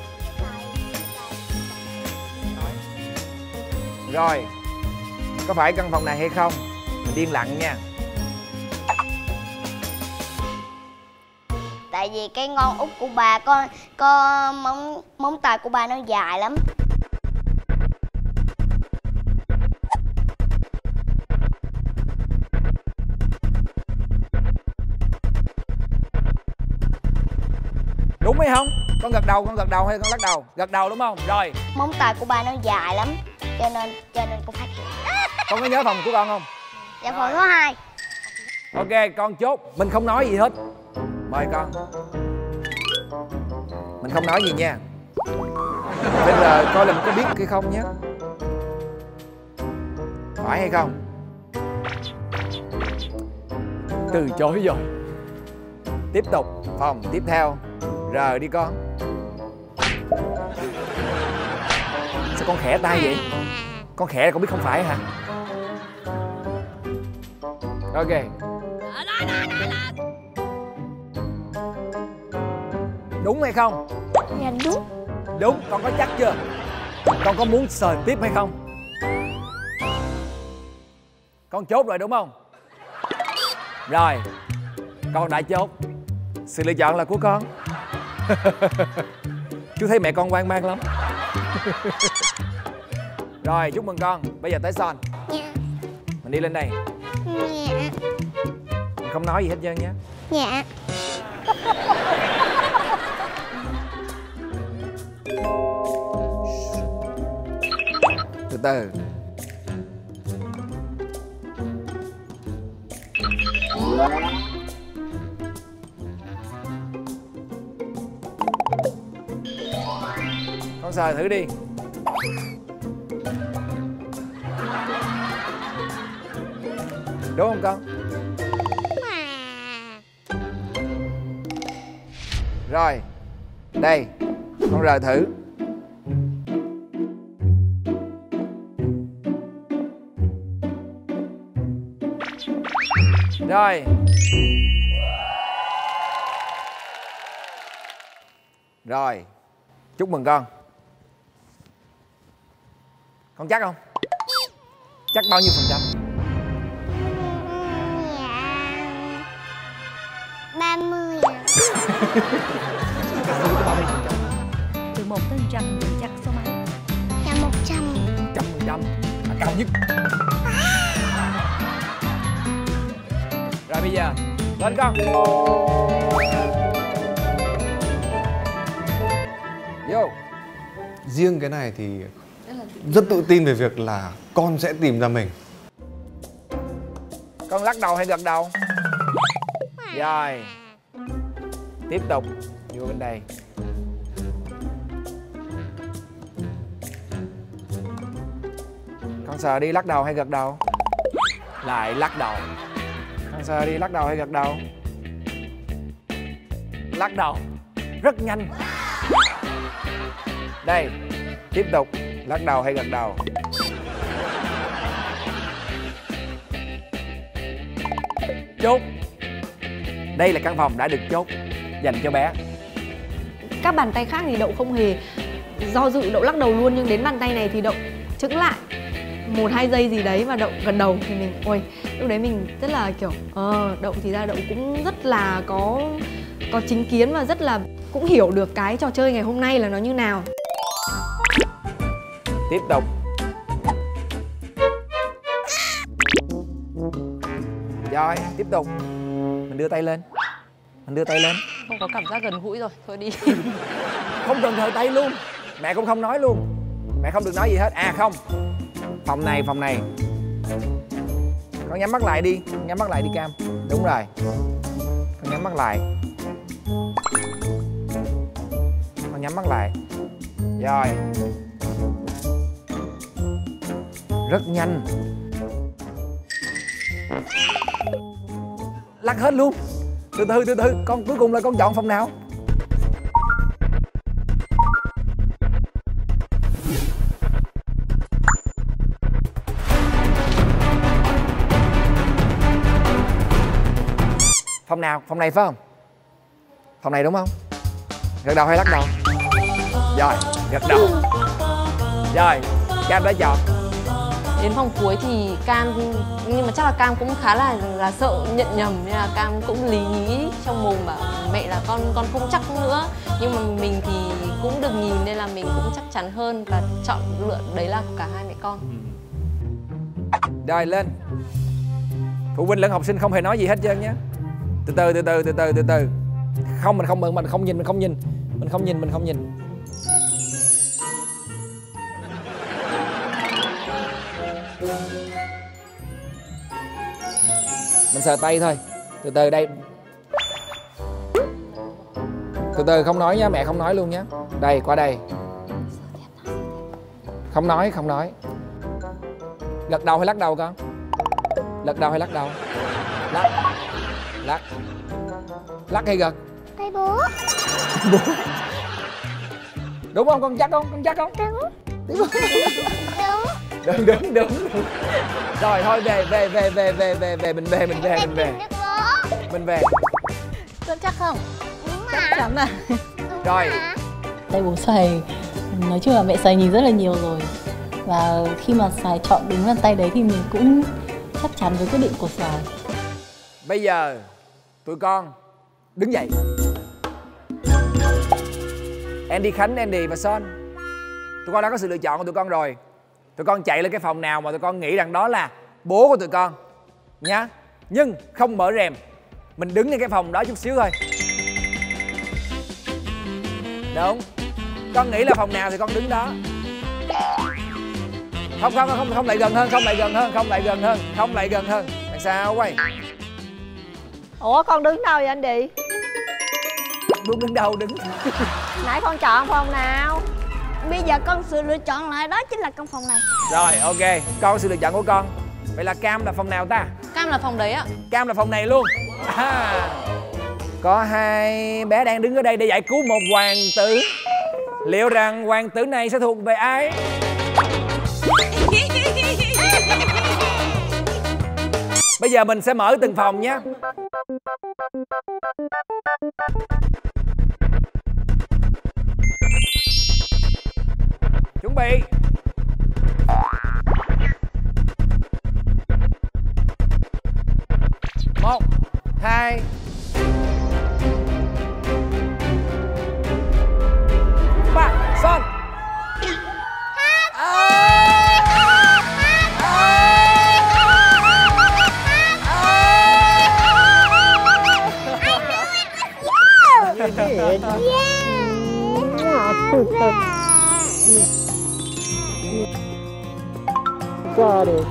Rồi, có phải căn phòng này hay không? Mình yên lặng nha. Tại vì cái ngon út của bà có có móng móng tay của bà nó dài lắm. Đúng hay không? Con gật đầu, con gật đầu hay con lắc đầu? Gật đầu đúng không? Rồi. Móng tay của bà nó dài lắm, cho nên cho nên con phát hiện. Con có nhớ phòng của con không? Dạ phòng số hai. Ok, con chốt. Mình không nói gì hết. Mời con. Mình không nói gì nha. Bây giờ coi là mình có biết hay không nhé. Phải hay không? Từ chối rồi. Tiếp tục. Phòng tiếp theo. Rờ đi con. Sao con khẽ tay vậy? Con khẽ là con biết không phải hả? Ok. Đúng hay không? Dạ đúng. Đúng, con có chắc chưa? Con có muốn sờ tiếp hay không? Con chốt rồi đúng không? Rồi, con đã chốt. Sự lựa chọn là của con. Chú thấy mẹ con hoang mang lắm. Rồi, chúc mừng con. Bây giờ tới Son. Dạ. Mình đi lên đây. Dạ. Mình không nói gì hết trơn nhé. Dạ. Từ từ. Con sờ thử đi. Đúng không con? Rồi. Đây. Con rờ thử. Rồi. Rồi. Chúc mừng con. Con chắc không? Chắc bao nhiêu phần trăm? ba mươi. Từ một tới trăm thì chắc số mấy? Dạ một trăm. Trăm phần trăm là cao nhất. Rồi bây giờ lên con. Vô. Riêng cái này thì rất tự tin về việc là con sẽ tìm ra mình. Con lắc đầu hay gật đầu? Rồi. Tiếp tục. Vô bên đây. Con sờ đi, lắc đầu hay gật đầu? Lại lắc đầu. Con sờ đi, lắc đầu hay gật đầu? Lắc đầu. Rất nhanh. Đây. Tiếp tục. Lắc đầu hay gật đầu? Chốt. Đây là căn phòng đã được chốt dành cho bé. Các bàn tay khác thì Đậu không hề do dự, Đậu lắc đầu luôn. Nhưng đến bàn tay này thì Đậu chững lại một hai giây gì đấy và Đậu gật đầu. Thì mình, ôi, lúc đấy mình rất là kiểu ờ, Đậu thì ra Đậu cũng rất là có có chính kiến và rất là cũng hiểu được cái trò chơi ngày hôm nay là nó như nào. Tiếp tục. Rồi, tiếp tục. Mình đưa tay lên. Mình đưa tay lên. Không có cảm giác gần gũi rồi, thôi đi. Không cần thở tay luôn. Mẹ cũng không nói luôn. Mẹ không được nói gì hết. À không, phòng này, phòng này. Con nhắm mắt lại đi, nhắm mắt lại đi Cam. Đúng rồi, con nhắm mắt lại. Con nhắm mắt lại. Rồi. Rất nhanh. Lắc hết luôn. Từ từ, từ từ. Con cuối cùng là con chọn phòng nào? Phòng nào? Phòng này phải không? Phòng này đúng không? Gật đầu hay lắc đầu? Rồi, gật đầu. Rồi, Cam đã chọn. Đến phòng cuối thì Cam, nhưng mà chắc là Cam cũng khá là là sợ nhận nhầm, nên là Cam cũng lý nhí trong mồm bảo mẹ là con con không chắc nữa. Nhưng mà mình thì cũng được nhìn nên là mình cũng chắc chắn hơn và chọn lựa đấy là cả hai mẹ con. Rồi lên. Phụ huynh lẫn học sinh không hề nói gì hết trơn nhé. Từ từ từ từ từ từ từ từ. Không, mình không mình không nhìn, mình không nhìn. Mình không nhìn, mình không nhìn. Mình sờ tay thôi. Từ từ đây. Từ từ không nói nhá, mẹ không nói luôn nhé. Đây, qua đây. Không nói, không nói. Gật đầu hay lắc đầu con? Gật đầu hay lắc đầu? Lắc. Lắc. Lắc hay gật? Tay bố. Bố. Đúng không? Con chắc không? Con chắc không? Đúng. Đúng, đúng, đúng. Rồi thôi về, về, về, về, về, về, về, mình về, mình về, mình về. Mình về. Con chắc không? Chắc chắn à? Rồi. Tay bố xoài, nói chung là mẹ xoài nhìn rất là nhiều rồi. Và khi mà xoài chọn đúng bàn tay đấy thì mình cũng chắc chắn với quyết định của xoài. Bây giờ tụi con đứng dậy. Andy Khánh, Andy và Son, tụi con đã có sự lựa chọn của tụi con rồi. Tụi con chạy lên cái phòng nào mà tụi con nghĩ rằng đó là bố của tụi con nhá. Nhưng không mở rèm. Mình đứng lên cái phòng đó chút xíu thôi. Đúng. Con nghĩ là phòng nào thì con đứng đó. Không không không không lại gần hơn, không lại gần hơn, không lại gần hơn, không lại gần hơn. Làm sao quay? Ủa con đứng đâu vậy anh Đi? Bước đứng đâu đứng? Nãy con chọn phòng nào? Bây giờ con sự lựa chọn lại đó chính là căn phòng này. Rồi ok, con sự lựa chọn của con. Vậy là Cam là phòng nào ta? Cam là phòng đấy ạ. Cam là phòng này luôn. À, có hai bé đang đứng ở đây để giải cứu một hoàng tử. Liệu rằng hoàng tử này sẽ thuộc về ai? Bây giờ mình sẽ mở từng phòng nhé. Chuẩn bị. Một, hai, ba, Son. Got it.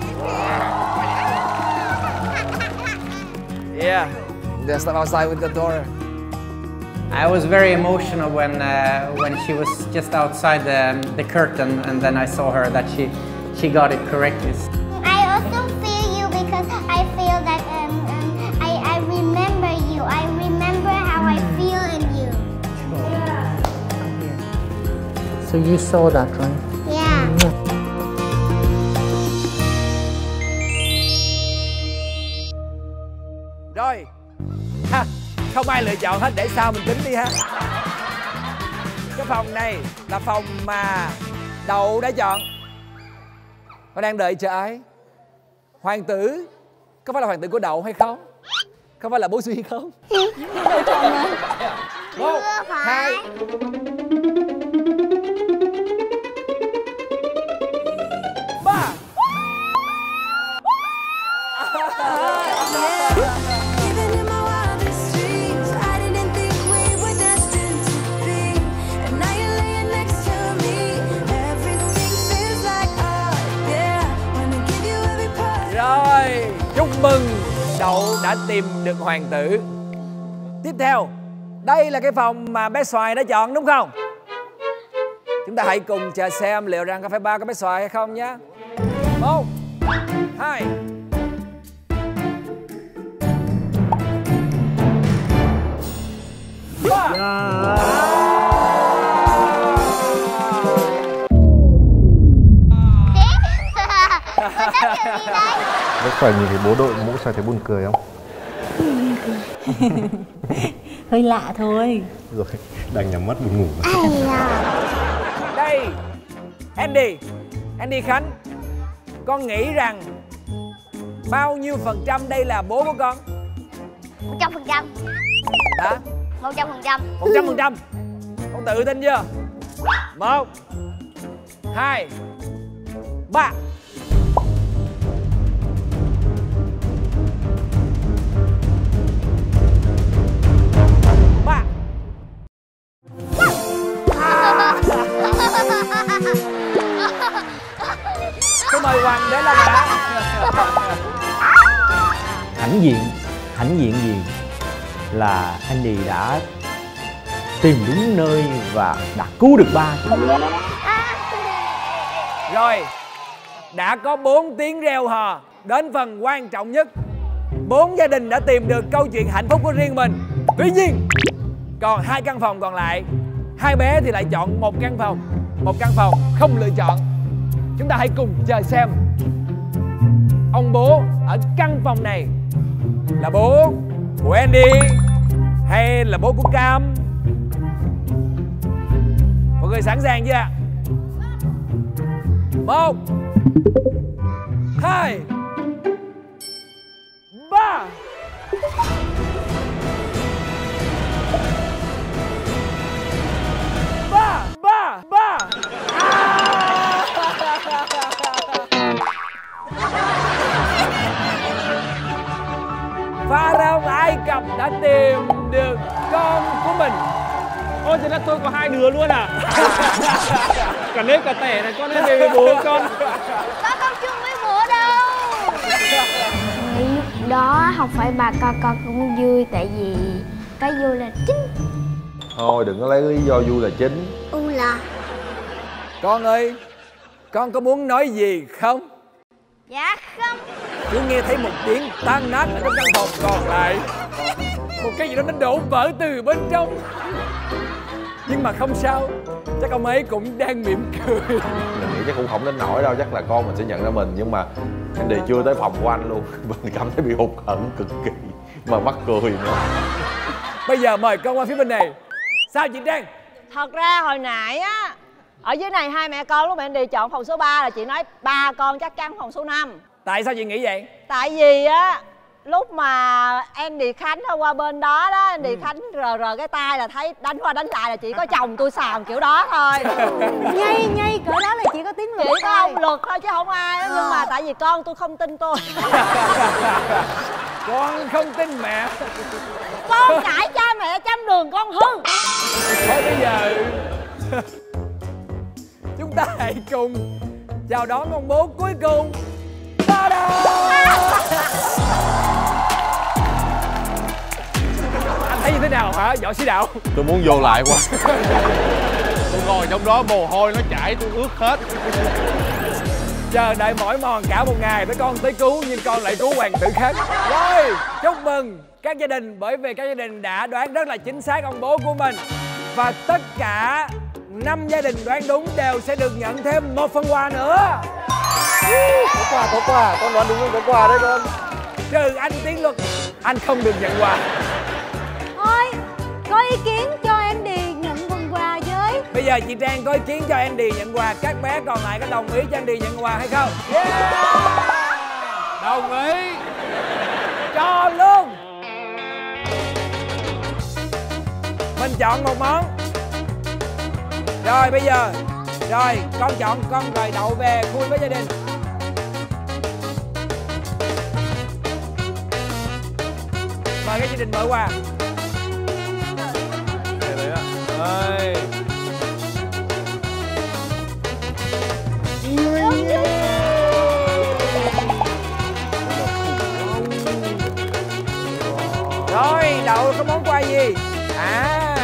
Yeah, just step outside with the door. I was very emotional when uh, when she was just outside the, the curtain, and then I saw her that she she got it correctly. I also feel you because I feel that um, um, I, I remember you. I remember how I feel in you. So you saw that, right? Yeah. Rồi. Ha, không ai lựa chọn hết, để sau mình tính đi ha. Cái phòng này là phòng mà Đậu đã chọn. Con đang đợi chờ ai? Hoàng tử. Có phải là hoàng tử của Đậu hay không? Có phải là bố Duy không? Đậu chọn mà. Một, hai. Ba. mừng Đậu đã tìm được hoàng tử. Tiếp theo, đây là cái phòng mà bé Xoài đã chọn đúng không? Chúng ta hãy cùng chờ xem liệu rằng có phải ba có bé Xoài hay không nhé. Một, hai, ba. Bé Xoài nhìn thấy bố đội mũ Xoài thấy buồn cười không? Hơi lạ thôi. Rồi, đang nhắm mắt buồn ngủ. Đây, Andy, Andy Khánh, con nghĩ rằng bao nhiêu phần trăm đây là bố của con? Một trăm phần trăm. Hả? Một trăm phần trăm. Một trăm phần trăm. Con tự tin chưa? Một, hai, ba. Ba. Tôi mời Hoàng đến là đã. Hãnh diện, hãnh diện gì là Andy đã tìm đúng nơi và đã cứu được ba. Rồi, đã có bốn tiếng reo hò. Đến phần quan trọng nhất, bốn gia đình đã tìm được câu chuyện hạnh phúc của riêng mình. Tuy nhiên, còn hai căn phòng còn lại, hai bé thì lại chọn một căn phòng. Một căn phòng không lựa chọn. Chúng ta hãy cùng chờ xem ông bố ở căn phòng này là bố của Andy hay là bố của Cam. Mọi người sẵn sàng chưa ạ? Một, hai, ba. Ba, ba, ba. Pharaoh Ai Cập đã tìm được con của mình. Ôi thế là tôi có hai đứa luôn à? Cả nếp cả tẻ này con nên về với bố con. Con không chung với bố đâu. Lúc đó không phải bà con con cũng vui, tại vì cái vui là chính. Thôi đừng có lấy lý do vui là chính. U là. Con ơi, con có muốn nói gì không? Dạ không. Cứ nghe thấy một tiếng tan nát ở trong căn phòng còn lại. Một cái gì đó nó đổ vỡ từ bên trong. Nhưng mà không sao, chắc ông ấy cũng đang mỉm cười. Mình nghĩ chắc cũng không đến nỗi đâu, chắc là con mình sẽ nhận ra mình. Nhưng mà Andy chưa tới phòng của anh luôn. Mình cảm thấy bị hụt hẫng cực kỳ. Mà mắc cười nữa. Bây giờ mời con qua phía bên này. Sao chị Trang? Thật ra hồi nãy á, ở dưới này hai mẹ con lúc mà Andy chọn phòng số ba là chị nói ba con chắc chắn phòng số năm. Tại sao chị nghĩ vậy? Tại vì á, lúc mà Andy Khánh qua bên đó đó, Andy ừ. Khánh rờ rờ cái tay là thấy đánh qua đánh lại là chỉ có chồng tôi xàm kiểu đó thôi. Ngay ngay cỡ đó là chỉ có tiếng luật. Chỉ có ông luật thôi chứ không ai đó. Nhưng mà tại vì con tôi không tin tôi. Con không tin mẹ. Con cãi cha mẹ trăm đường con hư. Thôi bây giờ chúng ta hãy cùng chào đón ông bố cuối cùng. Ta-da! Anh thấy như thế nào hả, võ sĩ Đạo? Tôi muốn vô lại quá. Tôi ngồi trong đó mồ hôi nó chảy tôi ướt hết. Chờ đợi mỏi mòn cả một ngày tới con tới cứu, nhưng con lại cứu hoàng tử khác. Rồi, chúc mừng các gia đình, bởi vì các gia đình đã đoán rất là chính xác ông bố của mình. Và tất cả năm gia đình đoán đúng đều sẽ được nhận thêm một phần quà nữa. Có quà, có quà, con đoán đúng không? Có quà đấy con. Trừ anh Tiến Luật, anh không được nhận quà. Thôi, có ý kiến cho Andy nhận phần quà với. Bây giờ chị Trang có ý kiến cho Andy nhận quà. Các bé còn lại có đồng ý cho Andy nhận quà hay không? Yeah! Đồng ý. Cho luôn. Mình chọn một món. Rồi bây giờ, rồi con chọn, con rồi Đậu về vui với gia đình. Mời các gia đình mở quà. Đây. Đậu là có món quà gì? À,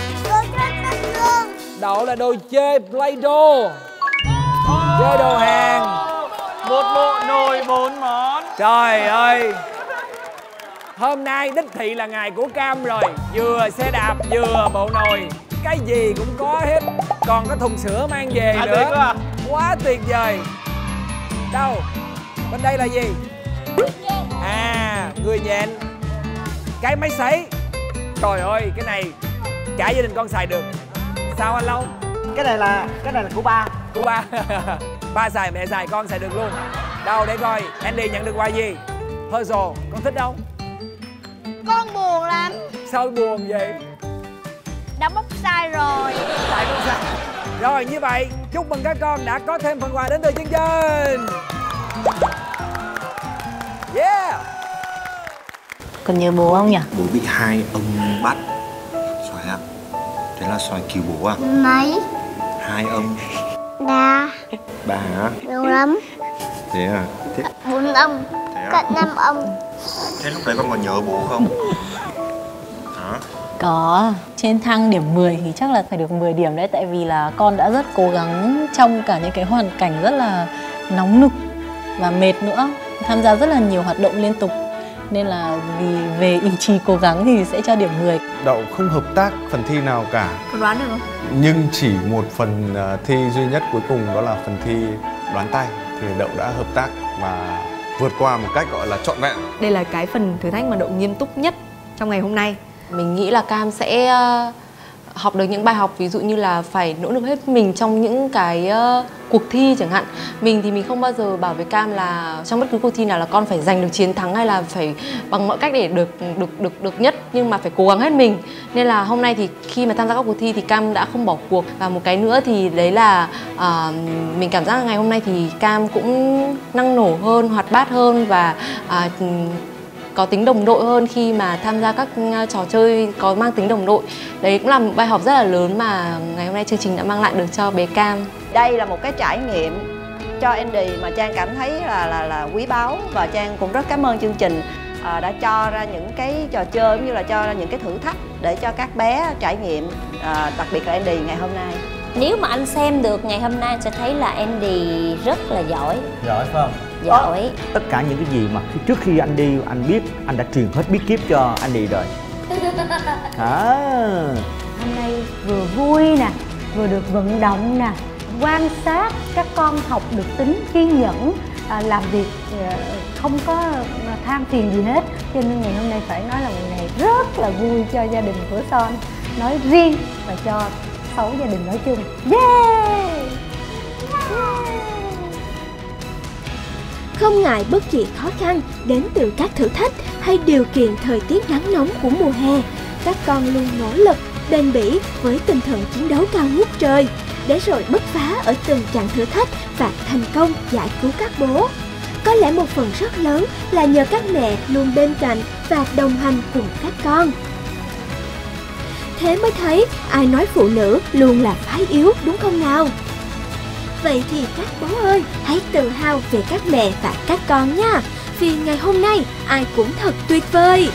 Đậu là đồ chơi Play-Doh, chơi đồ hàng. Một bộ nồi bốn món. Trời ơi, hôm nay đích thị là ngày của Cam rồi. Vừa xe đạp vừa bộ nồi, cái gì cũng có hết. Còn có thùng sữa mang về à, nữa quá. Quá tuyệt vời. Đâu, bên đây là gì? À, người nhện. Cái máy sấy. Trời ơi, cái này cả gia đình con xài được. Sao anh Long? Cái này là cái này là của ba. Của ba. Ba xài, mẹ xài, con xài được luôn. Đâu để coi Andy nhận được quà gì? Puzzle, con thích không? Con buồn lắm. Sao buồn vậy? Đã bóc sai rồi. Tại con sai. Rồi như vậy, chúc mừng các con đã có thêm phần quà đến từ chương trình. Yeah. Còn nhớ bố không nhỉ? Bố bị hai ông bắt. Xoài ạ. Thế là Xoài cứu bố à? Mấy? Hai ông. Ba. Ba hả? Nhiều lắm. Thế à? Thế... Bốn ông. Cận năm ông. Thế lúc đấy con còn nhớ bố không? Hả? Có, trên thang điểm mười thì chắc là phải được mười điểm đấy. Tại vì là con đã rất cố gắng trong cả những cái hoàn cảnh rất là nóng nực và mệt nữa. Tham gia rất là nhiều hoạt động liên tục. Nên là vì về ý chí cố gắng thì sẽ cho điểm mười. Đậu không hợp tác phần thi nào cả. Con đoán được không? Nhưng chỉ một phần thi duy nhất cuối cùng, đó là phần thi đoán tay, thì Đậu đã hợp tác và vượt qua một cách gọi là trọn vẹn. Đây là cái phần thử thách mà Đậu nghiêm túc nhất trong ngày hôm nay. Mình nghĩ là Cam sẽ học được những bài học, ví dụ như là phải nỗ lực hết mình trong những cái uh, cuộc thi chẳng hạn. Mình thì mình không bao giờ bảo với Cam là trong bất cứ cuộc thi nào là con phải giành được chiến thắng hay là phải bằng mọi cách để được được được được nhất, nhưng mà phải cố gắng hết mình. Nên là hôm nay thì khi mà tham gia các cuộc thi thì Cam đã không bỏ cuộc. Và một cái nữa thì đấy là uh, mình cảm giác là ngày hôm nay thì Cam cũng năng nổ hơn, hoạt bát hơn và uh, có tính đồng đội hơn khi mà tham gia các trò chơi có mang tính đồng đội. Đấy cũng là một bài học rất là lớn mà ngày hôm nay chương trình đã mang lại được cho bé Cam. Đây là một cái trải nghiệm cho Andy mà Trang cảm thấy là là là quý báu, và Trang cũng rất cảm ơn chương trình à, đã cho ra những cái trò chơi cũng như là cho ra những cái thử thách để cho các bé trải nghiệm, à, đặc biệt là Andy ngày hôm nay. Nếu mà anh xem được ngày hôm nay anh sẽ thấy là Andy rất là giỏi. Giỏi phải không? Giỏi. Tất cả những cái gì mà khi, trước khi anh đi, anh biết, anh đã truyền hết bí kíp cho anh đi rồi. À. Hôm nay vừa vui nè, vừa được vận động nè, quan sát các con học được tính kiên nhẫn, à, làm việc à, không có than phiền gì hết. Cho nên ngày hôm nay phải nói là một ngày rất là vui cho gia đình của Son nói riêng và cho sáu gia đình nói chung. Yeah! Không ngại bất kỳ khó khăn đến từ các thử thách hay điều kiện thời tiết nắng nóng của mùa hè, các con luôn nỗ lực, bền bỉ với tinh thần chiến đấu cao ngút trời, để rồi bứt phá ở từng chặng thử thách và thành công giải cứu các bố. Có lẽ một phần rất lớn là nhờ các mẹ luôn bên cạnh và đồng hành cùng các con. Thế mới thấy ai nói phụ nữ luôn là phái yếu, đúng không nào? Vậy thì các bố ơi, hãy tự hào về các mẹ và các con nha. Vì ngày hôm nay ai cũng thật tuyệt vời.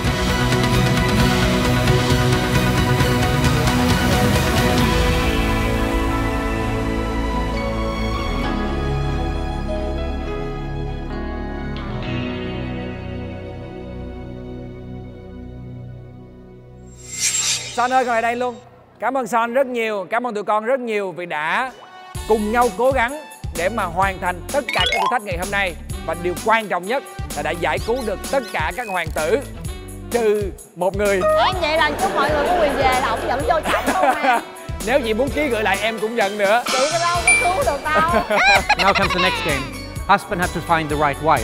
Son ơi, ngồi đây luôn. Cảm ơn Son rất nhiều, cảm ơn tụi con rất nhiều vì đã cùng nhau cố gắng để mà hoàn thành tất cả các thử thách ngày hôm nay. Và điều quan trọng nhất là đã giải cứu được tất cả các hoàng tử, trừ một người. Em vậy là chúc mọi người có quyền về là ổng dẫn vô trọng luôn em. Nếu chị muốn ký gửi lại em cũng nhận nữa. Chị cái đâu có cứu được tao. Now comes the next game. Husband has to find the right wife.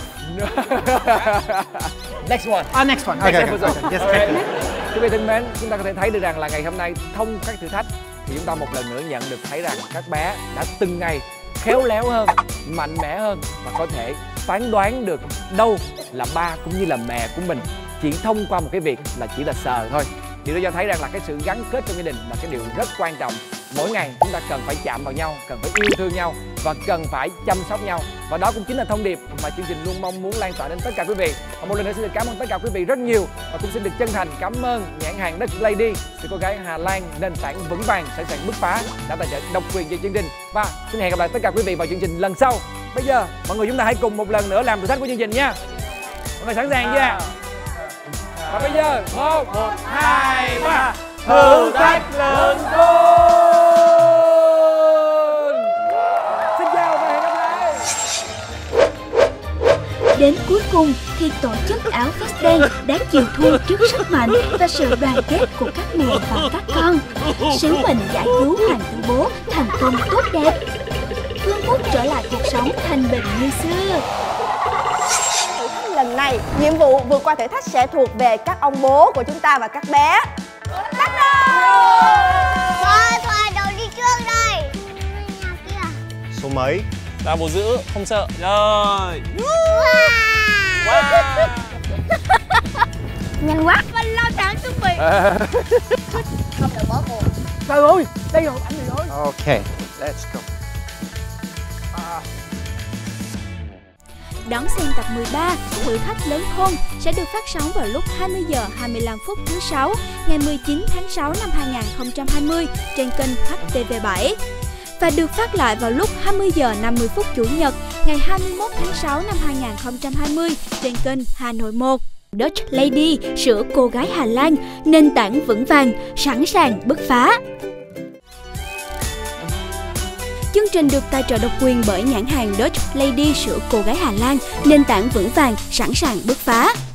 Next one. Ah, next one. Okay, Next okay. episode. Yes, Okay. okay. Quý vị thân mến, chúng ta có thể thấy được rằng là ngày hôm nay thông các thử thách thì chúng ta một lần nữa nhận được thấy rằng các bé đã từng ngày khéo léo hơn, mạnh mẽ hơn và có thể phán đoán được đâu là ba cũng như là mẹ của mình chỉ thông qua một cái việc là chỉ là sờ thôi. Điều đó cho thấy rằng là cái sự gắn kết trong gia đình là cái điều rất quan trọng. Mỗi ngày chúng ta cần phải chạm vào nhau, cần phải yêu thương nhau và cần phải chăm sóc nhau. Và đó cũng chính là thông điệp mà chương trình luôn mong muốn lan tỏa đến tất cả quý vị. Và một lần nữa xin được cảm ơn tất cả quý vị rất nhiều, và cũng xin được chân thành cảm ơn nhãn hàng Dutch Lady, sự cô gái Hà Lan nền tảng vững vàng sẵn sàng bứt phá đã tài trợ độc quyền cho chương trình. Và xin hẹn gặp lại tất cả quý vị vào chương trình lần sau. Bây giờ mọi người chúng ta hãy cùng một lần nữa làm thử thách của chương trình nha. Mọi người sẵn sàng chưa? Và bây giờ một, một, hai, ba, thử thách lớn khôn. Xin chào và hẹn gặp lại. Đến cuối cùng thì tổ chức áo vest đen đã chịu thua trước sức mạnh và sự đoàn kết của các mẹ và các con. Sứ mệnh giải cứu hoàng tử bố thành công tốt đẹp. Vương quốc trở lại cuộc sống thanh bình như xưa. Lần này, nhiệm vụ vượt qua thử thách sẽ thuộc về các ông bố của chúng ta và các bé. Bắt đầu! Thôi, thôi, đồ đi trước đây. Số mấy? Ta bố giữ, không sợ. Rồi. Wow. Nhanh quá. Mình lo sẵn chuẩn bị. Không được bỏ cuộc. Trời ơi, đây rồi, anh rồi. Ok, let's go. Đón xem tập mười ba Thử thách lớn khôn sẽ được phát sóng vào lúc hai mươi giờ hai mươi lăm phút thứ sáu ngày mười chín tháng sáu năm hai nghìn không trăm hai mươi trên kênh H T V bảy và được phát lại vào lúc hai mươi giờ năm mươi phút chủ nhật ngày hai mươi mốt tháng sáu năm hai nghìn không trăm hai mươi trên kênh Hà Nội một. Dutch Lady, sữa cô gái Hà Lan, nền tảng vững vàng, sẵn sàng bứt phá. Chương trình được tài trợ độc quyền bởi nhãn hàng Dutch Lady, sữa cô gái Hà Lan, nền tảng vững vàng, sẵn sàng bứt phá.